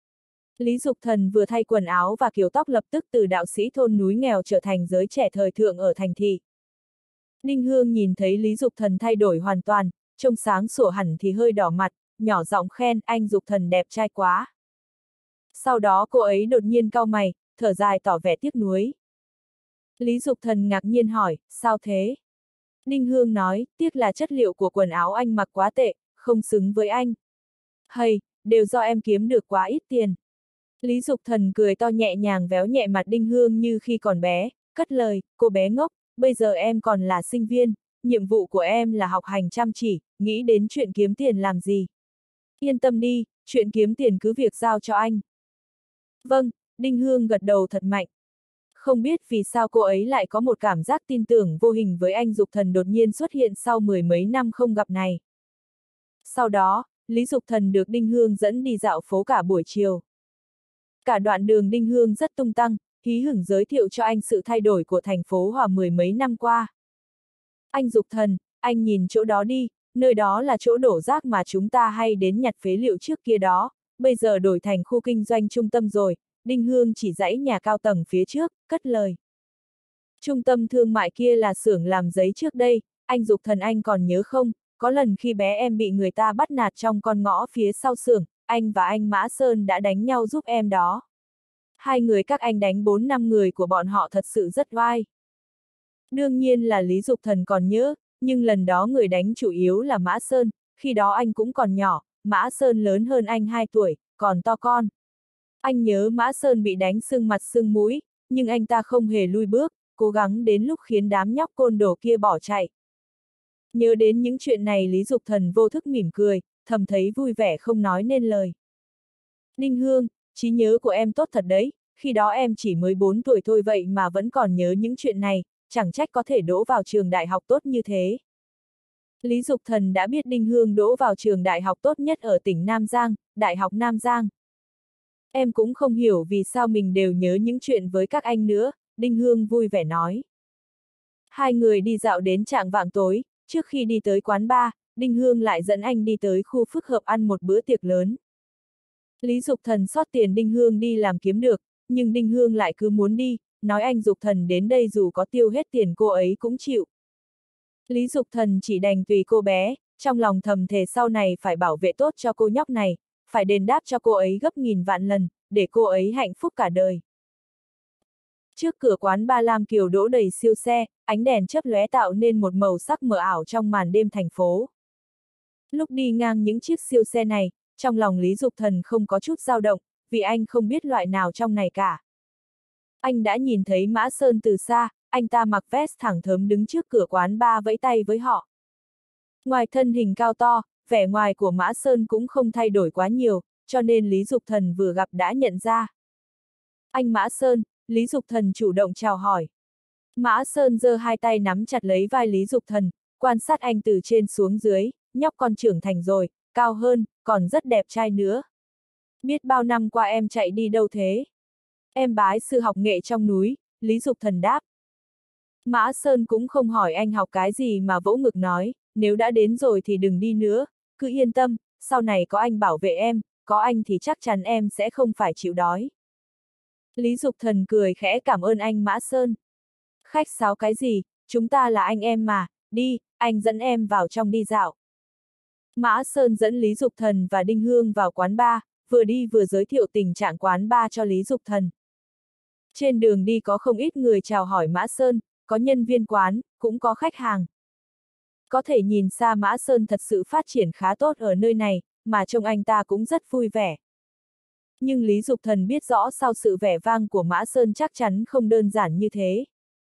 Lý Dục Thần vừa thay quần áo và kiểu tóc lập tức từ đạo sĩ thôn núi nghèo trở thành giới trẻ thời thượng ở thành thị. Đinh Hương nhìn thấy Lý Dục Thần thay đổi hoàn toàn, trông sáng sủa hẳn thì hơi đỏ mặt, nhỏ giọng khen anh Dục Thần đẹp trai quá. Sau đó cô ấy đột nhiên cau mày, thở dài tỏ vẻ tiếc nuối. Lý Dục Thần ngạc nhiên hỏi, sao thế? Đinh Hương nói, tiếc là chất liệu của quần áo anh mặc quá tệ, không xứng với anh. Hay, đều do em kiếm được quá ít tiền. Lý Dục Thần cười to nhẹ nhàng véo nhẹ mặt Đinh Hương như khi còn bé, cất lời, cô bé ngốc, bây giờ em còn là sinh viên, nhiệm vụ của em là học hành chăm chỉ, nghĩ đến chuyện kiếm tiền làm gì. Yên tâm đi, chuyện kiếm tiền cứ việc giao cho anh. Vâng, Đinh Hương gật đầu thật mạnh. Không biết vì sao cô ấy lại có một cảm giác tin tưởng vô hình với anh Dục Thần đột nhiên xuất hiện sau mười mấy năm không gặp này. Sau đó, Lý Dục Thần được Đinh Hương dẫn đi dạo phố cả buổi chiều. Cả đoạn đường Đinh Hương rất tung tăng, hí hửng giới thiệu cho anh sự thay đổi của thành phố Hòa mười mấy năm qua. Anh Dục Thần, anh nhìn chỗ đó đi, nơi đó là chỗ đổ rác mà chúng ta hay đến nhặt phế liệu trước kia đó, bây giờ đổi thành khu kinh doanh trung tâm rồi. Đinh Hương chỉ dãy nhà cao tầng phía trước, cất lời. Trung tâm thương mại kia là xưởng làm giấy trước đây, anh Dục Thần anh còn nhớ không, có lần khi bé em bị người ta bắt nạt trong con ngõ phía sau xưởng, anh và anh Mã Sơn đã đánh nhau giúp em đó. Hai người các anh đánh bốn năm người của bọn họ thật sự rất oai. Đương nhiên là Lý Dục Thần còn nhớ, nhưng lần đó người đánh chủ yếu là Mã Sơn, khi đó anh cũng còn nhỏ, Mã Sơn lớn hơn anh hai tuổi, còn to con. Anh nhớ Mã Sơn bị đánh sưng mặt sưng mũi, nhưng anh ta không hề lui bước, cố gắng đến lúc khiến đám nhóc côn đồ kia bỏ chạy. Nhớ đến những chuyện này Lý Dục Thần vô thức mỉm cười, thầm thấy vui vẻ không nói nên lời. Đinh Hương, trí nhớ của em tốt thật đấy, khi đó em chỉ mới bốn tuổi thôi vậy mà vẫn còn nhớ những chuyện này, chẳng trách có thể đỗ vào trường đại học tốt như thế. Lý Dục Thần đã biết Đinh Hương đỗ vào trường đại học tốt nhất ở tỉnh Nam Giang, Đại học Nam Giang. Em cũng không hiểu vì sao mình đều nhớ những chuyện với các anh nữa, Đinh Hương vui vẻ nói. Hai người đi dạo đến chạng vạng tối, trước khi đi tới quán bar, Đinh Hương lại dẫn anh đi tới khu phức hợp ăn một bữa tiệc lớn. Lý Dục Thần sót tiền Đinh Hương đi làm kiếm được, nhưng Đinh Hương lại cứ muốn đi, nói anh Dục Thần đến đây dù có tiêu hết tiền cô ấy cũng chịu. Lý Dục Thần chỉ đành tùy cô bé, trong lòng thầm thề sau này phải bảo vệ tốt cho cô nhóc này, phải đền đáp cho cô ấy gấp nghìn vạn lần, để cô ấy hạnh phúc cả đời. Trước cửa quán Ba Lam Kiều đỗ đầy siêu xe, ánh đèn chớp lóe tạo nên một màu sắc mờ ảo trong màn đêm thành phố. Lúc đi ngang những chiếc siêu xe này, trong lòng Lý Dục Thần không có chút dao động, vì anh không biết loại nào trong này cả. Anh đã nhìn thấy Mã Sơn từ xa, anh ta mặc vest thẳng thớm đứng trước cửa quán bar vẫy tay với họ. Ngoài thân hình cao to, vẻ ngoài của Mã Sơn cũng không thay đổi quá nhiều, cho nên Lý Dục Thần vừa gặp đã nhận ra. Anh Mã Sơn, Lý Dục Thần chủ động chào hỏi. Mã Sơn giơ hai tay nắm chặt lấy vai Lý Dục Thần, quan sát anh từ trên xuống dưới, nhóc con trưởng thành rồi, cao hơn, còn rất đẹp trai nữa. Biết bao năm qua em chạy đi đâu thế? Em bái sư học nghệ trong núi, Lý Dục Thần đáp. Mã Sơn cũng không hỏi anh học cái gì mà vỗ ngực nói, nếu đã đến rồi thì đừng đi nữa, cứ yên tâm, sau này có anh bảo vệ em, có anh thì chắc chắn em sẽ không phải chịu đói. Lý Dục Thần cười khẽ cảm ơn anh Mã Sơn. Khách sáo cái gì, chúng ta là anh em mà, đi, anh dẫn em vào trong đi dạo. Mã Sơn dẫn Lý Dục Thần và Đinh Hương vào quán bar, vừa đi vừa giới thiệu tình trạng quán bar cho Lý Dục Thần. Trên đường đi có không ít người chào hỏi Mã Sơn, có nhân viên quán, cũng có khách hàng. Có thể nhìn xa Mã Sơn thật sự phát triển khá tốt ở nơi này, mà trông anh ta cũng rất vui vẻ. Nhưng Lý Dục Thần biết rõ sau sự vẻ vang của Mã Sơn chắc chắn không đơn giản như thế.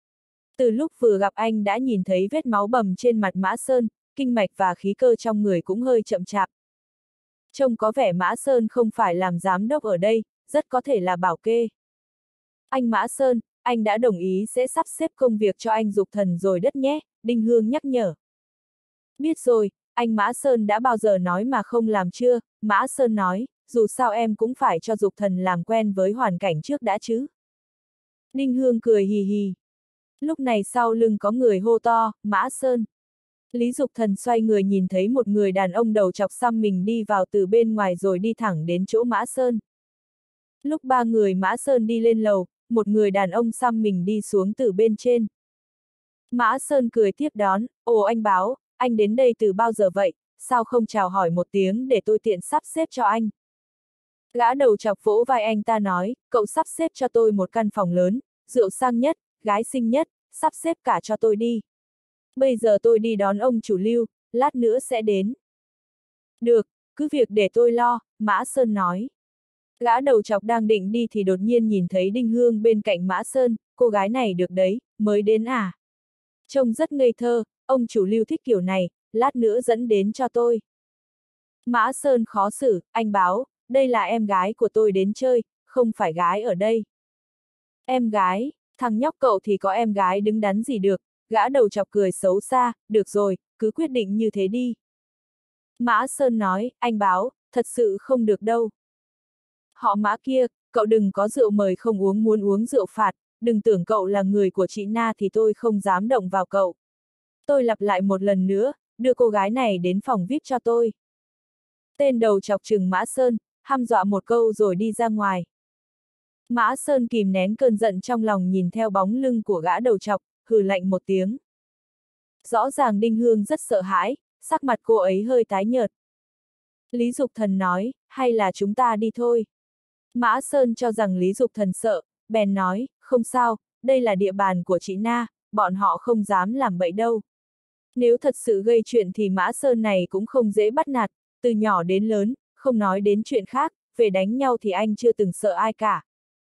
Từ lúc vừa gặp anh đã nhìn thấy vết máu bầm trên mặt Mã Sơn, kinh mạch và khí cơ trong người cũng hơi chậm chạp. Trông có vẻ Mã Sơn không phải làm giám đốc ở đây, rất có thể là bảo kê. Anh Mã Sơn, anh đã đồng ý sẽ sắp xếp công việc cho anh Dục Thần rồi đất nhé, Đinh Hương nhắc nhở. Biết rồi, anh Mã Sơn đã bao giờ nói mà không làm chưa, Mã Sơn nói, dù sao em cũng phải cho Dục Thần làm quen với hoàn cảnh trước đã chứ. Đinh Hương cười hì hì. Lúc này sau lưng có người hô to, Mã Sơn. Lý Dục Thần xoay người nhìn thấy một người đàn ông đầu chọc xăm mình đi vào từ bên ngoài rồi đi thẳng đến chỗ Mã Sơn. Lúc ba người Mã Sơn đi lên lầu, một người đàn ông xăm mình đi xuống từ bên trên. Mã Sơn cười tiếp đón, ồ anh Báo, anh đến đây từ bao giờ vậy, sao không chào hỏi một tiếng để tôi tiện sắp xếp cho anh. Gã đầu chọc vỗ vai anh ta nói, cậu sắp xếp cho tôi một căn phòng lớn, rượu sang nhất, gái xinh nhất, sắp xếp cả cho tôi đi. Bây giờ tôi đi đón ông chủ Lưu, lát nữa sẽ đến. Được, cứ việc để tôi lo, Mã Sơn nói. Gã đầu chọc đang định đi thì đột nhiên nhìn thấy Đinh Hương bên cạnh Mã Sơn, cô gái này được đấy, mới đến à. Trông rất ngây thơ, ông chủ Lưu thích kiểu này, lát nữa dẫn đến cho tôi. Mã Sơn khó xử, anh Báo, đây là em gái của tôi đến chơi, không phải gái ở đây. Em gái, thằng nhóc cậu thì có em gái đứng đắn gì được, gã đầu chọc cười xấu xa, được rồi, cứ quyết định như thế đi. Mã Sơn nói, anh Báo, thật sự không được đâu. Họ Mã kia, cậu đừng có rượu mời không uống muốn uống rượu phạt, đừng tưởng cậu là người của chị Na thì tôi không dám động vào cậu. Tôi lặp lại một lần nữa, đưa cô gái này đến phòng vi ai pi cho tôi. Tên đầu chọc trừng Mã Sơn, hăm dọa một câu rồi đi ra ngoài. Mã Sơn kìm nén cơn giận trong lòng nhìn theo bóng lưng của gã đầu chọc, hừ lạnh một tiếng. Rõ ràng Đinh Hương rất sợ hãi, sắc mặt cô ấy hơi tái nhợt. Lý Dục Thần nói, hay là chúng ta đi thôi. Mã Sơn cho rằng Lý Dục Thần sợ, bèn nói, không sao, đây là địa bàn của chị Na, bọn họ không dám làm bậy đâu. Nếu thật sự gây chuyện thì Mã Sơn này cũng không dễ bắt nạt, từ nhỏ đến lớn, không nói đến chuyện khác, về đánh nhau thì anh chưa từng sợ ai cả.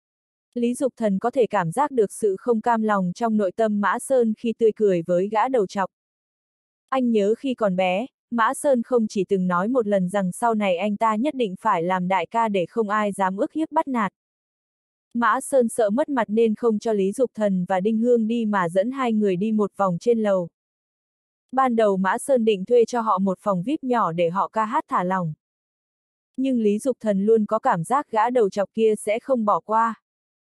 Lý Dục Thần có thể cảm giác được sự không cam lòng trong nội tâm Mã Sơn khi tươi cười với gã đầu chọc. Anh nhớ khi còn bé, Mã Sơn không chỉ từng nói một lần rằng sau này anh ta nhất định phải làm đại ca để không ai dám ức hiếp bắt nạt. Mã Sơn sợ mất mặt nên không cho Lý Dục Thần và Đinh Hương đi mà dẫn hai người đi một vòng trên lầu. Ban đầu Mã Sơn định thuê cho họ một phòng vi ai pi nhỏ để họ ca hát thả lỏng. Nhưng Lý Dục Thần luôn có cảm giác gã đầu chọc kia sẽ không bỏ qua.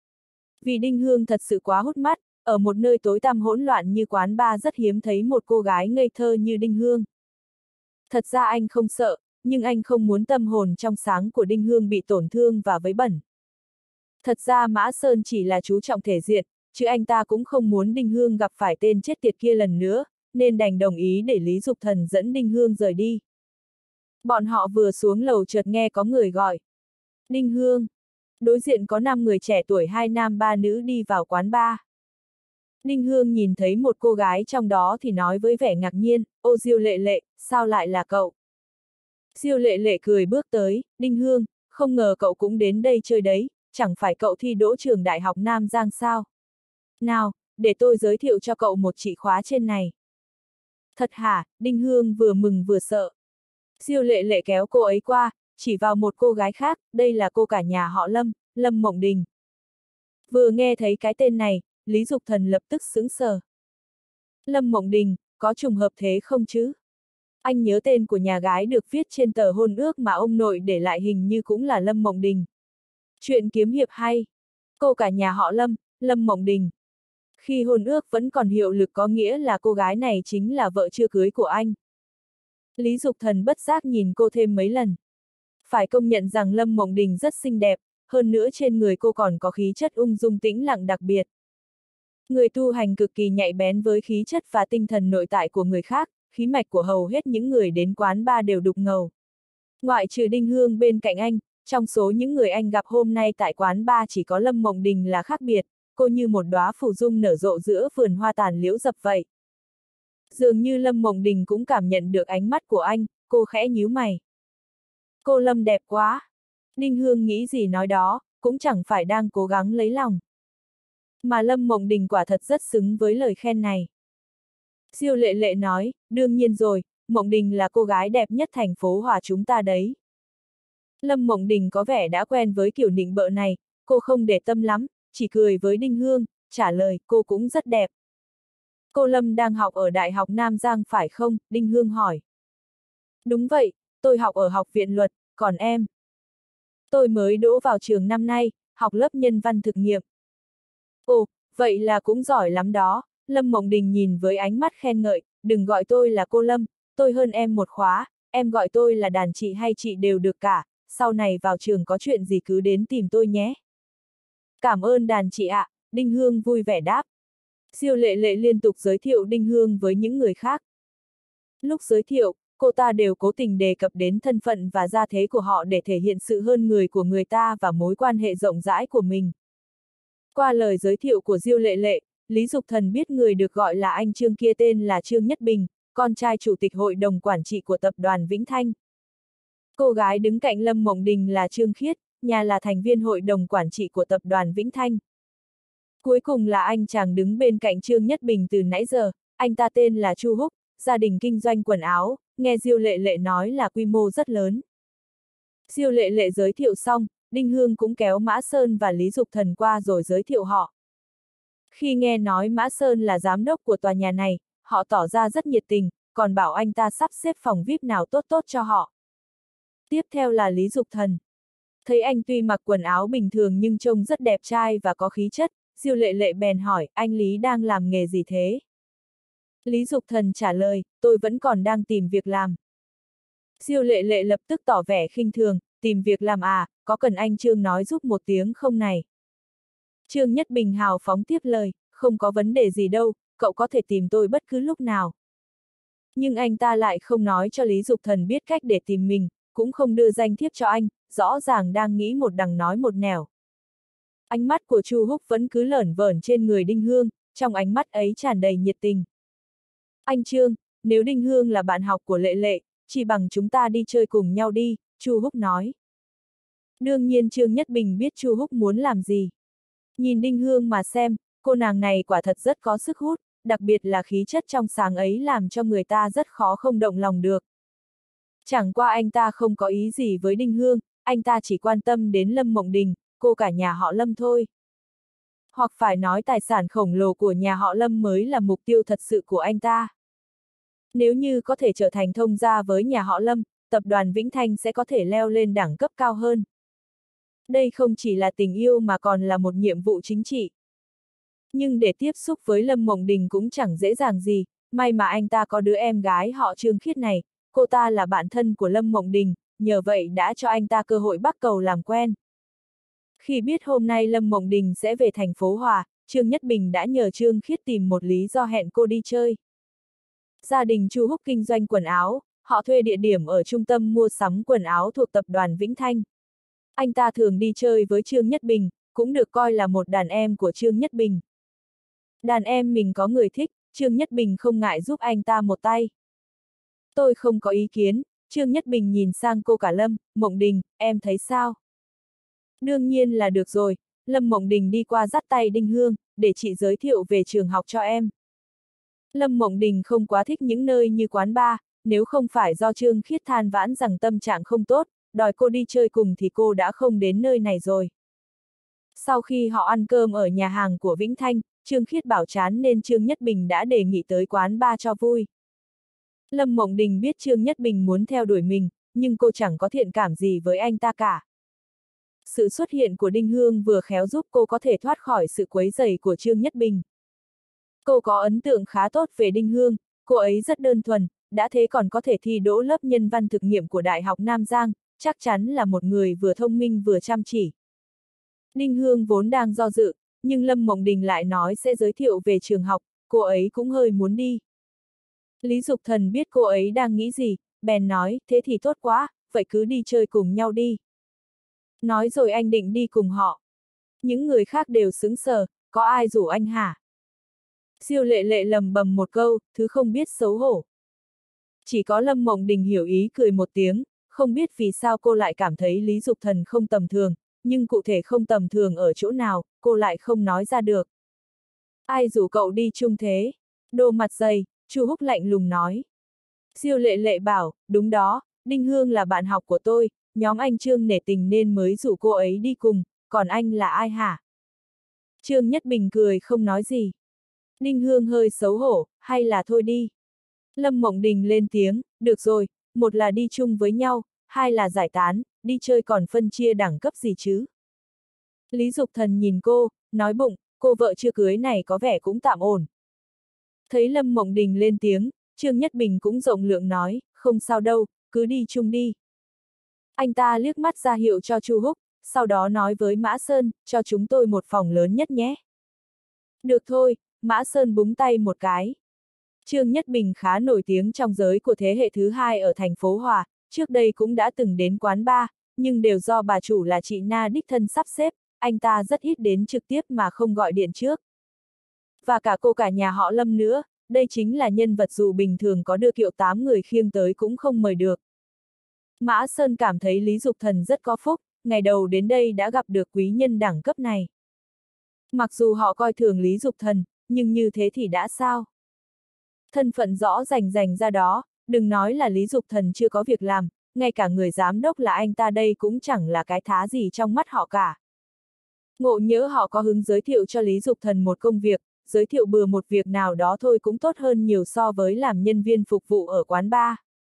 Vì Đinh Hương thật sự quá hút mắt, ở một nơi tối tăm hỗn loạn như quán bar rất hiếm thấy một cô gái ngây thơ như Đinh Hương. Thật ra anh không sợ, nhưng anh không muốn tâm hồn trong sáng của Đinh Hương bị tổn thương và vấy bẩn. Thật ra Mã Sơn chỉ là chú trọng thể diện, chứ anh ta cũng không muốn Đinh Hương gặp phải tên chết tiệt kia lần nữa, nên đành đồng ý để Lý Dục Thần dẫn Đinh Hương rời đi. Bọn họ vừa xuống lầu chợt nghe có người gọi. Đinh Hương. Đối diện có năm người trẻ tuổi hai nam ba nữ đi vào quán bar. Đinh Hương nhìn thấy một cô gái trong đó thì nói với vẻ ngạc nhiên, ô Diêu Lệ Lệ, sao lại là cậu? Diêu Lệ Lệ cười bước tới, Đinh Hương, không ngờ cậu cũng đến đây chơi đấy, chẳng phải cậu thi đỗ trường Đại học Nam Giang sao? Nào, để tôi giới thiệu cho cậu một chị khóa trên này. Thật hả? Đinh Hương vừa mừng vừa sợ. Diêu Lệ Lệ kéo cô ấy qua, chỉ vào một cô gái khác, đây là cô cả nhà họ Lâm, Lâm Mộng Đình. Vừa nghe thấy cái tên này, Lý Dục Thần lập tức sững sờ. Lâm Mộng Đình, có trùng hợp thế không chứ? Anh nhớ tên của nhà gái được viết trên tờ hôn ước mà ông nội để lại hình như cũng là Lâm Mộng Đình. Chuyện kiếm hiệp hay. Cô cả nhà họ Lâm, Lâm Mộng Đình. Khi hôn ước vẫn còn hiệu lực có nghĩa là cô gái này chính là vợ chưa cưới của anh. Lý Dục Thần bất giác nhìn cô thêm mấy lần. Phải công nhận rằng Lâm Mộng Đình rất xinh đẹp, hơn nữa trên người cô còn có khí chất ung dung tĩnh lặng đặc biệt. Người tu hành cực kỳ nhạy bén với khí chất và tinh thần nội tại của người khác, khí mạch của hầu hết những người đến quán bar đều đục ngầu. Ngoại trừ Đinh Hương bên cạnh anh, trong số những người anh gặp hôm nay tại quán bar chỉ có Lâm Mộng Đình là khác biệt, cô như một đóa phù dung nở rộ giữa vườn hoa tàn liễu dập vậy. Dường như Lâm Mộng Đình cũng cảm nhận được ánh mắt của anh, cô khẽ nhíu mày. Cô Lâm đẹp quá. Đinh Hương nghĩ gì nói đó, cũng chẳng phải đang cố gắng lấy lòng. Mà Lâm Mộng Đình quả thật rất xứng với lời khen này. Diêu Lệ Lệ nói, đương nhiên rồi, Mộng Đình là cô gái đẹp nhất thành phố Hòa chúng ta đấy. Lâm Mộng Đình có vẻ đã quen với kiểu nịnh bợ này, cô không để tâm lắm, chỉ cười với Đinh Hương, trả lời, cô cũng rất đẹp. Cô Lâm đang học ở Đại học Nam Giang phải không? Đinh Hương hỏi. Đúng vậy, tôi học ở học viện luật, còn em? Tôi mới đỗ vào trường năm nay, học lớp nhân văn thực nghiệm. Ồ, vậy là cũng giỏi lắm đó, Lâm Mộng Đình nhìn với ánh mắt khen ngợi, đừng gọi tôi là cô Lâm, tôi hơn em một khóa, em gọi tôi là đàn chị hay chị đều được cả, sau này vào trường có chuyện gì cứ đến tìm tôi nhé. Cảm ơn đàn chị ạ, Đinh Hương vui vẻ đáp. Diêu Lệ Lệ liên tục giới thiệu Đinh Hương với những người khác. Lúc giới thiệu, cô ta đều cố tình đề cập đến thân phận và gia thế của họ để thể hiện sự hơn người của người ta và mối quan hệ rộng rãi của mình. Qua lời giới thiệu của Diêu Lệ Lệ, Lý Dục Thần biết người được gọi là anh Trương kia tên là Trương Nhất Bình, con trai chủ tịch hội đồng quản trị của tập đoàn Vĩnh Thanh. Cô gái đứng cạnh Lâm Mộng Đình là Trương Khiết, nhà là thành viên hội đồng quản trị của tập đoàn Vĩnh Thanh. Cuối cùng là anh chàng đứng bên cạnh Trương Nhất Bình từ nãy giờ, anh ta tên là Chu Húc, gia đình kinh doanh quần áo, nghe Diêu Lệ Lệ nói là quy mô rất lớn. Diêu Lệ Lệ giới thiệu xong, Đinh Hương cũng kéo Mã Sơn và Lý Dục Thần qua rồi giới thiệu họ. Khi nghe nói Mã Sơn là giám đốc của tòa nhà này, họ tỏ ra rất nhiệt tình, còn bảo anh ta sắp xếp phòng vi ai pi nào tốt tốt cho họ. Tiếp theo là Lý Dục Thần. Thấy anh tuy mặc quần áo bình thường nhưng trông rất đẹp trai và có khí chất, Diêu Lệ Lệ bèn hỏi, anh Lý đang làm nghề gì thế? Lý Dục Thần trả lời, tôi vẫn còn đang tìm việc làm. Diêu Lệ Lệ lập tức tỏ vẻ khinh thường, tìm việc làm à, có cần anh Trương nói giúp một tiếng không này? Trương Nhất Bình hào phóng tiếp lời, không có vấn đề gì đâu, cậu có thể tìm tôi bất cứ lúc nào. Nhưng anh ta lại không nói cho Lý Dục Thần biết cách để tìm mình, cũng không đưa danh thiếp cho anh, rõ ràng đang nghĩ một đằng nói một nẻo. Ánh mắt của Chu Húc vẫn cứ lởn vởn trên người Đinh Hương, trong ánh mắt ấy tràn đầy nhiệt tình. Anh Trương, nếu Đinh Hương là bạn học của Lệ Lệ, chỉ bằng chúng ta đi chơi cùng nhau đi, Chu Húc nói. Đương nhiên Trương Nhất Bình biết Chu Húc muốn làm gì. Nhìn Đinh Hương mà xem, cô nàng này quả thật rất có sức hút, đặc biệt là khí chất trong sáng ấy làm cho người ta rất khó không động lòng được. Chẳng qua anh ta không có ý gì với Đinh Hương, anh ta chỉ quan tâm đến Lâm Mộng Đình, cô cả nhà họ Lâm thôi. Hoặc phải nói tài sản khổng lồ của nhà họ Lâm mới là mục tiêu thật sự của anh ta. Nếu như có thể trở thành thông gia với nhà họ Lâm, tập đoàn Vĩnh Thanh sẽ có thể leo lên đẳng cấp cao hơn. Đây không chỉ là tình yêu mà còn là một nhiệm vụ chính trị. Nhưng để tiếp xúc với Lâm Mộng Đình cũng chẳng dễ dàng gì, may mà anh ta có đứa em gái họ Trương Khiết này, cô ta là bạn thân của Lâm Mộng Đình, nhờ vậy đã cho anh ta cơ hội bắt cầu làm quen. Khi biết hôm nay Lâm Mộng Đình sẽ về thành phố Hòa, Trương Nhất Bình đã nhờ Trương Khiết tìm một lý do hẹn cô đi chơi. Gia đình Chu Húc kinh doanh quần áo, họ thuê địa điểm ở trung tâm mua sắm quần áo thuộc tập đoàn Vĩnh Thanh. Anh ta thường đi chơi với Trương Nhất Bình, cũng được coi là một đàn em của Trương Nhất Bình. Đàn em mình có người thích, Trương Nhất Bình không ngại giúp anh ta một tay. Tôi không có ý kiến, Trương Nhất Bình nhìn sang cô cả Lâm, Mộng Đình, em thấy sao? Đương nhiên là được rồi, Lâm Mộng Đình đi qua dắt tay Đinh Hương, để chị giới thiệu về trường học cho em. Lâm Mộng Đình không quá thích những nơi như quán bar, nếu không phải do Trương Khiết than vãn rằng tâm trạng không tốt, đòi cô đi chơi cùng thì cô đã không đến nơi này rồi. Sau khi họ ăn cơm ở nhà hàng của Vĩnh Thanh, Trương Khiết bảo chán nên Trương Nhất Bình đã đề nghị tới quán bar cho vui. Lâm Mộng Đình biết Trương Nhất Bình muốn theo đuổi mình, nhưng cô chẳng có thiện cảm gì với anh ta cả. Sự xuất hiện của Đinh Hương vừa khéo giúp cô có thể thoát khỏi sự quấy rầy của Trương Nhất Bình. Cô có ấn tượng khá tốt về Đinh Hương, cô ấy rất đơn thuần, đã thế còn có thể thi đỗ lớp nhân văn thực nghiệm của Đại học Nam Giang, chắc chắn là một người vừa thông minh vừa chăm chỉ. Đinh Hương vốn đang do dự, nhưng Lâm Mộng Đình lại nói sẽ giới thiệu về trường học, cô ấy cũng hơi muốn đi. Lý Dục Thần biết cô ấy đang nghĩ gì, bèn nói, thế thì tốt quá, vậy cứ đi chơi cùng nhau đi. Nói rồi anh định đi cùng họ. Những người khác đều sững sờ, có ai rủ anh hả? Siêu Lệ Lệ lầm bầm một câu, thứ không biết xấu hổ. Chỉ có Lâm Mộng Đình hiểu ý cười một tiếng, không biết vì sao cô lại cảm thấy Lý Dục Thần không tầm thường, nhưng cụ thể không tầm thường ở chỗ nào, cô lại không nói ra được. Ai rủ cậu đi chung thế? Đồ mặt dày, Chu Húc lạnh lùng nói. Siêu Lệ Lệ bảo, đúng đó, Đinh Hương là bạn học của tôi, nhóm anh Trương nể tình nên mới rủ cô ấy đi cùng, còn anh là ai hả? Trương Nhất Bình cười không nói gì. Đinh Hương hơi xấu hổ, hay là thôi đi. Lâm Mộng Đình lên tiếng, được rồi, một là đi chung với nhau, hai là giải tán, đi chơi còn phân chia đẳng cấp gì chứ? Lý Dục Thần nhìn cô, nói bụng, cô vợ chưa cưới này có vẻ cũng tạm ổn. Thấy Lâm Mộng Đình lên tiếng, Trương Nhất Bình cũng rộng lượng nói, không sao đâu, cứ đi chung đi. Anh ta liếc mắt ra hiệu cho Chu Húc, sau đó nói với Mã Sơn, cho chúng tôi một phòng lớn nhất nhé. Được thôi, Mã Sơn búng tay một cái. Trương Nhất Bình khá nổi tiếng trong giới của thế hệ thứ hai ở thành phố Hòa, trước đây cũng đã từng đến quán bar, nhưng đều do bà chủ là chị Na đích thân sắp xếp, anh ta rất ít đến trực tiếp mà không gọi điện trước. Và cả cô cả nhà họ Lâm nữa, đây chính là nhân vật dù bình thường có đưa kiệu tám người khiêng tới cũng không mời được. Mã Sơn cảm thấy Lý Dục Thần rất có phúc, ngày đầu đến đây đã gặp được quý nhân đẳng cấp này. Mặc dù họ coi thường Lý Dục Thần, nhưng như thế thì đã sao? Thân phận rõ rành rành ra đó, đừng nói là Lý Dục Thần chưa có việc làm, ngay cả người giám đốc là anh ta đây cũng chẳng là cái thá gì trong mắt họ cả. Ngộ nhỡ họ có hứng giới thiệu cho Lý Dục Thần một công việc, giới thiệu bừa một việc nào đó thôi cũng tốt hơn nhiều so với làm nhân viên phục vụ ở quán bar.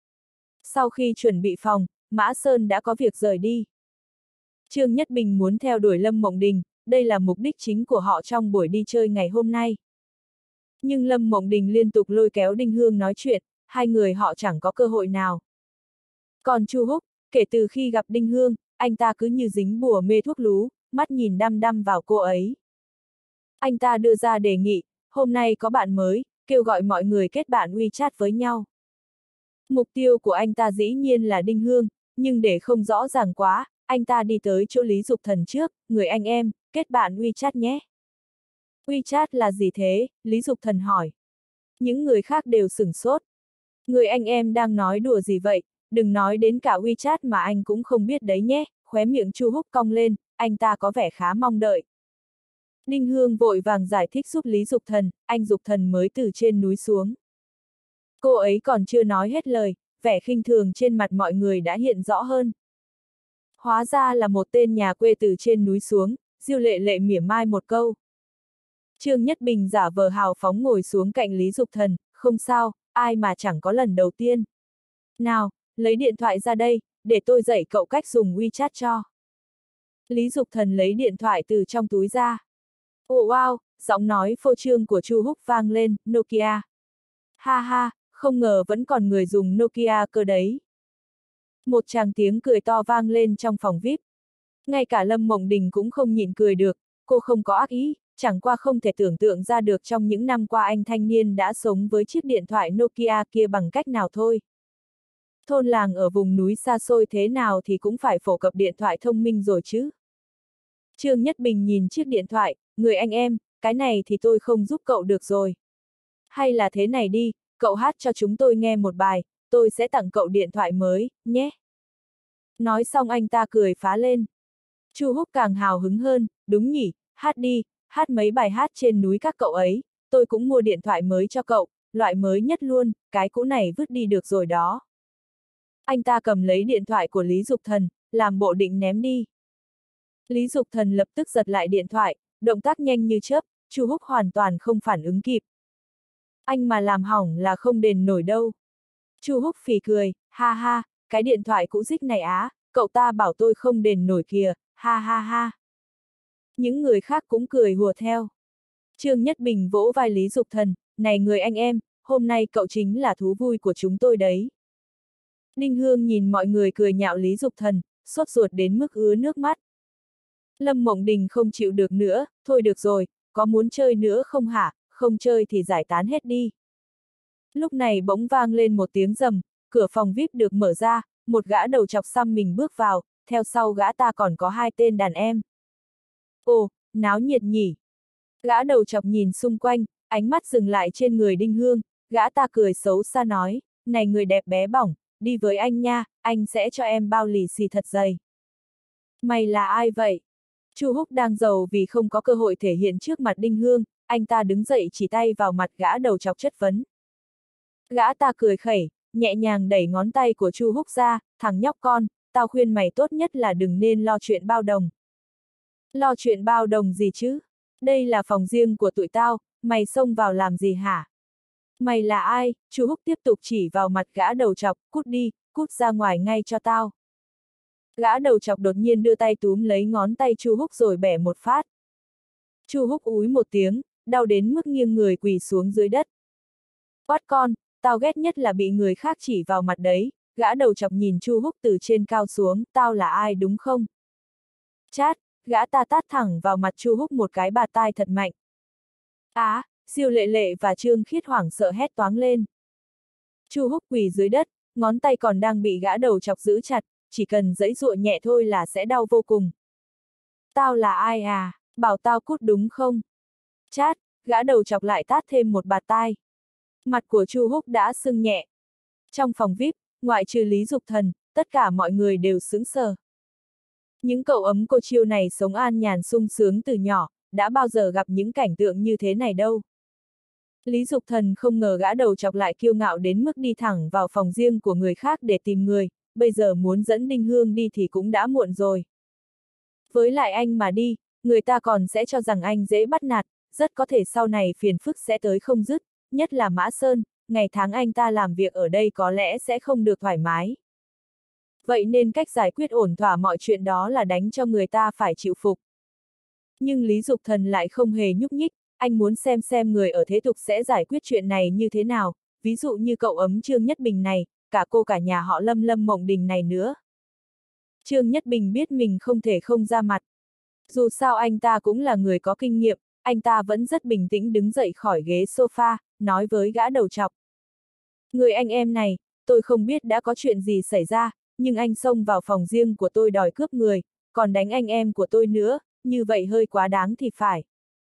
Sau khi chuẩn bị phòng, Mã Sơn đã có việc rời đi. Trương Nhất Bình muốn theo đuổi Lâm Mộng Đình, đây là mục đích chính của họ trong buổi đi chơi ngày hôm nay. Nhưng Lâm Mộng Đình liên tục lôi kéo Đinh Hương nói chuyện, hai người họ chẳng có cơ hội nào. Còn Chu Húc, kể từ khi gặp Đinh Hương, anh ta cứ như dính bùa mê thuốc lú, mắt nhìn đăm đăm vào cô ấy. Anh ta đưa ra đề nghị, hôm nay có bạn mới, kêu gọi mọi người kết bạn WeChat với nhau. Mục tiêu của anh ta dĩ nhiên là Đinh Hương, nhưng để không rõ ràng quá, anh ta đi tới chỗ Lý Dục Thần trước, người anh em, kết bạn WeChat nhé. WeChat là gì thế? Lý Dục Thần hỏi. Những người khác đều sửng sốt. Người anh em đang nói đùa gì vậy, đừng nói đến cả WeChat mà anh cũng không biết đấy nhé, khóe miệng Chu Húc cong lên, anh ta có vẻ khá mong đợi. Đinh Hương vội vàng giải thích giúp Lý Dục Thần, anh Dục Thần mới từ trên núi xuống. Cô ấy còn chưa nói hết lời, vẻ khinh thường trên mặt mọi người đã hiện rõ hơn. Hóa ra là một tên nhà quê từ trên núi xuống, Diêu Lệ Lệ mỉa mai một câu. Trương Nhất Bình giả vờ hào phóng ngồi xuống cạnh Lý Dục Thần, không sao, ai mà chẳng có lần đầu tiên. Nào, lấy điện thoại ra đây, để tôi dạy cậu cách dùng WeChat cho. Lý Dục Thần lấy điện thoại từ trong túi ra. Ồ wow, giọng nói phô trương của Chu Húc vang lên, Nokia. Ha ha, không ngờ vẫn còn người dùng Nokia cơ đấy. Một tràng tiếng cười to vang lên trong phòng vi ai pi. Ngay cả Lâm Mộng Đình cũng không nhịn cười được, cô không có ác ý, chẳng qua không thể tưởng tượng ra được trong những năm qua anh thanh niên đã sống với chiếc điện thoại Nokia kia bằng cách nào thôi. Thôn làng ở vùng núi xa xôi thế nào thì cũng phải phổ cập điện thoại thông minh rồi chứ. Trương Nhất Bình nhìn chiếc điện thoại, người anh em, cái này thì tôi không giúp cậu được rồi. Hay là thế này đi, cậu hát cho chúng tôi nghe một bài, tôi sẽ tặng cậu điện thoại mới, nhé. Nói xong anh ta cười phá lên. Chu Húc càng hào hứng hơn, đúng nhỉ, hát đi, hát mấy bài hát trên núi các cậu ấy, tôi cũng mua điện thoại mới cho cậu, loại mới nhất luôn, cái cũ này vứt đi được rồi đó. Anh ta cầm lấy điện thoại của Lý Dục Thần, làm bộ định ném đi. Lý Dục Thần lập tức giật lại điện thoại, động tác nhanh như chớp, Chu Húc hoàn toàn không phản ứng kịp. Anh mà làm hỏng là không đền nổi đâu. Chu Húc phì cười, ha ha, cái điện thoại cũ rích này á, cậu ta bảo tôi không đền nổi kìa, ha ha ha. Những người khác cũng cười hùa theo. Trương Nhất Bình vỗ vai Lý Dục Thần, này người anh em, hôm nay cậu chính là thú vui của chúng tôi đấy. Ninh Hương nhìn mọi người cười nhạo Lý Dục Thần, sốt ruột đến mức ứa nước mắt. Lâm Mộng Đình không chịu được nữa, thôi được rồi, có muốn chơi nữa không hả, không chơi thì giải tán hết đi. Lúc này bỗng vang lên một tiếng rầm, cửa phòng vi ai pi được mở ra, một gã đầu chọc xăm mình bước vào, theo sau gã ta còn có hai tên đàn em. Ồ, náo nhiệt nhỉ. Gã đầu chọc nhìn xung quanh, ánh mắt dừng lại trên người Đinh Hương, gã ta cười xấu xa nói, này người đẹp bé bỏng, đi với anh nha, anh sẽ cho em bao lì xì thật dày. Mày là ai vậy? Chu Húc đang giàu vì không có cơ hội thể hiện trước mặt Đinh Hương, anh ta đứng dậy chỉ tay vào mặt gã đầu chọc chất vấn. Gã ta cười khẩy, nhẹ nhàng đẩy ngón tay của Chu Húc ra, thằng nhóc con, tao khuyên mày tốt nhất là đừng nên lo chuyện bao đồng. Lo chuyện bao đồng gì chứ? Đây là phòng riêng của tụi tao, mày xông vào làm gì hả? Mày là ai? Chu Húc tiếp tục chỉ vào mặt gã đầu chọc, cút đi, cút ra ngoài ngay cho tao. Gã đầu chọc đột nhiên đưa tay túm lấy ngón tay Chu Húc rồi bẻ một phát. Chu Húc úi một tiếng, đau đến mức nghiêng người quỳ xuống dưới đất. Quát con, tao ghét nhất là bị người khác chỉ vào mặt đấy, gã đầu chọc nhìn Chu Húc từ trên cao xuống, tao là ai đúng không? Chát, gã ta tát thẳng vào mặt Chu Húc một cái bạt tai thật mạnh. Á, à, Diêu Lệ Lệ và Trương Khiết hoảng sợ hét toáng lên. Chu Húc quỳ dưới đất, ngón tay còn đang bị gã đầu chọc giữ chặt, chỉ cần giãy giụa nhẹ thôi là sẽ đau vô cùng. Tao là ai à, bảo tao cút đúng không? Chát, gã đầu chọc lại tát thêm một bạt tai. Mặt của Chu Húc đã sưng nhẹ. Trong phòng vi ai pi, ngoại trừ Lý Dục Thần, tất cả mọi người đều sững sờ. Những cậu ấm cô chiêu này sống an nhàn sung sướng từ nhỏ, đã bao giờ gặp những cảnh tượng như thế này đâu. Lý Dục Thần không ngờ gã đầu chọc lại kiêu ngạo đến mức đi thẳng vào phòng riêng của người khác để tìm người, bây giờ muốn dẫn Đinh Hương đi thì cũng đã muộn rồi. Với lại anh mà đi, người ta còn sẽ cho rằng anh dễ bắt nạt, rất có thể sau này phiền phức sẽ tới không dứt, nhất là Mã Sơn, ngày tháng anh ta làm việc ở đây có lẽ sẽ không được thoải mái. Vậy nên cách giải quyết ổn thỏa mọi chuyện đó là đánh cho người ta phải chịu phục. Nhưng Lý Dục Thần lại không hề nhúc nhích, anh muốn xem xem người ở thế tục sẽ giải quyết chuyện này như thế nào, ví dụ như cậu ấm Trương Nhất Bình này, cả cô cả nhà họ Lâm Lâm Mộng Đình này nữa. Trương Nhất Bình biết mình không thể không ra mặt. Dù sao anh ta cũng là người có kinh nghiệm, anh ta vẫn rất bình tĩnh đứng dậy khỏi ghế sofa, nói với gã đầu chọc. Người anh em này, tôi không biết đã có chuyện gì xảy ra, nhưng anh xông vào phòng riêng của tôi đòi cướp người, còn đánh anh em của tôi nữa, như vậy hơi quá đáng thì phải.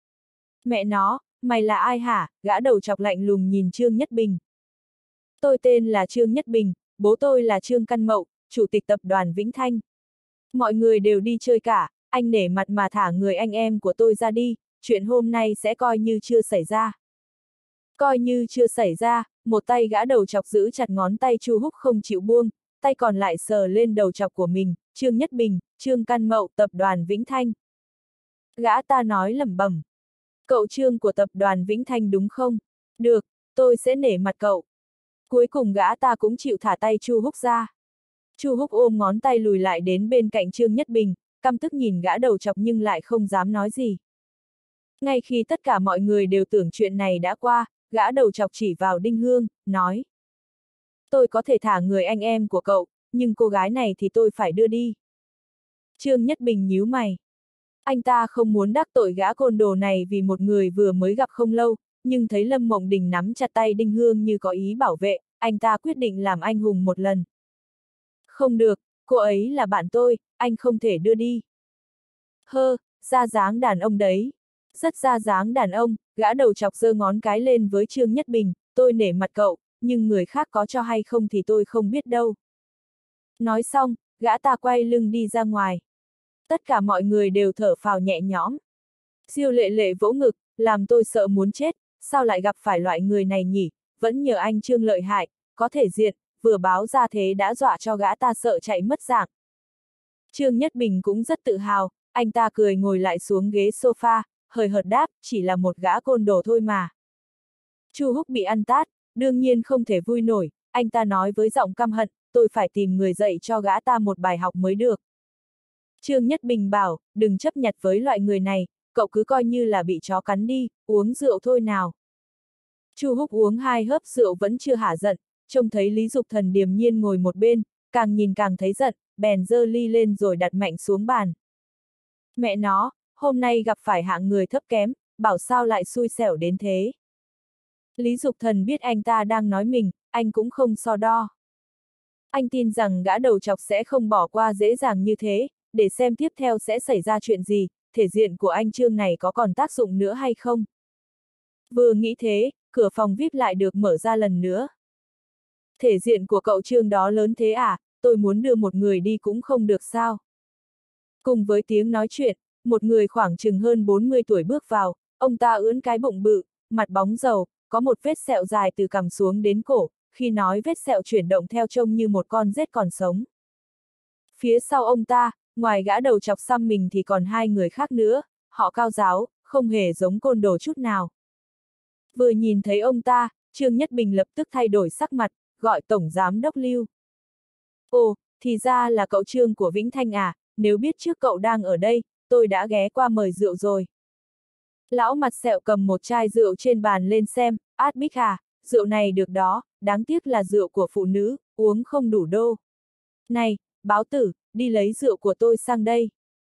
Mẹ nó, mày là ai hả? Gã đầu chọc lạnh lùng nhìn Trương Nhất Bình. Tôi tên là Trương Nhất Bình, bố tôi là Trương Căn Mậu, chủ tịch tập đoàn Vĩnh Thanh. Mọi người đều đi chơi cả, anh nể mặt mà thả người anh em của tôi ra đi, chuyện hôm nay sẽ coi như chưa xảy ra. Coi như chưa xảy ra, một tay gã đầu chọc giữ chặt ngón tay Chu Húc không chịu buông, tay còn lại sờ lên đầu chọc của mình, Trương Nhất Bình, Trương Căn Mậu, tập đoàn Vĩnh Thanh. Gã ta nói lẩm bẩm. Cậu Trương của tập đoàn Vĩnh Thanh đúng không? Được, tôi sẽ nể mặt cậu. Cuối cùng gã ta cũng chịu thả tay Chu Húc ra. Chu Húc ôm ngón tay lùi lại đến bên cạnh Trương Nhất Bình, căm tức nhìn gã đầu chọc nhưng lại không dám nói gì. Ngay khi tất cả mọi người đều tưởng chuyện này đã qua, gã đầu chọc chỉ vào Đinh Hương, nói. Tôi có thể thả người anh em của cậu, nhưng cô gái này thì tôi phải đưa đi. Trương Nhất Bình nhíu mày. Anh ta không muốn đắc tội gã côn đồ này vì một người vừa mới gặp không lâu, nhưng thấy Lâm Mộng Đình nắm chặt tay Đinh Hương như có ý bảo vệ, anh ta quyết định làm anh hùng một lần. Không được, cô ấy là bạn tôi, anh không thể đưa đi. Hơ, ra dáng đàn ông đấy. Rất ra dáng đàn ông, gã đầu chọc giơ ngón cái lên với Trương Nhất Bình, tôi nể mặt cậu, nhưng người khác có cho hay không thì tôi không biết đâu. Nói xong, gã ta quay lưng đi ra ngoài. Tất cả mọi người đều thở phào nhẹ nhõm. Diêu Lệ Lệ vỗ ngực, làm tôi sợ muốn chết, sao lại gặp phải loại người này nhỉ, vẫn nhờ anh Trương lợi hại, có thể diện, vừa báo ra thế đã dọa cho gã ta sợ chạy mất dạng. Trương Nhất Bình cũng rất tự hào, anh ta cười ngồi lại xuống ghế sofa, hời hợt đáp, chỉ là một gã côn đồ thôi mà. Chu Húc bị ăn tát, đương nhiên không thể vui nổi, anh ta nói với giọng căm hận, tôi phải tìm người dạy cho gã ta một bài học mới được. Trương Nhất Bình bảo, đừng chấp nhặt với loại người này, cậu cứ coi như là bị chó cắn đi, uống rượu thôi nào. Chu Húc uống hai hớp rượu vẫn chưa hả giận, trông thấy Lý Dục Thần điềm nhiên ngồi một bên, càng nhìn càng thấy giận, bèn giơ ly lên rồi đặt mạnh xuống bàn. Mẹ nó, hôm nay gặp phải hạng người thấp kém, bảo sao lại xui xẻo đến thế. Lý Dục Thần biết anh ta đang nói mình, anh cũng không so đo. Anh tin rằng gã đầu chọc sẽ không bỏ qua dễ dàng như thế, để xem tiếp theo sẽ xảy ra chuyện gì, thể diện của anh Trương này có còn tác dụng nữa hay không. Vừa nghĩ thế, cửa phòng vi ai pi lại được mở ra lần nữa. Thể diện của cậu Trương đó lớn thế à, tôi muốn đưa một người đi cũng không được sao. Cùng với tiếng nói chuyện, một người khoảng chừng hơn bốn mươi tuổi bước vào, ông ta ưỡn cái bụng bự, mặt bóng dầu, có một vết sẹo dài từ cằm xuống đến cổ, khi nói vết sẹo chuyển động theo trông như một con rết còn sống. Phía sau ông ta, ngoài gã đầu chọc xăm mình thì còn hai người khác nữa, họ cao ráo, không hề giống côn đồ chút nào. Vừa nhìn thấy ông ta, Trương Nhất Bình lập tức thay đổi sắc mặt, gọi Tổng Giám Đốc Lưu. Ồ, thì ra là cậu Trương của Vĩnh Thanh à, nếu biết trước cậu đang ở đây, tôi đã ghé qua mời rượu rồi. Lão mặt sẹo cầm một chai rượu trên bàn lên xem, át bích à, rượu này được đó, đáng tiếc là rượu của phụ nữ, uống không đủ đô. Này, báo tử, đi lấy rượu của tôi sang đây.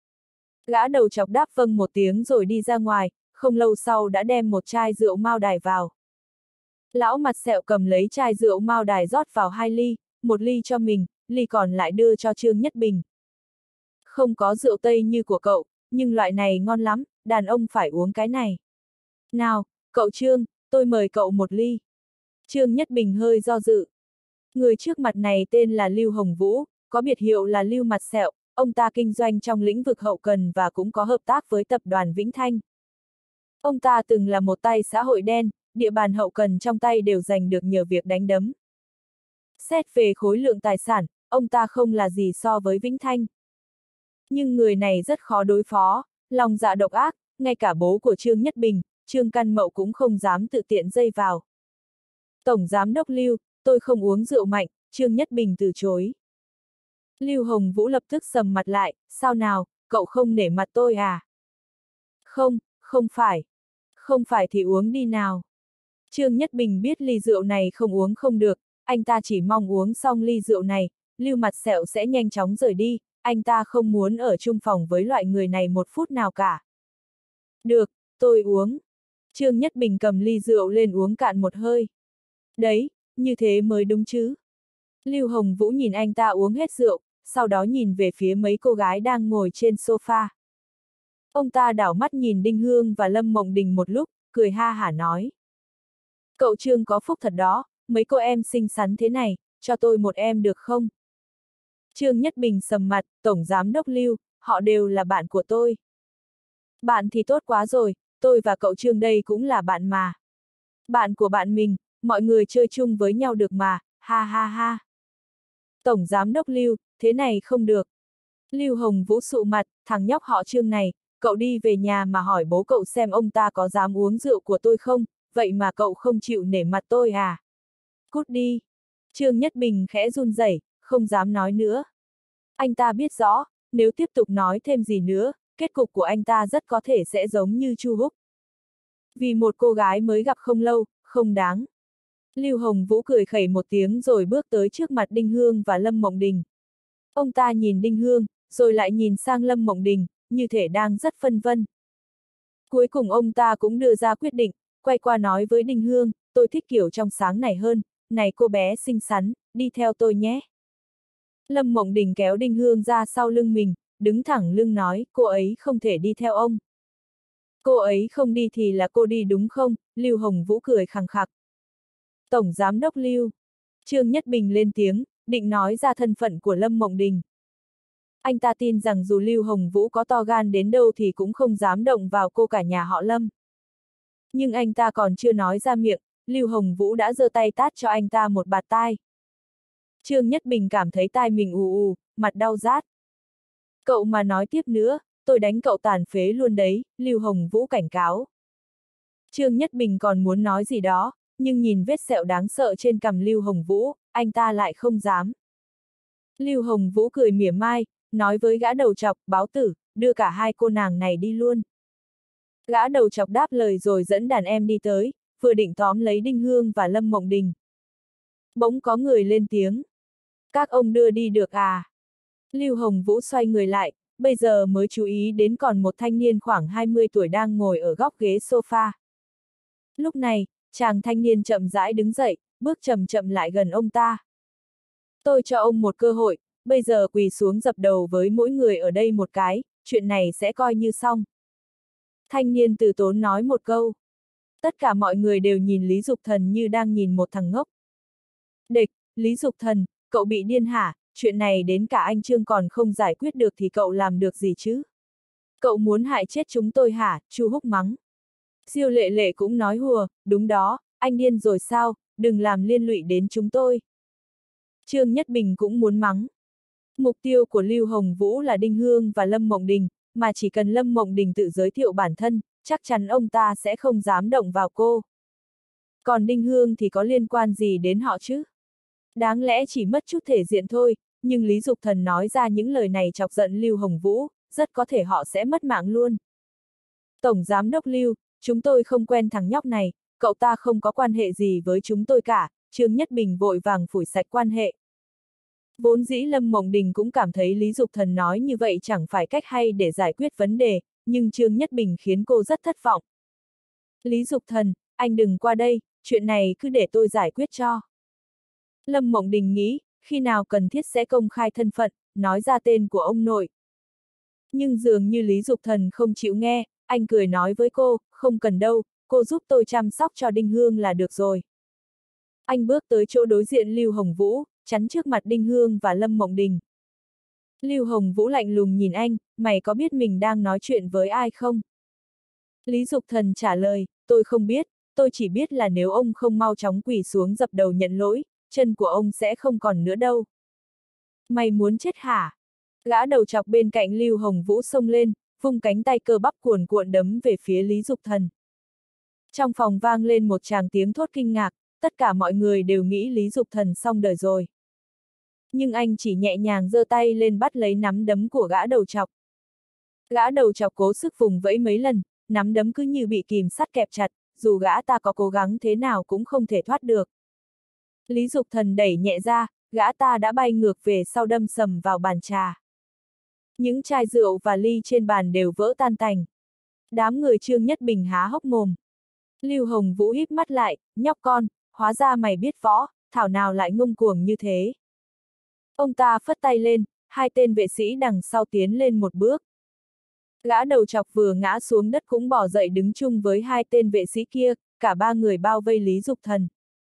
Gã đầu chọc đáp vâng một tiếng rồi đi ra ngoài, không lâu sau đã đem một chai rượu Mao Đài vào. Lão mặt sẹo cầm lấy chai rượu Mao Đài rót vào hai ly, một ly cho mình, ly còn lại đưa cho Trương Nhất Bình. Không có rượu Tây như của cậu, nhưng loại này ngon lắm, đàn ông phải uống cái này. Nào, cậu Trương, tôi mời cậu một ly. Trương Nhất Bình hơi do dự. Người trước mặt này tên là Lưu Hồng Vũ, có biệt hiệu là Lưu Mặt Sẹo, ông ta kinh doanh trong lĩnh vực hậu cần và cũng có hợp tác với tập đoàn Vĩnh Thanh. Ông ta từng là một tay xã hội đen, địa bàn hậu cần trong tay đều giành được nhờ việc đánh đấm. Xét về khối lượng tài sản, ông ta không là gì so với Vĩnh Thanh. Nhưng người này rất khó đối phó, lòng dạ độc ác, ngay cả bố của Trương Nhất Bình, Trương Căn Mậu cũng không dám tự tiện dây vào. Tổng Giám Đốc Lưu, tôi không uống rượu mạnh, Trương Nhất Bình từ chối. Lưu Hồng Vũ lập tức sầm mặt lại, sao nào, cậu không nể mặt tôi à? Không, không phải. Không phải thì uống đi nào. Trương Nhất Bình biết ly rượu này không uống không được, anh ta chỉ mong uống xong ly rượu này, Lưu Mặt Sẹo sẽ nhanh chóng rời đi, anh ta không muốn ở chung phòng với loại người này một phút nào cả. Được, tôi uống. Trương Nhất Bình cầm ly rượu lên uống cạn một hơi. Đấy, như thế mới đúng chứ. Lưu Hồng Vũ nhìn anh ta uống hết rượu, sau đó nhìn về phía mấy cô gái đang ngồi trên sofa. Ông ta đảo mắt nhìn Đinh Hương và Lâm Mộng Đình một lúc, cười ha hả nói. Cậu Trương có phúc thật đó, mấy cô em xinh xắn thế này, cho tôi một em được không? Trương Nhất Bình sầm mặt, Tổng Giám Đốc Lưu, họ đều là bạn của tôi. Bạn thì tốt quá rồi, tôi và cậu Trương đây cũng là bạn mà. Bạn của bạn mình, mọi người chơi chung với nhau được mà, ha ha ha. Tổng Giám Đốc Lưu, thế này không được. Lưu Hồng Vũ sụ mặt, thằng nhóc họ Trương này, cậu đi về nhà mà hỏi bố cậu xem ông ta có dám uống rượu của tôi không, vậy mà cậu không chịu nể mặt tôi à? Cút đi. Trương Nhất Bình khẽ run rẩy, không dám nói nữa. Anh ta biết rõ, nếu tiếp tục nói thêm gì nữa, kết cục của anh ta rất có thể sẽ giống như Chu Húc. Vì một cô gái mới gặp không lâu, không đáng. Lưu Hồng Vũ cười khẩy một tiếng rồi bước tới trước mặt Đinh Hương và Lâm Mộng Đình. Ông ta nhìn Đinh Hương, rồi lại nhìn sang Lâm Mộng Đình, như thể đang rất phân vân. Cuối cùng ông ta cũng đưa ra quyết định, quay qua nói với Đinh Hương, tôi thích kiểu trong sáng này hơn, này cô bé xinh xắn, đi theo tôi nhé. Lâm Mộng Đình kéo Đinh Hương ra sau lưng mình, đứng thẳng lưng nói, cô ấy không thể đi theo ông. Cô ấy không đi thì là cô đi đúng không? Lưu Hồng Vũ cười khằng khặc. Tổng Giám đốc Lưu. Trương Nhất Bình lên tiếng, định nói ra thân phận của Lâm Mộng Đình. Anh ta tin rằng dù Lưu Hồng Vũ có to gan đến đâu thì cũng không dám động vào cô cả nhà họ Lâm. Nhưng anh ta còn chưa nói ra miệng, Lưu Hồng Vũ đã giơ tay tát cho anh ta một bạt tai. Trương Nhất Bình cảm thấy tai mình ù ù, mặt đau rát. Cậu mà nói tiếp nữa, tôi đánh cậu tàn phế luôn đấy, Lưu Hồng Vũ cảnh cáo. Trương Nhất Bình còn muốn nói gì đó, nhưng nhìn vết sẹo đáng sợ trên cằm Lưu Hồng Vũ, anh ta lại không dám. Lưu Hồng Vũ cười mỉa mai, nói với gã đầu trọc, báo tử, đưa cả hai cô nàng này đi luôn. Gã đầu trọc đáp lời rồi dẫn đàn em đi tới, vừa định tóm lấy Đinh Hương và Lâm Mộng Đình. Bỗng có người lên tiếng. Các ông đưa đi được à? Lưu Hồng Vũ xoay người lại, bây giờ mới chú ý đến còn một thanh niên khoảng hai mươi tuổi đang ngồi ở góc ghế sofa. Lúc này, chàng thanh niên chậm rãi đứng dậy, bước chậm chậm lại gần ông ta. Tôi cho ông một cơ hội, bây giờ quỳ xuống dập đầu với mỗi người ở đây một cái, chuyện này sẽ coi như xong. Thanh niên từ tốn nói một câu. Tất cả mọi người đều nhìn Lý Dục Thần như đang nhìn một thằng ngốc. Địch, Lý Dục Thần, cậu bị điên hả? Chuyện này đến cả anh Trương còn không giải quyết được thì cậu làm được gì chứ? Cậu muốn hại chết chúng tôi hả? Chu Húc mắng. Diêu Lệ Lệ cũng nói hùa, đúng đó, anh điên rồi sao, đừng làm liên lụy đến chúng tôi. Trương Nhất Bình cũng muốn mắng. Mục tiêu của Lưu Hồng Vũ là Đinh Hương và Lâm Mộng Đình, mà chỉ cần Lâm Mộng Đình tự giới thiệu bản thân, chắc chắn ông ta sẽ không dám động vào cô. Còn Đinh Hương thì có liên quan gì đến họ chứ? Đáng lẽ chỉ mất chút thể diện thôi, nhưng Lý Dục Thần nói ra những lời này chọc giận Lưu Hồng Vũ, rất có thể họ sẽ mất mạng luôn. Tổng Giám đốc Lưu, chúng tôi không quen thằng nhóc này, cậu ta không có quan hệ gì với chúng tôi cả, Trương Nhất Bình vội vàng phủi sạch quan hệ. Vốn dĩ Lâm Mộng Đình cũng cảm thấy Lý Dục Thần nói như vậy chẳng phải cách hay để giải quyết vấn đề, nhưng Trương Nhất Bình khiến cô rất thất vọng. Lý Dục Thần, anh đừng qua đây, chuyện này cứ để tôi giải quyết cho. Lâm Mộng Đình nghĩ, khi nào cần thiết sẽ công khai thân phận, nói ra tên của ông nội. Nhưng dường như Lý Dục Thần không chịu nghe, anh cười nói với cô, không cần đâu, cô giúp tôi chăm sóc cho Đinh Hương là được rồi. Anh bước tới chỗ đối diện Lưu Hồng Vũ, chắn trước mặt Đinh Hương và Lâm Mộng Đình. Lưu Hồng Vũ lạnh lùng nhìn anh, mày có biết mình đang nói chuyện với ai không? Lý Dục Thần trả lời, tôi không biết, tôi chỉ biết là nếu ông không mau chóng quỳ xuống dập đầu nhận lỗi, chân của ông sẽ không còn nữa đâu. Mày muốn chết hả? Gã đầu chọc bên cạnh Lưu Hồng Vũ xông lên, vung cánh tay cơ bắp cuồn cuộn đấm về phía Lý Dục Thần. Trong phòng vang lên một tràng tiếng thốt kinh ngạc, tất cả mọi người đều nghĩ Lý Dục Thần xong đời rồi. Nhưng anh chỉ nhẹ nhàng giơ tay lên bắt lấy nắm đấm của gã đầu chọc. Gã đầu chọc cố sức vùng vẫy mấy lần, nắm đấm cứ như bị kìm sắt kẹp chặt, dù gã ta có cố gắng thế nào cũng không thể thoát được. Lý Dục Thần đẩy nhẹ ra, gã ta đã bay ngược về sau đâm sầm vào bàn trà. Những chai rượu và ly trên bàn đều vỡ tan tành. Đám người Trương Nhất Bình há hốc mồm. Lưu Hồng Vũ híp mắt lại, nhóc con, hóa ra mày biết võ, thảo nào lại ngông cuồng như thế. Ông ta phất tay lên, hai tên vệ sĩ đằng sau tiến lên một bước. Gã đầu chọc vừa ngã xuống đất cũng bỏ dậy đứng chung với hai tên vệ sĩ kia, cả ba người bao vây Lý Dục Thần.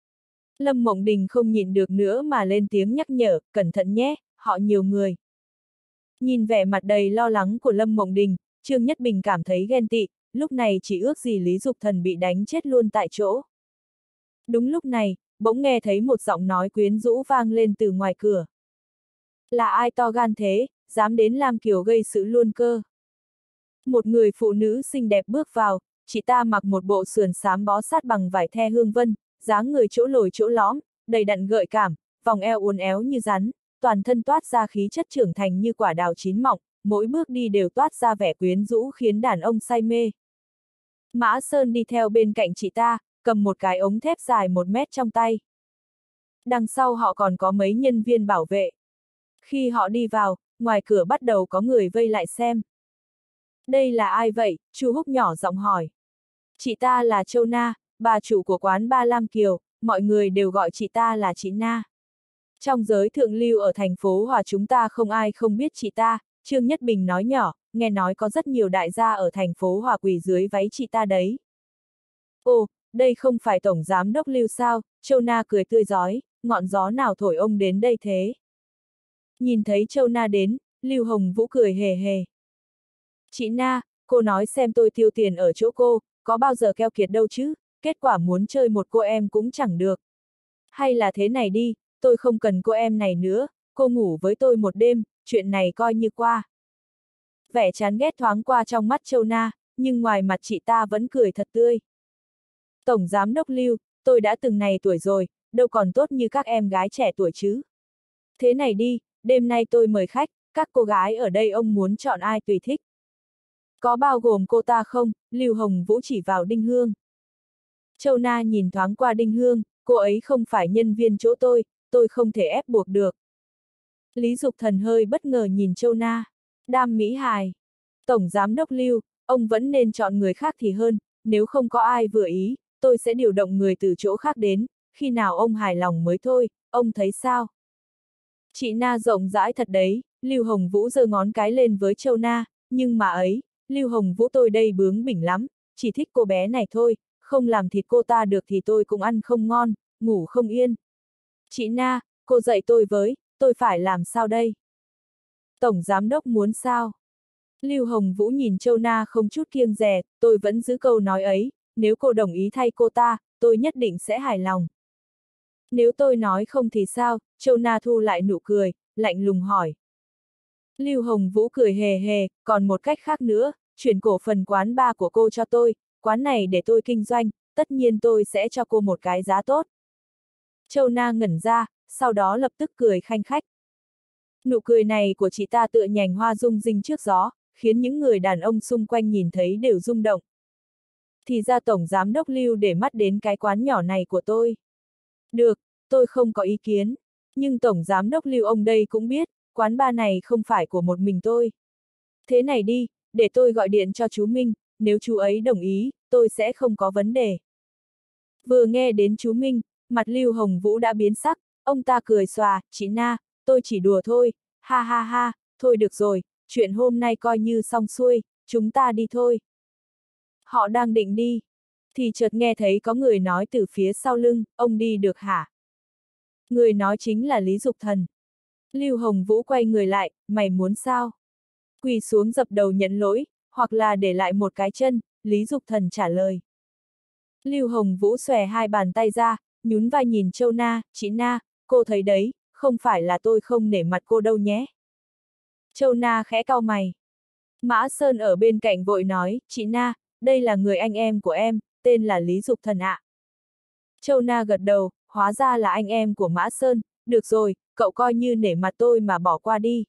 Lâm Mộng Đình không nhịn được nữa mà lên tiếng nhắc nhở, cẩn thận nhé, họ nhiều người. Nhìn vẻ mặt đầy lo lắng của Lâm Mộng Đình, Trương Nhất Bình cảm thấy ghen tị, lúc này chỉ ước gì Lý Dục Thần bị đánh chết luôn tại chỗ. Đúng lúc này, bỗng nghe thấy một giọng nói quyến rũ vang lên từ ngoài cửa. Là ai to gan thế, dám đến Lam Kiều gây sự luôn cơ. Một người phụ nữ xinh đẹp bước vào, chị ta mặc một bộ sườn xám bó sát bằng vải the hương vân, dáng người chỗ lồi chỗ lõm, đầy đặn gợi cảm, vòng eo uốn éo như rắn, toàn thân toát ra khí chất trưởng thành như quả đào chín mọng, mỗi bước đi đều toát ra vẻ quyến rũ khiến đàn ông say mê. Mã Sơn đi theo bên cạnh chị ta, cầm một cái ống thép dài một mét trong tay. Đằng sau họ còn có mấy nhân viên bảo vệ. Khi họ đi vào, ngoài cửa bắt đầu có người vây lại xem. Đây là ai vậy? Chu Húc nhỏ giọng hỏi. Chị ta là Châu Na, bà chủ của quán Ba Lam Kiều, mọi người đều gọi chị ta là chị Na. Trong giới thượng lưu ở thành phố Hòa chúng ta không ai không biết chị ta, Trương Nhất Bình nói nhỏ, nghe nói có rất nhiều đại gia ở thành phố Hòa quỳ dưới váy chị ta đấy. Ồ, đây không phải Tổng Giám đốc Lưu sao? Châu Na cười tươi rói, ngọn gió nào thổi ông đến đây thế? Nhìn thấy Châu Na đến, Lưu Hồng Vũ cười hề hề. Chị Na, cô nói xem tôi tiêu tiền ở chỗ cô, có bao giờ keo kiệt đâu chứ, kết quả muốn chơi một cô em cũng chẳng được. Hay là thế này đi, tôi không cần cô em này nữa, cô ngủ với tôi một đêm, chuyện này coi như qua. Vẻ chán ghét thoáng qua trong mắt Châu Na, nhưng ngoài mặt chị ta vẫn cười thật tươi. Tổng Giám đốc Lưu, tôi đã từng này tuổi rồi, đâu còn tốt như các em gái trẻ tuổi chứ. Thế này đi, đêm nay tôi mời khách, các cô gái ở đây ông muốn chọn ai tùy thích. Có bao gồm cô ta không? Lưu Hồng Vũ chỉ vào Đinh Hương. Châu Na nhìn thoáng qua Đinh Hương, cô ấy không phải nhân viên chỗ tôi, tôi không thể ép buộc được. Lý Dục Thần hơi bất ngờ nhìn Châu Na. Đam mỹ hài. Tổng Giám đốc Lưu, ông vẫn nên chọn người khác thì hơn, nếu không có ai vừa ý, tôi sẽ điều động người từ chỗ khác đến, khi nào ông hài lòng mới thôi, ông thấy sao? Chị Na rộng rãi thật đấy, Lưu Hồng Vũ giơ ngón cái lên với Châu Na, nhưng mà ấy, Lưu Hồng Vũ tôi đây bướng bỉnh lắm, chỉ thích cô bé này thôi, không làm thịt cô ta được thì tôi cũng ăn không ngon, ngủ không yên. Chị Na, cô dạy tôi với, tôi phải làm sao đây? Tổng Giám đốc muốn sao? Lưu Hồng Vũ nhìn Châu Na không chút kiêng dè, tôi vẫn giữ câu nói ấy, nếu cô đồng ý thay cô ta, tôi nhất định sẽ hài lòng. Nếu tôi nói không thì sao? Châu Na thu lại nụ cười, lạnh lùng hỏi. Lưu Hồng Vũ cười hề hề, còn một cách khác nữa, chuyển cổ phần quán bar của cô cho tôi, quán này để tôi kinh doanh, tất nhiên tôi sẽ cho cô một cái giá tốt. Châu Na ngẩn ra, sau đó lập tức cười khanh khách. Nụ cười này của chị ta tựa nhành hoa rung rinh trước gió, khiến những người đàn ông xung quanh nhìn thấy đều rung động. Thì ra Tổng Giám đốc Lưu để mắt đến cái quán nhỏ này của tôi. Được, tôi không có ý kiến. Nhưng Tổng Giám đốc Lưu ông đây cũng biết, quán bar này không phải của một mình tôi. Thế này đi, để tôi gọi điện cho chú Minh, nếu chú ấy đồng ý, tôi sẽ không có vấn đề. Vừa nghe đến chú Minh, mặt Lưu Hồng Vũ đã biến sắc, ông ta cười xòa, chị Na, tôi chỉ đùa thôi, ha ha ha, thôi được rồi, chuyện hôm nay coi như xong xuôi, chúng ta đi thôi. Họ đang định đi, thì chợt nghe thấy có người nói từ phía sau lưng, ông đi được hả? Người nói chính là Lý Dục Thần. Lưu Hồng Vũ quay người lại, mày muốn sao? Quỳ xuống dập đầu nhận lỗi, hoặc là để lại một cái chân, Lý Dục Thần trả lời. Lưu Hồng Vũ xòe hai bàn tay ra, nhún vai nhìn Châu Na, chị Na, cô thấy đấy, không phải là tôi không nể mặt cô đâu nhé. Châu Na khẽ cau mày. Mã Sơn ở bên cạnh vội nói, chị Na, đây là người anh em của em, tên là Lý Dục Thần ạ. Châu Na gật đầu, hóa ra là anh em của Mã Sơn, được rồi, cậu coi như nể mặt tôi mà bỏ qua đi.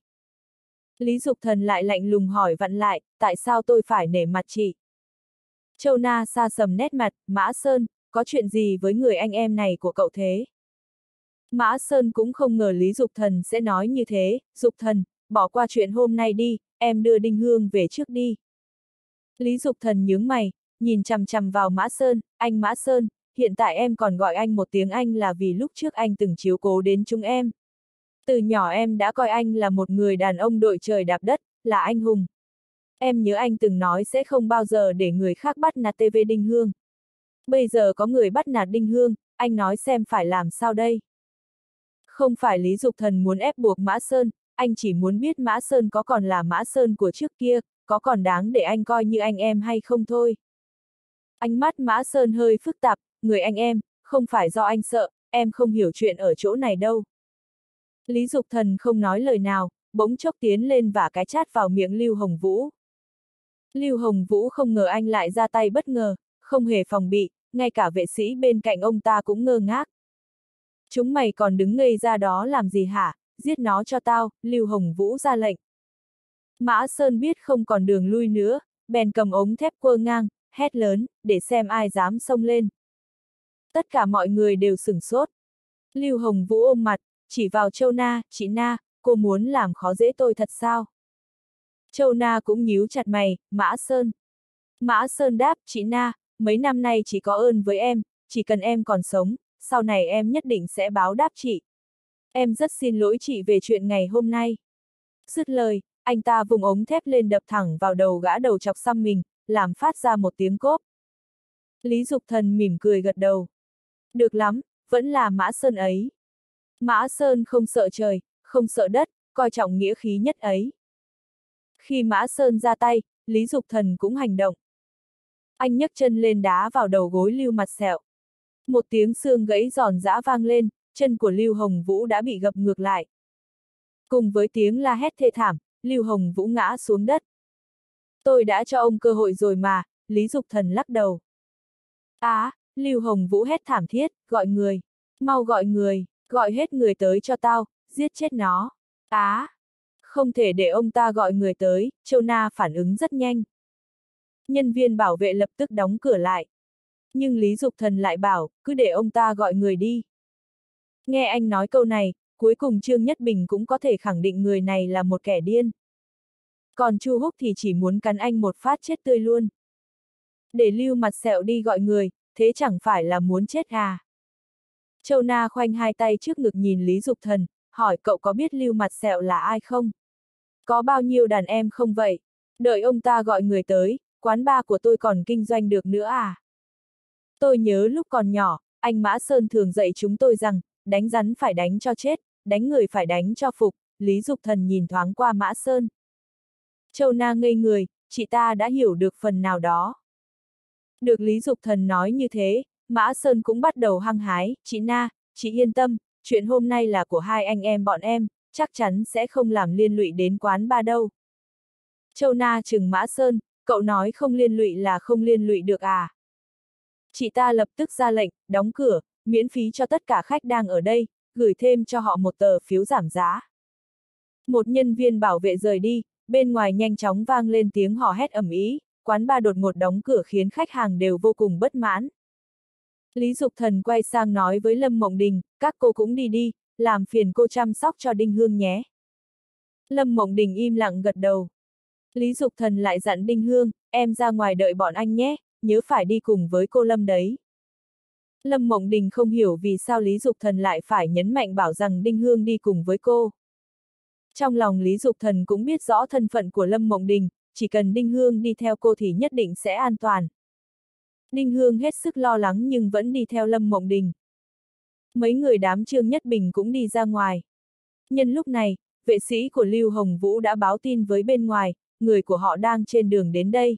Lý Dục Thần lại lạnh lùng hỏi vặn lại, tại sao tôi phải nể mặt chị? Châu Na xa sầm nét mặt, Mã Sơn, có chuyện gì với người anh em này của cậu thế? Mã Sơn cũng không ngờ Lý Dục Thần sẽ nói như thế, Dục Thần, bỏ qua chuyện hôm nay đi, em đưa Đinh Hương về trước đi. Lý Dục Thần nhướng mày, nhìn chằm chằm vào Mã Sơn, anh Mã Sơn, hiện tại em còn gọi anh một tiếng anh là vì lúc trước anh từng chiếu cố đến chúng em. Từ nhỏ em đã coi anh là một người đàn ông đội trời đạp đất, là anh hùng. Em nhớ anh từng nói sẽ không bao giờ để người khác bắt nạt ti vi Đinh Hương. Bây giờ có người bắt nạt Đinh Hương, anh nói xem phải làm sao đây? Không phải Lý Dục Thần muốn ép buộc Mã Sơn, anh chỉ muốn biết Mã Sơn có còn là Mã Sơn của trước kia, có còn đáng để anh coi như anh em hay không thôi. Ánh mắt Mã Sơn hơi phức tạp, người anh em, không phải do anh sợ, em không hiểu chuyện ở chỗ này đâu. Lý Dục Thần không nói lời nào, bỗng chốc tiến lên và cái chát vào miệng Lưu Hồng Vũ. Lưu Hồng Vũ không ngờ anh lại ra tay bất ngờ, không hề phòng bị, ngay cả vệ sĩ bên cạnh ông ta cũng ngơ ngác. Chúng mày còn đứng ngây ra đó làm gì hả, giết nó cho tao, Lưu Hồng Vũ ra lệnh. Mã Sơn biết không còn đường lui nữa, bèn cầm ống thép quơ ngang, hét lớn, để xem ai dám xông lên. Tất cả mọi người đều sửng sốt. Lưu Hồng Vũ ôm mặt, chỉ vào Châu Na, chị Na, cô muốn làm khó dễ tôi thật sao? Châu Na cũng nhíu chặt mày, Mã Sơn. Mã Sơn đáp, chị Na, mấy năm nay chỉ có ơn với em, chỉ cần em còn sống, sau này em nhất định sẽ báo đáp chị. Em rất xin lỗi chị về chuyện ngày hôm nay. Dứt lời, anh ta vùng ống thép lên đập thẳng vào đầu gã đầu chọc xăm mình, làm phát ra một tiếng cốp. Lý Dục Thần mỉm cười gật đầu. Được lắm, vẫn là Mã Sơn ấy. Mã Sơn không sợ trời, không sợ đất, coi trọng nghĩa khí nhất ấy. Khi Mã Sơn ra tay, Lý Dục Thần cũng hành động. Anh nhấc chân lên đá vào đầu gối Lưu Mặt Sẹo. Một tiếng xương gãy giòn giã vang lên, chân của Lưu Hồng Vũ đã bị gập ngược lại. Cùng với tiếng la hét thê thảm, Lưu Hồng Vũ ngã xuống đất. Tôi đã cho ông cơ hội rồi mà, Lý Dục Thần lắc đầu. Á, à, Lưu Hồng Vũ hét thảm thiết, gọi người. Mau gọi người, gọi hết người tới cho tao, giết chết nó. Á, à, không thể để ông ta gọi người tới, Châu Na phản ứng rất nhanh. Nhân viên bảo vệ lập tức đóng cửa lại. Nhưng Lý Dục Thần lại bảo, cứ để ông ta gọi người đi. Nghe anh nói câu này, cuối cùng Trương Nhất Bình cũng có thể khẳng định người này là một kẻ điên. Còn Chu Húc thì chỉ muốn cắn anh một phát chết tươi luôn. Để Lưu Mặt Sẹo đi gọi người, thế chẳng phải là muốn chết à? Châu Na khoanh hai tay trước ngực nhìn Lý Dục Thần, hỏi cậu có biết Lưu Mặt Sẹo là ai không? Có bao nhiêu đàn em không vậy? Đợi ông ta gọi người tới, quán bar của tôi còn kinh doanh được nữa à? Tôi nhớ lúc còn nhỏ, anh Mã Sơn thường dạy chúng tôi rằng, đánh rắn phải đánh cho chết, đánh người phải đánh cho phục. Lý Dục Thần nhìn thoáng qua Mã Sơn. Châu Na ngây người, chị ta đã hiểu được phần nào đó. Được Lý Dục Thần nói như thế, Mã Sơn cũng bắt đầu hăng hái, chị Na, chị yên tâm, chuyện hôm nay là của hai anh em bọn em, chắc chắn sẽ không làm liên lụy đến quán bar đâu. Châu Na trừng Mã Sơn, cậu nói không liên lụy là không liên lụy được à? Chị ta lập tức ra lệnh, đóng cửa, miễn phí cho tất cả khách đang ở đây, gửi thêm cho họ một tờ phiếu giảm giá. Một nhân viên bảo vệ rời đi, bên ngoài nhanh chóng vang lên tiếng hò hét ầm ĩ, quán bar đột ngột đóng cửa khiến khách hàng đều vô cùng bất mãn. Lý Dục Thần quay sang nói với Lâm Mộng Đình, các cô cũng đi đi, làm phiền cô chăm sóc cho Đinh Hương nhé. Lâm Mộng Đình im lặng gật đầu. Lý Dục Thần lại dặn Đinh Hương, em ra ngoài đợi bọn anh nhé, nhớ phải đi cùng với cô Lâm đấy. Lâm Mộng Đình không hiểu vì sao Lý Dục Thần lại phải nhấn mạnh bảo rằng Đinh Hương đi cùng với cô. Trong lòng Lý Dục Thần cũng biết rõ thân phận của Lâm Mộng Đình, chỉ cần Đinh Hương đi theo cô thì nhất định sẽ an toàn. Đinh Hương hết sức lo lắng nhưng vẫn đi theo Lâm Mộng Đình. Mấy người đám Trương Nhất Bình cũng đi ra ngoài. Nhân lúc này, vệ sĩ của Lưu Hồng Vũ đã báo tin với bên ngoài, người của họ đang trên đường đến đây.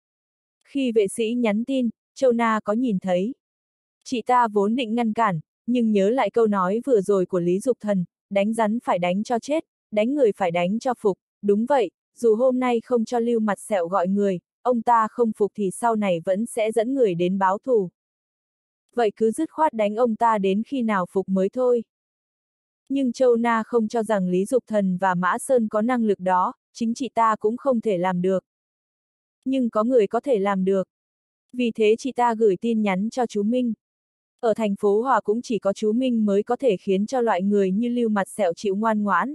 Khi vệ sĩ nhắn tin, Châu Na có nhìn thấy. Chị ta vốn định ngăn cản, nhưng nhớ lại câu nói vừa rồi của Lý Dục Thần, đánh rắn phải đánh cho chết, đánh người phải đánh cho phục. Đúng vậy, dù hôm nay không cho Lưu Mặt Sẹo gọi người, ông ta không phục thì sau này vẫn sẽ dẫn người đến báo thù. Vậy cứ dứt khoát đánh ông ta đến khi nào phục mới thôi. Nhưng Châu Na không cho rằng Lý Dục Thần và Mã Sơn có năng lực đó, chính chị ta cũng không thể làm được. Nhưng có người có thể làm được. Vì thế chị ta gửi tin nhắn cho chú Minh. Ở thành phố Hòa cũng chỉ có chú Minh mới có thể khiến cho loại người như Lưu Mặt Sẹo chịu ngoan ngoãn.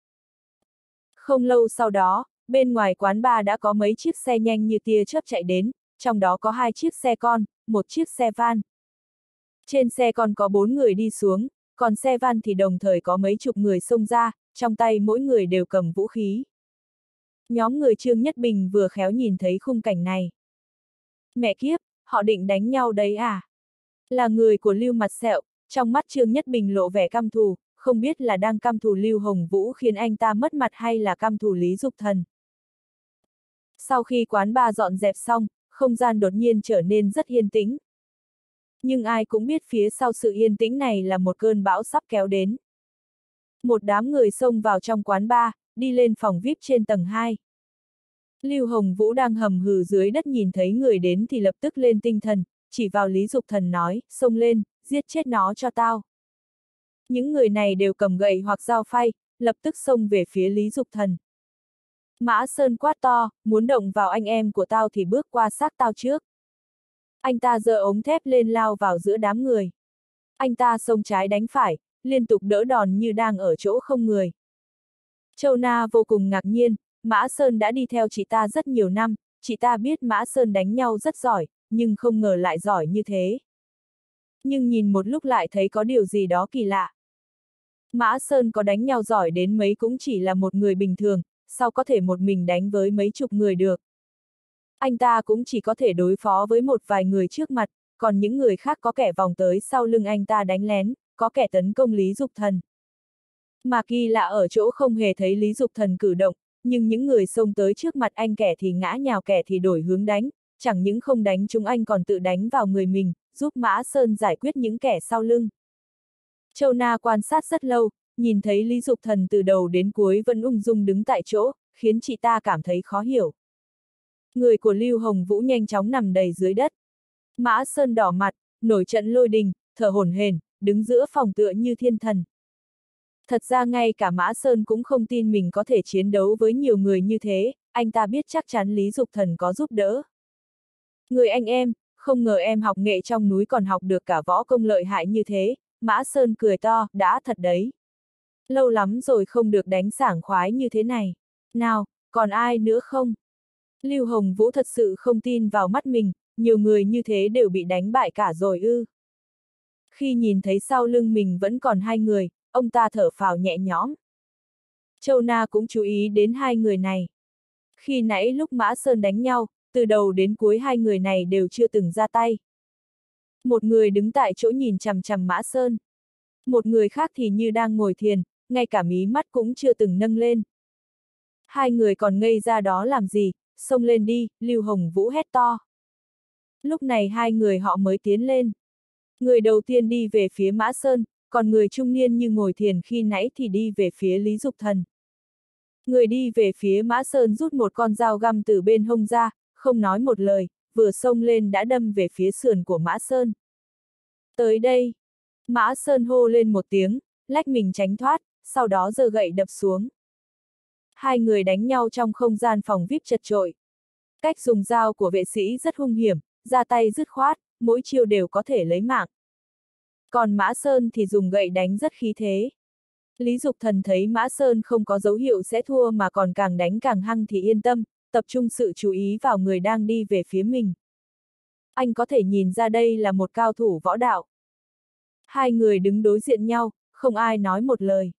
Không lâu sau đó, bên ngoài quán bar đã có mấy chiếc xe nhanh như tia chớp chạy đến, trong đó có hai chiếc xe con, một chiếc xe van. Trên xe con có bốn người đi xuống, còn xe van thì đồng thời có mấy chục người xông ra, trong tay mỗi người đều cầm vũ khí. Nhóm người Trương Nhất Bình vừa khéo nhìn thấy khung cảnh này. Mẹ kiếp, họ định đánh nhau đấy à? Là người của Lưu Mặt Sẹo, trong mắt Trương Nhất Bình lộ vẻ căm thù, không biết là đang căm thù Lưu Hồng Vũ khiến anh ta mất mặt hay là căm thù Lý Dục Thần. Sau khi quán bar dọn dẹp xong, không gian đột nhiên trở nên rất yên tĩnh. Nhưng ai cũng biết phía sau sự yên tĩnh này là một cơn bão sắp kéo đến. Một đám người xông vào trong quán bar, đi lên phòng vi ai pi trên tầng hai. Lưu Hồng Vũ đang hầm hừ dưới đất nhìn thấy người đến thì lập tức lên tinh thần, chỉ vào Lý Dục Thần nói, xông lên, giết chết nó cho tao. Những người này đều cầm gậy hoặc dao phay, lập tức xông về phía Lý Dục Thần. Mã Sơn quát to, muốn động vào anh em của tao thì bước qua xác tao trước. Anh ta giơ ống thép lên lao vào giữa đám người. Anh ta xông trái đánh phải, liên tục đỡ đòn như đang ở chỗ không người. Châu Na vô cùng ngạc nhiên, Mã Sơn đã đi theo chị ta rất nhiều năm, chị ta biết Mã Sơn đánh nhau rất giỏi, nhưng không ngờ lại giỏi như thế. Nhưng nhìn một lúc lại thấy có điều gì đó kỳ lạ. Mã Sơn có đánh nhau giỏi đến mấy cũng chỉ là một người bình thường, sao có thể một mình đánh với mấy chục người được. Anh ta cũng chỉ có thể đối phó với một vài người trước mặt, còn những người khác có kẻ vòng tới sau lưng anh ta đánh lén, có kẻ tấn công Lý Dục Thần. Mà kỳ lạ ở chỗ không hề thấy Lý Dục Thần cử động, nhưng những người xông tới trước mặt anh kẻ thì ngã nhào kẻ thì đổi hướng đánh, chẳng những không đánh chúng anh còn tự đánh vào người mình, giúp Mã Sơn giải quyết những kẻ sau lưng. Châu Na quan sát rất lâu, nhìn thấy Lý Dục Thần từ đầu đến cuối vẫn ung dung đứng tại chỗ, khiến chị ta cảm thấy khó hiểu. Người của Lưu Hồng Vũ nhanh chóng nằm đầy dưới đất. Mã Sơn đỏ mặt, nổi trận lôi đình, thở hổn hển, đứng giữa phòng tựa như thiên thần. Thật ra ngay cả Mã Sơn cũng không tin mình có thể chiến đấu với nhiều người như thế, anh ta biết chắc chắn Lý Dục Thần có giúp đỡ. Người anh em, không ngờ em học nghệ trong núi còn học được cả võ công lợi hại như thế, Mã Sơn cười to, đã thật đấy. Lâu lắm rồi không được đánh sảng khoái như thế này. Nào, còn ai nữa không? Lưu Hồng Vũ thật sự không tin vào mắt mình, nhiều người như thế đều bị đánh bại cả rồi ư. Khi nhìn thấy sau lưng mình vẫn còn hai người, ông ta thở phào nhẹ nhõm. Châu Na cũng chú ý đến hai người này. Khi nãy lúc Mã Sơn đánh nhau, từ đầu đến cuối hai người này đều chưa từng ra tay. Một người đứng tại chỗ nhìn chằm chằm Mã Sơn. Một người khác thì như đang ngồi thiền, ngay cả mí mắt cũng chưa từng nâng lên. Hai người còn ngây ra đó làm gì, xông lên đi, Lưu Hồng Vũ hét to. Lúc này hai người họ mới tiến lên. Người đầu tiên đi về phía Mã Sơn, còn người trung niên như ngồi thiền khi nãy thì đi về phía Lý Dục Thần. Người đi về phía Mã Sơn rút một con dao găm từ bên hông ra, không nói một lời, vừa xông lên đã đâm về phía sườn của Mã Sơn. Tới đây! Mã Sơn hô lên một tiếng, lách mình tránh thoát, sau đó giơ gậy đập xuống. Hai người đánh nhau trong không gian phòng vi ai pi chật chội. Cách dùng dao của vệ sĩ rất hung hiểm, ra tay dứt khoát, mỗi chiêu đều có thể lấy mạng. Còn Mã Sơn thì dùng gậy đánh rất khí thế. Lý Dục Thần thấy Mã Sơn không có dấu hiệu sẽ thua mà còn càng đánh càng hăng thì yên tâm, tập trung sự chú ý vào người đang đi về phía mình. Anh có thể nhìn ra đây là một cao thủ võ đạo. Hai người đứng đối diện nhau, không ai nói một lời.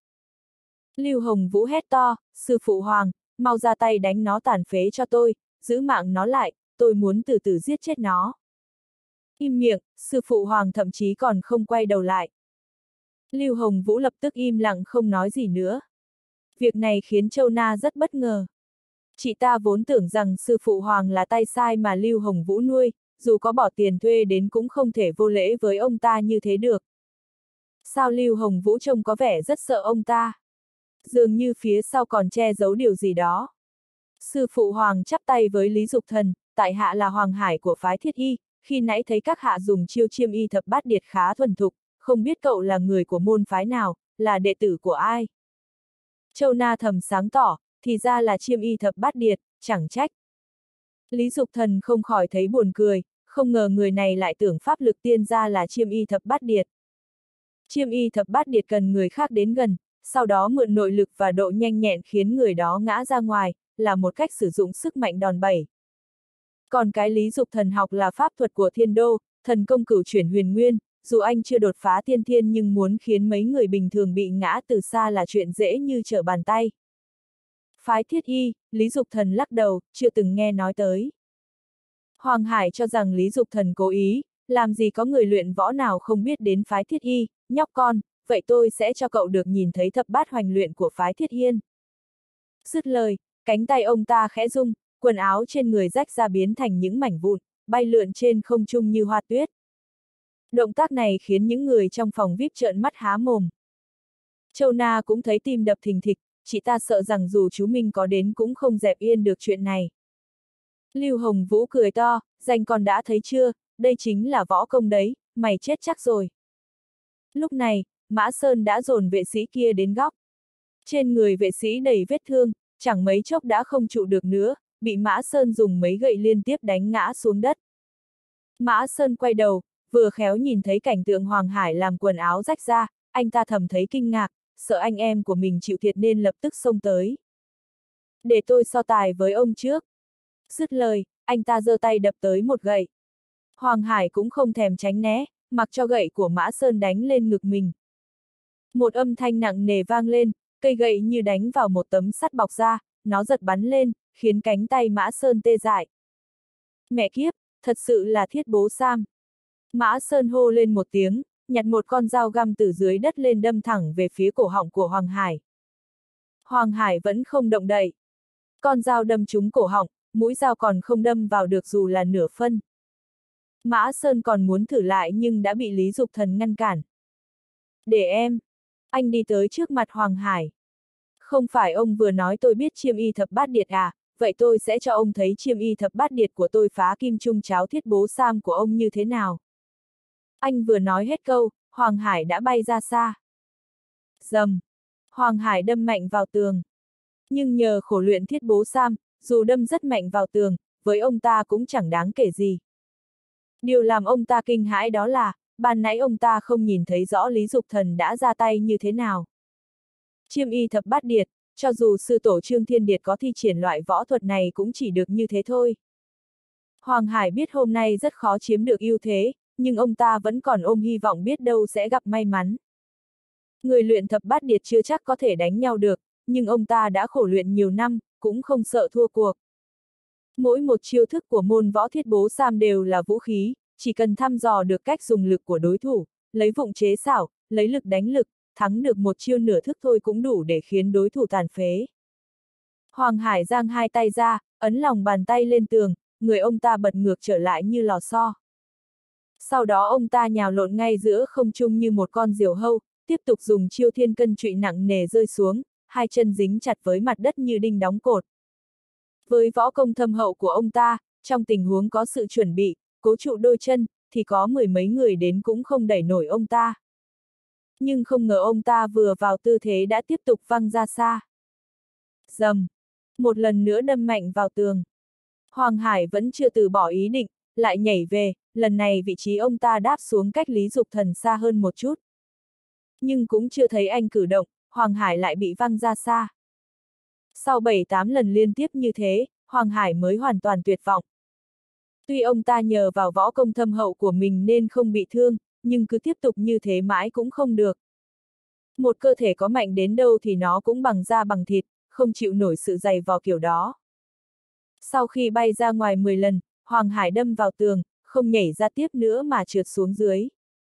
Lưu Hồng Vũ hét to, sư phụ Hoàng, mau ra tay đánh nó tàn phế cho tôi, giữ mạng nó lại, tôi muốn từ từ giết chết nó. Im miệng, sư phụ Hoàng thậm chí còn không quay đầu lại. Lưu Hồng Vũ lập tức im lặng không nói gì nữa. Việc này khiến Châu Na rất bất ngờ. Chị ta vốn tưởng rằng sư phụ Hoàng là tay sai mà Lưu Hồng Vũ nuôi, dù có bỏ tiền thuê đến cũng không thể vô lễ với ông ta như thế được. Sao Lưu Hồng Vũ trông có vẻ rất sợ ông ta? Dường như phía sau còn che giấu điều gì đó. Sư phụ Hoàng chắp tay với Lý Dục Thần, tại hạ là Hoàng Hải của phái Thiết Y, khi nãy thấy các hạ dùng chiêu chiêm y thập bát điệt khá thuần thục, không biết cậu là người của môn phái nào, là đệ tử của ai? Châu Na thầm sáng tỏ, thì ra là chiêm y thập bát điệt, chẳng trách. Lý Dục Thần không khỏi thấy buồn cười, không ngờ người này lại tưởng pháp lực tiên ra là chiêm y thập bát điệt. Chiêm y thập bát điệt cần người khác đến gần, sau đó mượn nội lực và độ nhanh nhẹn khiến người đó ngã ra ngoài, là một cách sử dụng sức mạnh đòn bẩy. Còn cái Lý Dục Thần học là pháp thuật của thiên đô, thần công cửu chuyển huyền nguyên, dù anh chưa đột phá tiên thiên nhưng muốn khiến mấy người bình thường bị ngã từ xa là chuyện dễ như trở bàn tay. Phái Thiết Y, Lý Dục Thần lắc đầu, chưa từng nghe nói tới. Hoàng Hải cho rằng Lý Dục Thần cố ý, làm gì có người luyện võ nào không biết đến phái Thiết Y, nhóc con, vậy tôi sẽ cho cậu được nhìn thấy thập bát hoành luyện của phái Thiết Hiên. Dứt lời, cánh tay ông ta khẽ rung, quần áo trên người rách ra biến thành những mảnh vụn, bay lượn trên không trung như hoa tuyết. Động tác này khiến những người trong phòng vi ai pi trợn mắt há mồm. Châu Na cũng thấy tim đập thình thịch, chị ta sợ rằng dù chú Minh có đến cũng không dẹp yên được chuyện này. Lưu Hồng Vũ cười to, danh con đã thấy chưa, đây chính là võ công đấy, mày chết chắc rồi. Lúc này, Mã Sơn đã dồn vệ sĩ kia đến góc. Trên người vệ sĩ đầy vết thương, chẳng mấy chốc đã không trụ được nữa, bị Mã Sơn dùng mấy gậy liên tiếp đánh ngã xuống đất. Mã Sơn quay đầu, vừa khéo nhìn thấy cảnh tượng Hoàng Hải làm quần áo rách ra, anh ta thầm thấy kinh ngạc, sợ anh em của mình chịu thiệt nên lập tức xông tới. Để tôi so tài với ông trước. Dứt lời, anh ta giơ tay đập tới một gậy. Hoàng Hải cũng không thèm tránh né, mặc cho gậy của Mã Sơn đánh lên ngực mình. Một âm thanh nặng nề vang lên, cây gậy như đánh vào một tấm sắt bọc ra, nó giật bắn lên, khiến cánh tay Mã Sơn tê dại. Mẹ kiếp, thật sự là thiết bố Sam. Mã Sơn hô lên một tiếng, nhặt một con dao găm từ dưới đất lên đâm thẳng về phía cổ họng của Hoàng Hải. Hoàng Hải vẫn không động đậy. Con dao đâm trúng cổ họng, mũi dao còn không đâm vào được dù là nửa phân. Mã Sơn còn muốn thử lại nhưng đã bị Lý Dục Thần ngăn cản. Để em. Anh đi tới trước mặt Hoàng Hải. Không phải ông vừa nói tôi biết chiêm y thập bát điệt à, vậy tôi sẽ cho ông thấy chiêm y thập bát điệt của tôi phá kim trung cháo thiết bố Sam của ông như thế nào. Anh vừa nói hết câu, Hoàng Hải đã bay ra xa. Rầm. Hoàng Hải đâm mạnh vào tường. Nhưng nhờ khổ luyện thiết bố Sam, dù đâm rất mạnh vào tường, với ông ta cũng chẳng đáng kể gì. Điều làm ông ta kinh hãi đó là, ban nãy ông ta không nhìn thấy rõ Lý Dục Thần đã ra tay như thế nào. Chiêm y thập bát điệt, cho dù sư tổ Trương Thiên Điệt có thi triển loại võ thuật này cũng chỉ được như thế thôi. Hoàng Hải biết hôm nay rất khó chiếm được ưu thế, nhưng ông ta vẫn còn ôm hy vọng biết đâu sẽ gặp may mắn. Người luyện thập bát điệt chưa chắc có thể đánh nhau được, nhưng ông ta đã khổ luyện nhiều năm, cũng không sợ thua cuộc. Mỗi một chiêu thức của môn võ thiết bố Sam đều là vũ khí, chỉ cần thăm dò được cách dùng lực của đối thủ, lấy vụng chế xảo, lấy lực đánh lực, thắng được một chiêu nửa thức thôi cũng đủ để khiến đối thủ tàn phế. Hoàng Hải giang hai tay ra, ấn lòng bàn tay lên tường, người ông ta bật ngược trở lại như lò xo. Sau đó ông ta nhào lộn ngay giữa không trung như một con diều hâu, tiếp tục dùng chiêu thiên cân trụy nặng nề rơi xuống, hai chân dính chặt với mặt đất như đinh đóng cột. Với võ công thâm hậu của ông ta, trong tình huống có sự chuẩn bị, cố trụ đôi chân, thì có mười mấy người đến cũng không đẩy nổi ông ta. Nhưng không ngờ ông ta vừa vào tư thế đã tiếp tục văng ra xa. Rầm. Một lần nữa đâm mạnh vào tường. Hoàng Hải vẫn chưa từ bỏ ý định, lại nhảy về, lần này vị trí ông ta đáp xuống cách Lý Dục Thần xa hơn một chút. Nhưng cũng chưa thấy anh cử động, Hoàng Hải lại bị văng ra xa. Sau bảy tám lần liên tiếp như thế, Hoàng Hải mới hoàn toàn tuyệt vọng. Tuy ông ta nhờ vào võ công thâm hậu của mình nên không bị thương, nhưng cứ tiếp tục như thế mãi cũng không được. Một cơ thể có mạnh đến đâu thì nó cũng bằng da bằng thịt, không chịu nổi sự dày vò kiểu đó. Sau khi bay ra ngoài mười lần, Hoàng Hải đâm vào tường, không nhảy ra tiếp nữa mà trượt xuống dưới.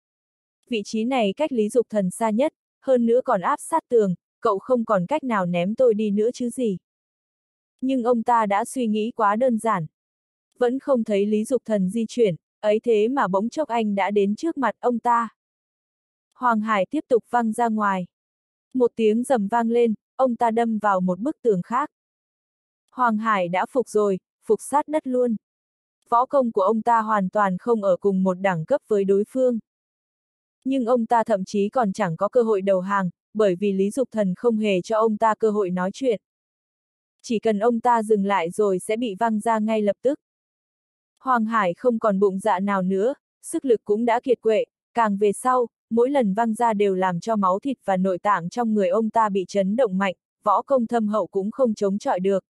Vị trí này cách Lý Dục Thần xa nhất, hơn nữa còn áp sát tường, cậu không còn cách nào ném tôi đi nữa chứ gì. Nhưng ông ta đã suy nghĩ quá đơn giản. Vẫn không thấy Lý Dục Thần di chuyển, ấy thế mà bỗng chốc anh đã đến trước mặt ông ta. Hoàng Hải tiếp tục văng ra ngoài. Một tiếng rầm vang lên, ông ta đâm vào một bức tường khác. Hoàng Hải đã phục rồi, phục sát đất luôn. Võ công của ông ta hoàn toàn không ở cùng một đẳng cấp với đối phương. Nhưng ông ta thậm chí còn chẳng có cơ hội đầu hàng, bởi vì Lý Dục Thần không hề cho ông ta cơ hội nói chuyện. Chỉ cần ông ta dừng lại rồi sẽ bị văng ra ngay lập tức. Hoàng Hải không còn bụng dạ nào nữa, sức lực cũng đã kiệt quệ, càng về sau, mỗi lần văng ra đều làm cho máu thịt và nội tạng trong người ông ta bị chấn động mạnh, võ công thâm hậu cũng không chống chọi được.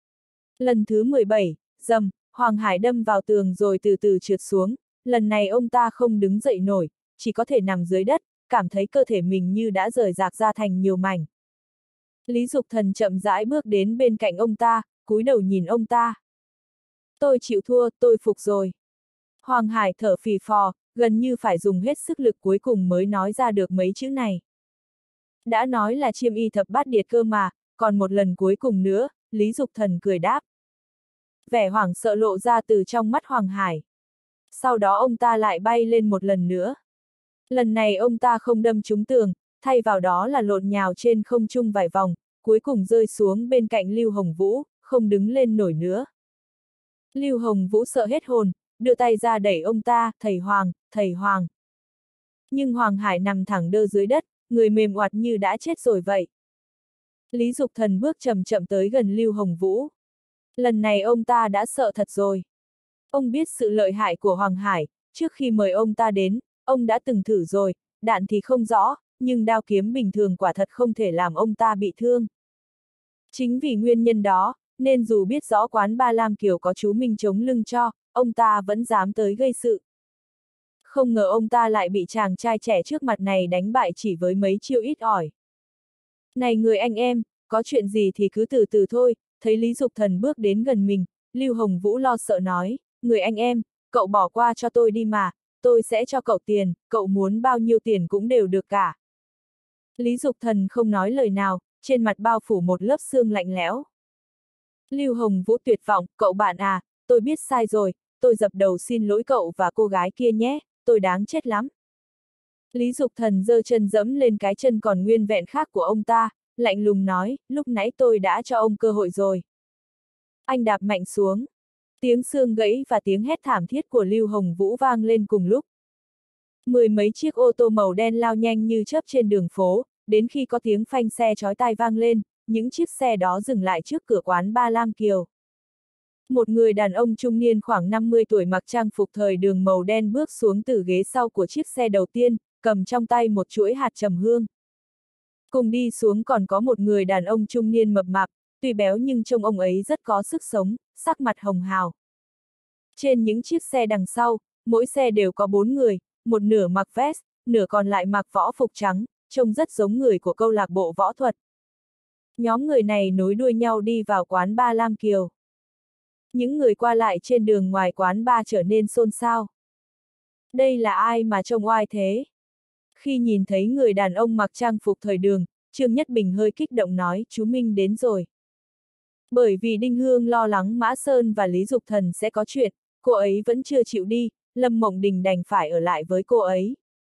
Lần thứ mười bảy, rầm, Hoàng Hải đâm vào tường rồi từ từ trượt xuống, lần này ông ta không đứng dậy nổi, chỉ có thể nằm dưới đất, cảm thấy cơ thể mình như đã rời rạc ra thành nhiều mảnh. Lý Dục Thần chậm rãi bước đến bên cạnh ông ta, cúi đầu nhìn ông ta. Tôi chịu thua, tôi phục rồi. Hoàng Hải thở phì phò, gần như phải dùng hết sức lực cuối cùng mới nói ra được mấy chữ này. Đã nói là chiêm y thập bát điệt cơ mà, còn một lần cuối cùng nữa, Lý Dục Thần cười đáp. Vẻ hoảng sợ lộ ra từ trong mắt Hoàng Hải. Sau đó ông ta lại bay lên một lần nữa. Lần này ông ta không đâm trúng tường, thay vào đó là lộn nhào trên không trung vài vòng, cuối cùng rơi xuống bên cạnh Lưu Hồng Vũ, không đứng lên nổi nữa. Lưu Hồng Vũ sợ hết hồn, đưa tay ra đẩy ông ta, thầy Hoàng, thầy Hoàng. Nhưng Hoàng Hải nằm thẳng đơ dưới đất, người mềm oặt như đã chết rồi vậy. Lý Dục Thần bước chậm chậm tới gần Lưu Hồng Vũ. Lần này ông ta đã sợ thật rồi. Ông biết sự lợi hại của Hoàng Hải, trước khi mời ông ta đến, ông đã từng thử rồi, đạn thì không rõ, nhưng đao kiếm bình thường quả thật không thể làm ông ta bị thương. Chính vì nguyên nhân đó, nên dù biết rõ quán Ba Lam Kiều có chú Minh chống lưng cho, ông ta vẫn dám tới gây sự. Không ngờ ông ta lại bị chàng trai trẻ trước mặt này đánh bại chỉ với mấy chiêu ít ỏi. Này người anh em, có chuyện gì thì cứ từ từ thôi, thấy Lý Dục Thần bước đến gần mình, Lưu Hồng Vũ lo sợ nói, người anh em, cậu bỏ qua cho tôi đi mà, tôi sẽ cho cậu tiền, cậu muốn bao nhiêu tiền cũng đều được cả. Lý Dục Thần không nói lời nào, trên mặt bao phủ một lớp sương lạnh lẽo. Lưu Hồng Vũ tuyệt vọng, cậu bạn à, tôi biết sai rồi, tôi dập đầu xin lỗi cậu và cô gái kia nhé, tôi đáng chết lắm. Lý Dục Thần giơ chân dẫm lên cái chân còn nguyên vẹn khác của ông ta, lạnh lùng nói, lúc nãy tôi đã cho ông cơ hội rồi. Anh đạp mạnh xuống. Tiếng xương gãy và tiếng hét thảm thiết của Lưu Hồng Vũ vang lên cùng lúc. Mười mấy chiếc ô tô màu đen lao nhanh như chớp trên đường phố, đến khi có tiếng phanh xe chói tai vang lên, những chiếc xe đó dừng lại trước cửa quán Ba Lam Kiều. Một người đàn ông trung niên khoảng năm mươi tuổi mặc trang phục thời đường màu đen bước xuống từ ghế sau của chiếc xe đầu tiên, cầm trong tay một chuỗi hạt trầm hương. Cùng đi xuống còn có một người đàn ông trung niên mập mạp, tuy béo nhưng trông ông ấy rất có sức sống, sắc mặt hồng hào. Trên những chiếc xe đằng sau, mỗi xe đều có bốn người, một nửa mặc vest, nửa còn lại mặc võ phục trắng, trông rất giống người của câu lạc bộ võ thuật. Nhóm người này nối đuôi nhau đi vào quán Ba Lam Kiều. Những người qua lại trên đường ngoài quán bar trở nên xôn xao. Đây là ai mà trông oai thế? Khi nhìn thấy người đàn ông mặc trang phục thời đường, Trương Nhất Bình hơi kích động nói, chú Minh đến rồi. Bởi vì Đinh Hương lo lắng Mã Sơn và Lý Dục Thần sẽ có chuyện, cô ấy vẫn chưa chịu đi, Lâm Mộng Đình đành phải ở lại với cô ấy.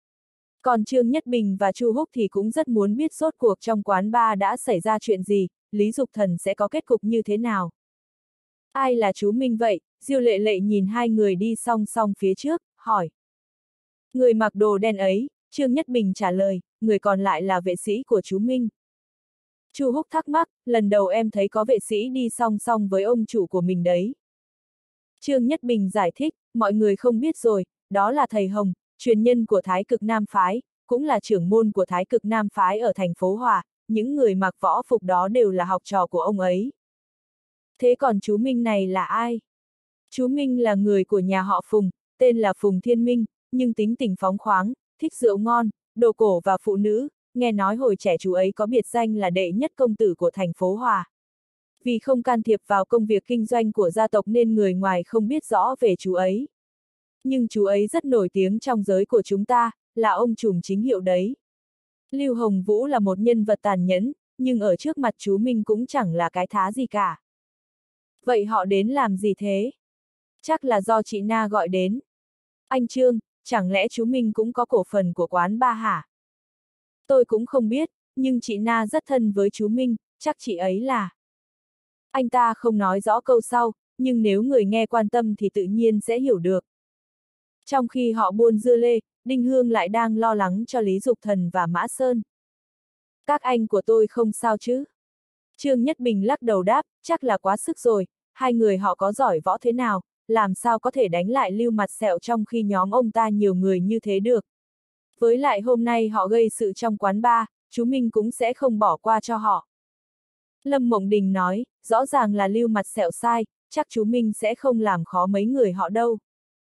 Còn Trương Nhất Bình và Chu Húc thì cũng rất muốn biết rốt cuộc trong quán bar đã xảy ra chuyện gì, Lý Dục Thần sẽ có kết cục như thế nào. Ai là chú Minh vậy? Diêu Lệ Lệ nhìn hai người đi song song phía trước, hỏi. Người mặc đồ đen ấy, Trương Nhất Bình trả lời, người còn lại là vệ sĩ của chú Minh. Chu Húc thắc mắc, lần đầu em thấy có vệ sĩ đi song song với ông chủ của mình đấy. Trương Nhất Bình giải thích, mọi người không biết rồi, đó là thầy Hồng, truyền nhân của Thái Cực Nam Phái, cũng là trưởng môn của Thái Cực Nam Phái ở thành phố Hòa, những người mặc võ phục đó đều là học trò của ông ấy. Thế còn chú Minh này là ai? Chú Minh là người của nhà họ Phùng, tên là Phùng Thiên Minh, nhưng tính tình phóng khoáng, thích rượu ngon, đồ cổ và phụ nữ, nghe nói hồi trẻ chú ấy có biệt danh là đệ nhất công tử của thành phố Hòa. Vì không can thiệp vào công việc kinh doanh của gia tộc nên người ngoài không biết rõ về chú ấy. Nhưng chú ấy rất nổi tiếng trong giới của chúng ta, là ông trùm chính hiệu đấy. Lưu Hồng Vũ là một nhân vật tàn nhẫn, nhưng ở trước mặt chú Minh cũng chẳng là cái thá gì cả. Vậy họ đến làm gì thế? Chắc là do chị Na gọi đến. Anh Trương, chẳng lẽ chú Minh cũng có cổ phần của quán ba hả? Tôi cũng không biết, nhưng chị Na rất thân với chú Minh, chắc chị ấy là. Anh ta không nói rõ câu sau, nhưng nếu người nghe quan tâm thì tự nhiên sẽ hiểu được. Trong khi họ buôn dưa lê, Đinh Hương lại đang lo lắng cho Lý Dục Thần và Mã Sơn. Các anh của tôi không sao chứ? Trương Nhất Bình lắc đầu đáp, chắc là quá sức rồi, hai người họ có giỏi võ thế nào, làm sao có thể đánh lại Lưu Mặt Sẹo trong khi nhóm ông ta nhiều người như thế được. Với lại hôm nay họ gây sự trong quán bar, chú Minh cũng sẽ không bỏ qua cho họ. Lâm Mộng Đình nói, rõ ràng là Lưu Mặt Sẹo sai, chắc chú Minh sẽ không làm khó mấy người họ đâu.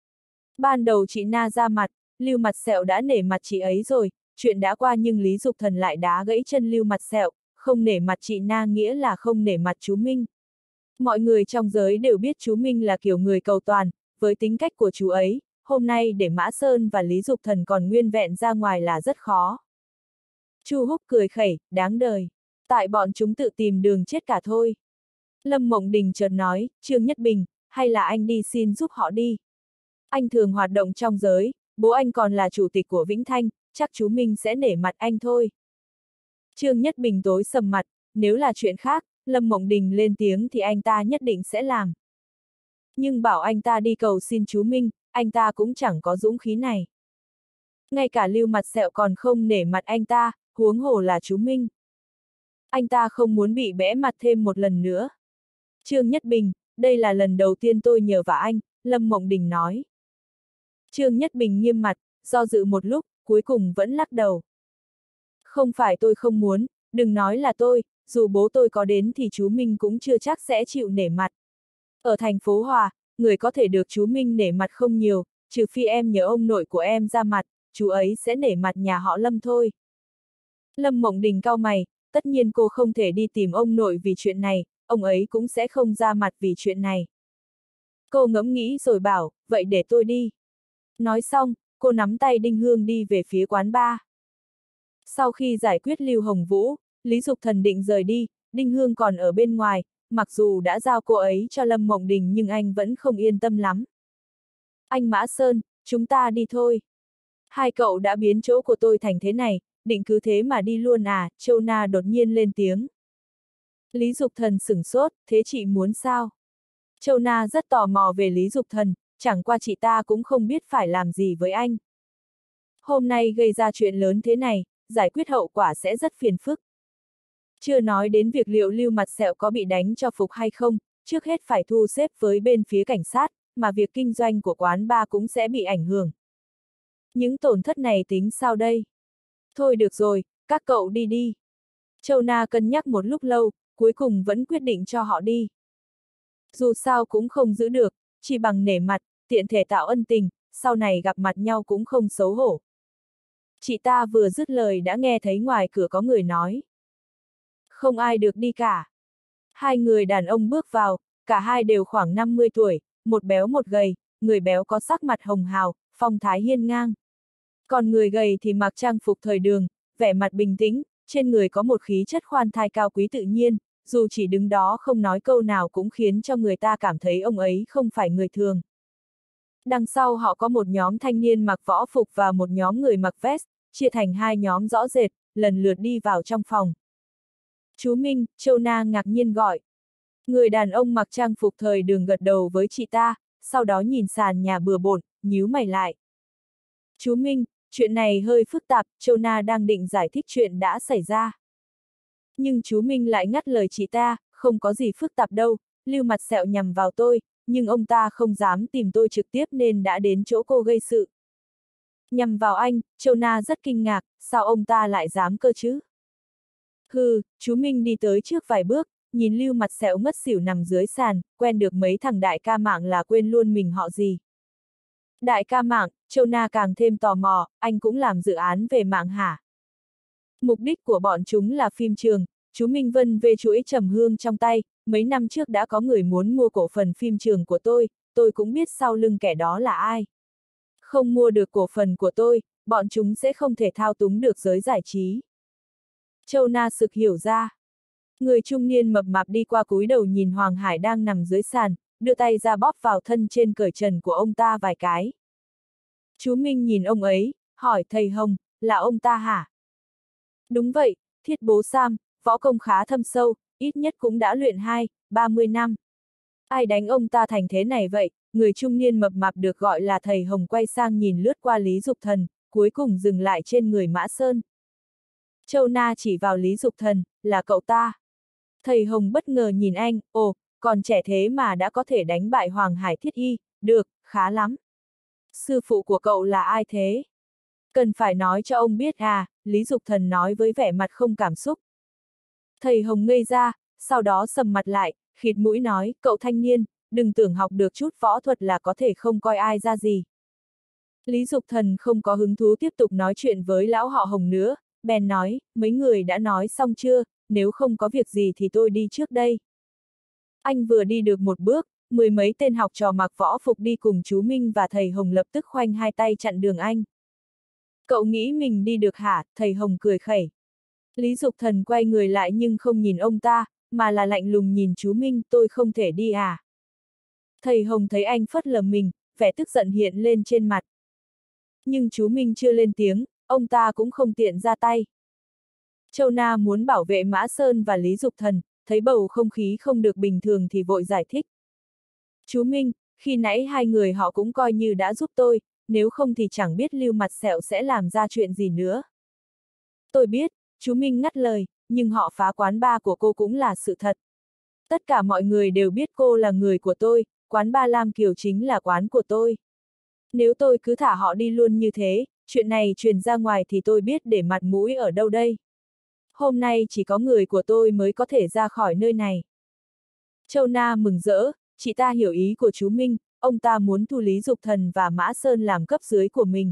Ban đầu chị Na ra mặt, Lưu Mặt Sẹo đã nể mặt chị ấy rồi, chuyện đã qua nhưng Lý Dục Thần lại đá gãy chân Lưu Mặt Sẹo, không nể mặt chị Na nghĩa là không nể mặt chú Minh. Mọi người trong giới đều biết chú Minh là kiểu người cầu toàn, với tính cách của chú ấy, hôm nay để Mã Sơn và Lý Dục Thần còn nguyên vẹn ra ngoài là rất khó. Chu Húc cười khẩy, đáng đời, tại bọn chúng tự tìm đường chết cả thôi. Lâm Mộng Đình chợt nói, Trương Nhất Bình, hay là anh đi xin giúp họ đi. Anh thường hoạt động trong giới, bố anh còn là chủ tịch của Vĩnh Thanh, chắc chú Minh sẽ nể mặt anh thôi. Trương Nhất Bình tối sầm mặt, nếu là chuyện khác, Lâm Mộng Đình lên tiếng thì anh ta nhất định sẽ làm. Nhưng bảo anh ta đi cầu xin chú Minh, anh ta cũng chẳng có dũng khí này. Ngay cả Lưu Mặt Sẹo còn không nể mặt anh ta, huống hồ là chú Minh. Anh ta không muốn bị bẽ mặt thêm một lần nữa. Trương Nhất Bình, đây là lần đầu tiên tôi nhờ vả anh, Lâm Mộng Đình nói. Trương Nhất Bình nghiêm mặt, do dự một lúc, cuối cùng vẫn lắc đầu. Không phải tôi không muốn, đừng nói là tôi, dù bố tôi có đến thì chú Minh cũng chưa chắc sẽ chịu nể mặt. Ở thành phố Hòa, người có thể được chú Minh nể mặt không nhiều, trừ phi em nhờ ông nội của em ra mặt, chú ấy sẽ nể mặt nhà họ Lâm thôi. Lâm Mộng Đình cau mày, tất nhiên cô không thể đi tìm ông nội vì chuyện này, ông ấy cũng sẽ không ra mặt vì chuyện này. Cô ngẫm nghĩ rồi bảo, vậy để tôi đi. Nói xong, cô nắm tay Đinh Hương đi về phía quán bar. Sau khi giải quyết Lưu Hồng Vũ, Lý Dục Thần định rời đi, Đinh Hương còn ở bên ngoài, mặc dù đã giao cô ấy cho Lâm Mộng Đình nhưng anh vẫn không yên tâm lắm. Anh Mã Sơn, chúng ta đi thôi. Hai cậu đã biến chỗ của tôi thành thế này, định cứ thế mà đi luôn à, Châu Na đột nhiên lên tiếng. Lý Dục Thần sửng sốt, thế chị muốn sao? Châu Na rất tò mò về Lý Dục Thần, chẳng qua chị ta cũng không biết phải làm gì với anh. Hôm nay gây ra chuyện lớn thế này, giải quyết hậu quả sẽ rất phiền phức. Chưa nói đến việc liệu Lưu Mặt Sẹo có bị đánh cho phục hay không, trước hết phải thu xếp với bên phía cảnh sát, mà việc kinh doanh của quán bar cũng sẽ bị ảnh hưởng. Những tổn thất này tính sao đây? Thôi được rồi, các cậu đi đi. Châu Na cân nhắc một lúc lâu, cuối cùng vẫn quyết định cho họ đi. Dù sao cũng không giữ được, chỉ bằng nể mặt, tiện thể tạo ân tình, sau này gặp mặt nhau cũng không xấu hổ. Chị ta vừa dứt lời đã nghe thấy ngoài cửa có người nói. Không ai được đi cả. Hai người đàn ông bước vào, cả hai đều khoảng năm mươi tuổi, một béo một gầy, người béo có sắc mặt hồng hào, phong thái hiên ngang. Còn người gầy thì mặc trang phục thời đường, vẻ mặt bình tĩnh, trên người có một khí chất khoan thai cao quý tự nhiên, dù chỉ đứng đó không nói câu nào cũng khiến cho người ta cảm thấy ông ấy không phải người thường. Đằng sau họ có một nhóm thanh niên mặc võ phục và một nhóm người mặc vest, chia thành hai nhóm rõ rệt, lần lượt đi vào trong phòng. Chú Minh, Châu Na ngạc nhiên gọi. Người đàn ông mặc trang phục thời đường gật đầu với chị ta, sau đó nhìn sàn nhà bừa bộn, nhíu mày lại. Chú Minh, chuyện này hơi phức tạp, Châu Na đang định giải thích chuyện đã xảy ra. Nhưng chú Minh lại ngắt lời chị ta, không có gì phức tạp đâu, Lưu Mặt Sẹo nhằm vào tôi, nhưng ông ta không dám tìm tôi trực tiếp nên đã đến chỗ cô gây sự. Nhằm vào anh, Châu Na rất kinh ngạc, sao ông ta lại dám cơ chứ? Hừ, chú Minh đi tới trước vài bước, nhìn Lưu Mặt Sẹo ngất xỉu nằm dưới sàn, quen được mấy thằng đại ca mạng là quên luôn mình họ gì. Đại ca mạng, Châu Na càng thêm tò mò, anh cũng làm dự án về mạng hả? Mục đích của bọn chúng là phim trường, chú Minh Vân về chuỗi trầm hương trong tay, mấy năm trước đã có người muốn mua cổ phần phim trường của tôi, tôi cũng biết sau lưng kẻ đó là ai. Không mua được cổ phần của tôi, bọn chúng sẽ không thể thao túng được giới giải trí. Châu Na sực hiểu ra. Người trung niên mập mạp đi qua cúi đầu nhìn Hoàng Hải đang nằm dưới sàn, đưa tay ra bóp vào thân trên cởi trần của ông ta vài cái. Chú Minh nhìn ông ấy, hỏi thầy Hồng, là ông ta hả? Đúng vậy, Thiết Bố Sam, võ công khá thâm sâu, ít nhất cũng đã luyện hai, ba mươi năm. Ai đánh ông ta thành thế này vậy? Người trung niên mập mạp được gọi là thầy Hồng quay sang nhìn lướt qua Lý Dục Thần, cuối cùng dừng lại trên người Mã Sơn. Châu Na chỉ vào Lý Dục Thần, là cậu ta. Thầy Hồng bất ngờ nhìn anh, ồ, còn trẻ thế mà đã có thể đánh bại Hoàng Hải Thiết Y, được, khá lắm. Sư phụ của cậu là ai thế? Cần phải nói cho ông biết à, Lý Dục Thần nói với vẻ mặt không cảm xúc. Thầy Hồng ngây ra, sau đó sầm mặt lại, khịt mũi nói, cậu thanh niên, đừng tưởng học được chút võ thuật là có thể không coi ai ra gì. Lý Dục Thần không có hứng thú tiếp tục nói chuyện với lão họ Hồng nữa, bèn nói, mấy người đã nói xong chưa, nếu không có việc gì thì tôi đi trước đây. Anh vừa đi được một bước, mười mấy tên học trò mặc võ phục đi cùng chú Minh và thầy Hồng lập tức khoanh hai tay chặn đường anh. Cậu nghĩ mình đi được hả? Thầy Hồng cười khẩy. Lý Dục Thần quay người lại nhưng không nhìn ông ta, mà là lạnh lùng nhìn chú Minh, tôi không thể đi à? Thầy Hồng thấy anh phớt lờ mình, vẻ tức giận hiện lên trên mặt. Nhưng chú Minh chưa lên tiếng, ông ta cũng không tiện ra tay. Châu Na muốn bảo vệ Mã Sơn và Lý Dục Thần, thấy bầu không khí không được bình thường thì vội giải thích. Chú Minh, khi nãy hai người họ cũng coi như đã giúp tôi, nếu không thì chẳng biết Lưu Mặt Sẹo sẽ làm ra chuyện gì nữa. Tôi biết, Chú Minh ngắt lời, nhưng họ phá quán bar của cô cũng là sự thật. Tất cả mọi người đều biết cô là người của tôi, quán bar Lam Kiều chính là quán của tôi. Nếu tôi cứ thả họ đi luôn như thế, chuyện này truyền ra ngoài thì tôi biết để mặt mũi ở đâu đây. Hôm nay chỉ có người của tôi mới có thể ra khỏi nơi này. Châu Na mừng rỡ, chị ta hiểu ý của chú Minh, ông ta muốn thu Lý Dục Thần và Mã Sơn làm cấp dưới của mình.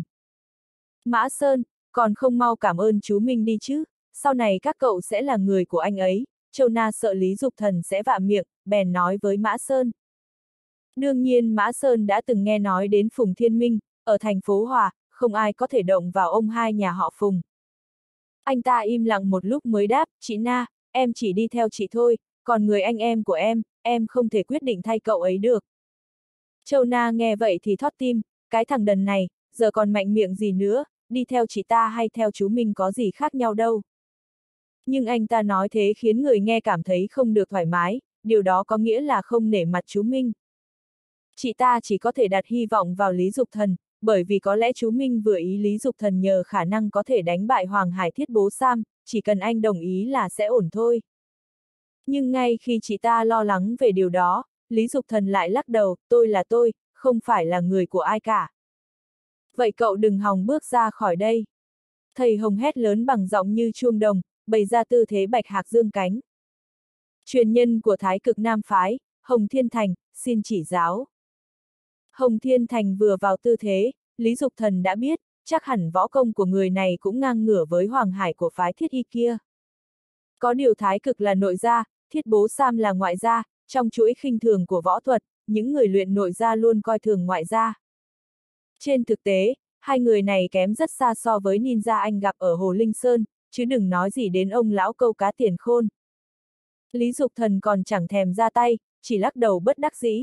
Mã Sơn, còn không mau cảm ơn chú Minh đi chứ, sau này các cậu sẽ là người của anh ấy. Châu Na sợ Lý Dục Thần sẽ vạ miệng, bèn nói với Mã Sơn. Đương nhiên Mã Sơn đã từng nghe nói đến Phùng Thiên Minh, ở thành phố Hòa, không ai có thể động vào ông hai nhà họ Phùng. Anh ta im lặng một lúc mới đáp, chị Na, em chỉ đi theo chị thôi, còn người anh em của em, em không thể quyết định thay cậu ấy được. Châu Na nghe vậy thì thót tim, cái thằng đần này, giờ còn mạnh miệng gì nữa, đi theo chị ta hay theo chú Minh có gì khác nhau đâu. Nhưng anh ta nói thế khiến người nghe cảm thấy không được thoải mái, điều đó có nghĩa là không nể mặt chú Minh. Chị ta chỉ có thể đặt hy vọng vào Lý Dục Thần, bởi vì có lẽ chú Minh vừa ý Lý Dục Thần nhờ khả năng có thể đánh bại Hoàng Hải Thiết Bố Sam, chỉ cần anh đồng ý là sẽ ổn thôi. Nhưng ngay khi chị ta lo lắng về điều đó, Lý Dục Thần lại lắc đầu, tôi là tôi, không phải là người của ai cả. Vậy cậu đừng hòng bước ra khỏi đây. Thầy Hồng hét lớn bằng giọng như chuông đồng, bày ra tư thế bạch hạc dương cánh. Truyền nhân của Thái Cực Nam Phái, Hồng Thiên Thành, xin chỉ giáo. Hồng Thiên Thành vừa vào tư thế, Lý Dục Thần đã biết, chắc hẳn võ công của người này cũng ngang ngửa với Hoàng Hải của phái Thiết Y kia. Có điều Thái Cực là nội gia, Thiết Bố Sam là ngoại gia, trong chuỗi khinh thường của võ thuật, những người luyện nội gia luôn coi thường ngoại gia. Trên thực tế, hai người này kém rất xa so với ninja anh gặp ở Hồ Linh Sơn, chứ đừng nói gì đến ông lão câu cá tiền khôn. Lý Dục Thần còn chẳng thèm ra tay, chỉ lắc đầu bất đắc dĩ.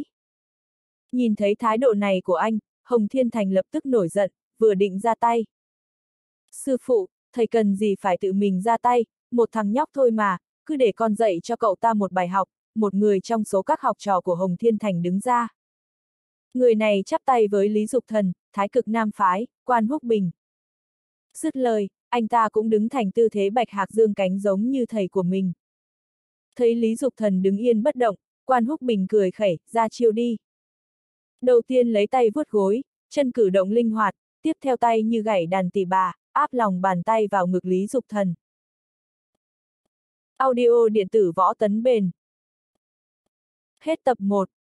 Nhìn thấy thái độ này của anh, Hồng Thiên Thành lập tức nổi giận, vừa định ra tay. Sư phụ, thầy cần gì phải tự mình ra tay, một thằng nhóc thôi mà, cứ để con dạy cho cậu ta một bài học, một người trong số các học trò của Hồng Thiên Thành đứng ra. Người này chắp tay với Lý Dục Thần, Thái Cực Nam Phái, Quan Húc Bình. Dứt lời, anh ta cũng đứng thành tư thế bạch hạc dương cánh giống như thầy của mình. Thấy Lý Dục Thần đứng yên bất động, Quan Húc Bình cười khẩy, ra chiêu đi. Đầu tiên lấy tay vuốt gối, chân cử động linh hoạt, tiếp theo tay như gảy đàn tỳ bà, áp lòng bàn tay vào ngực Lý Dục Thần. Audio điện tử võ tấn bền. Hết tập một.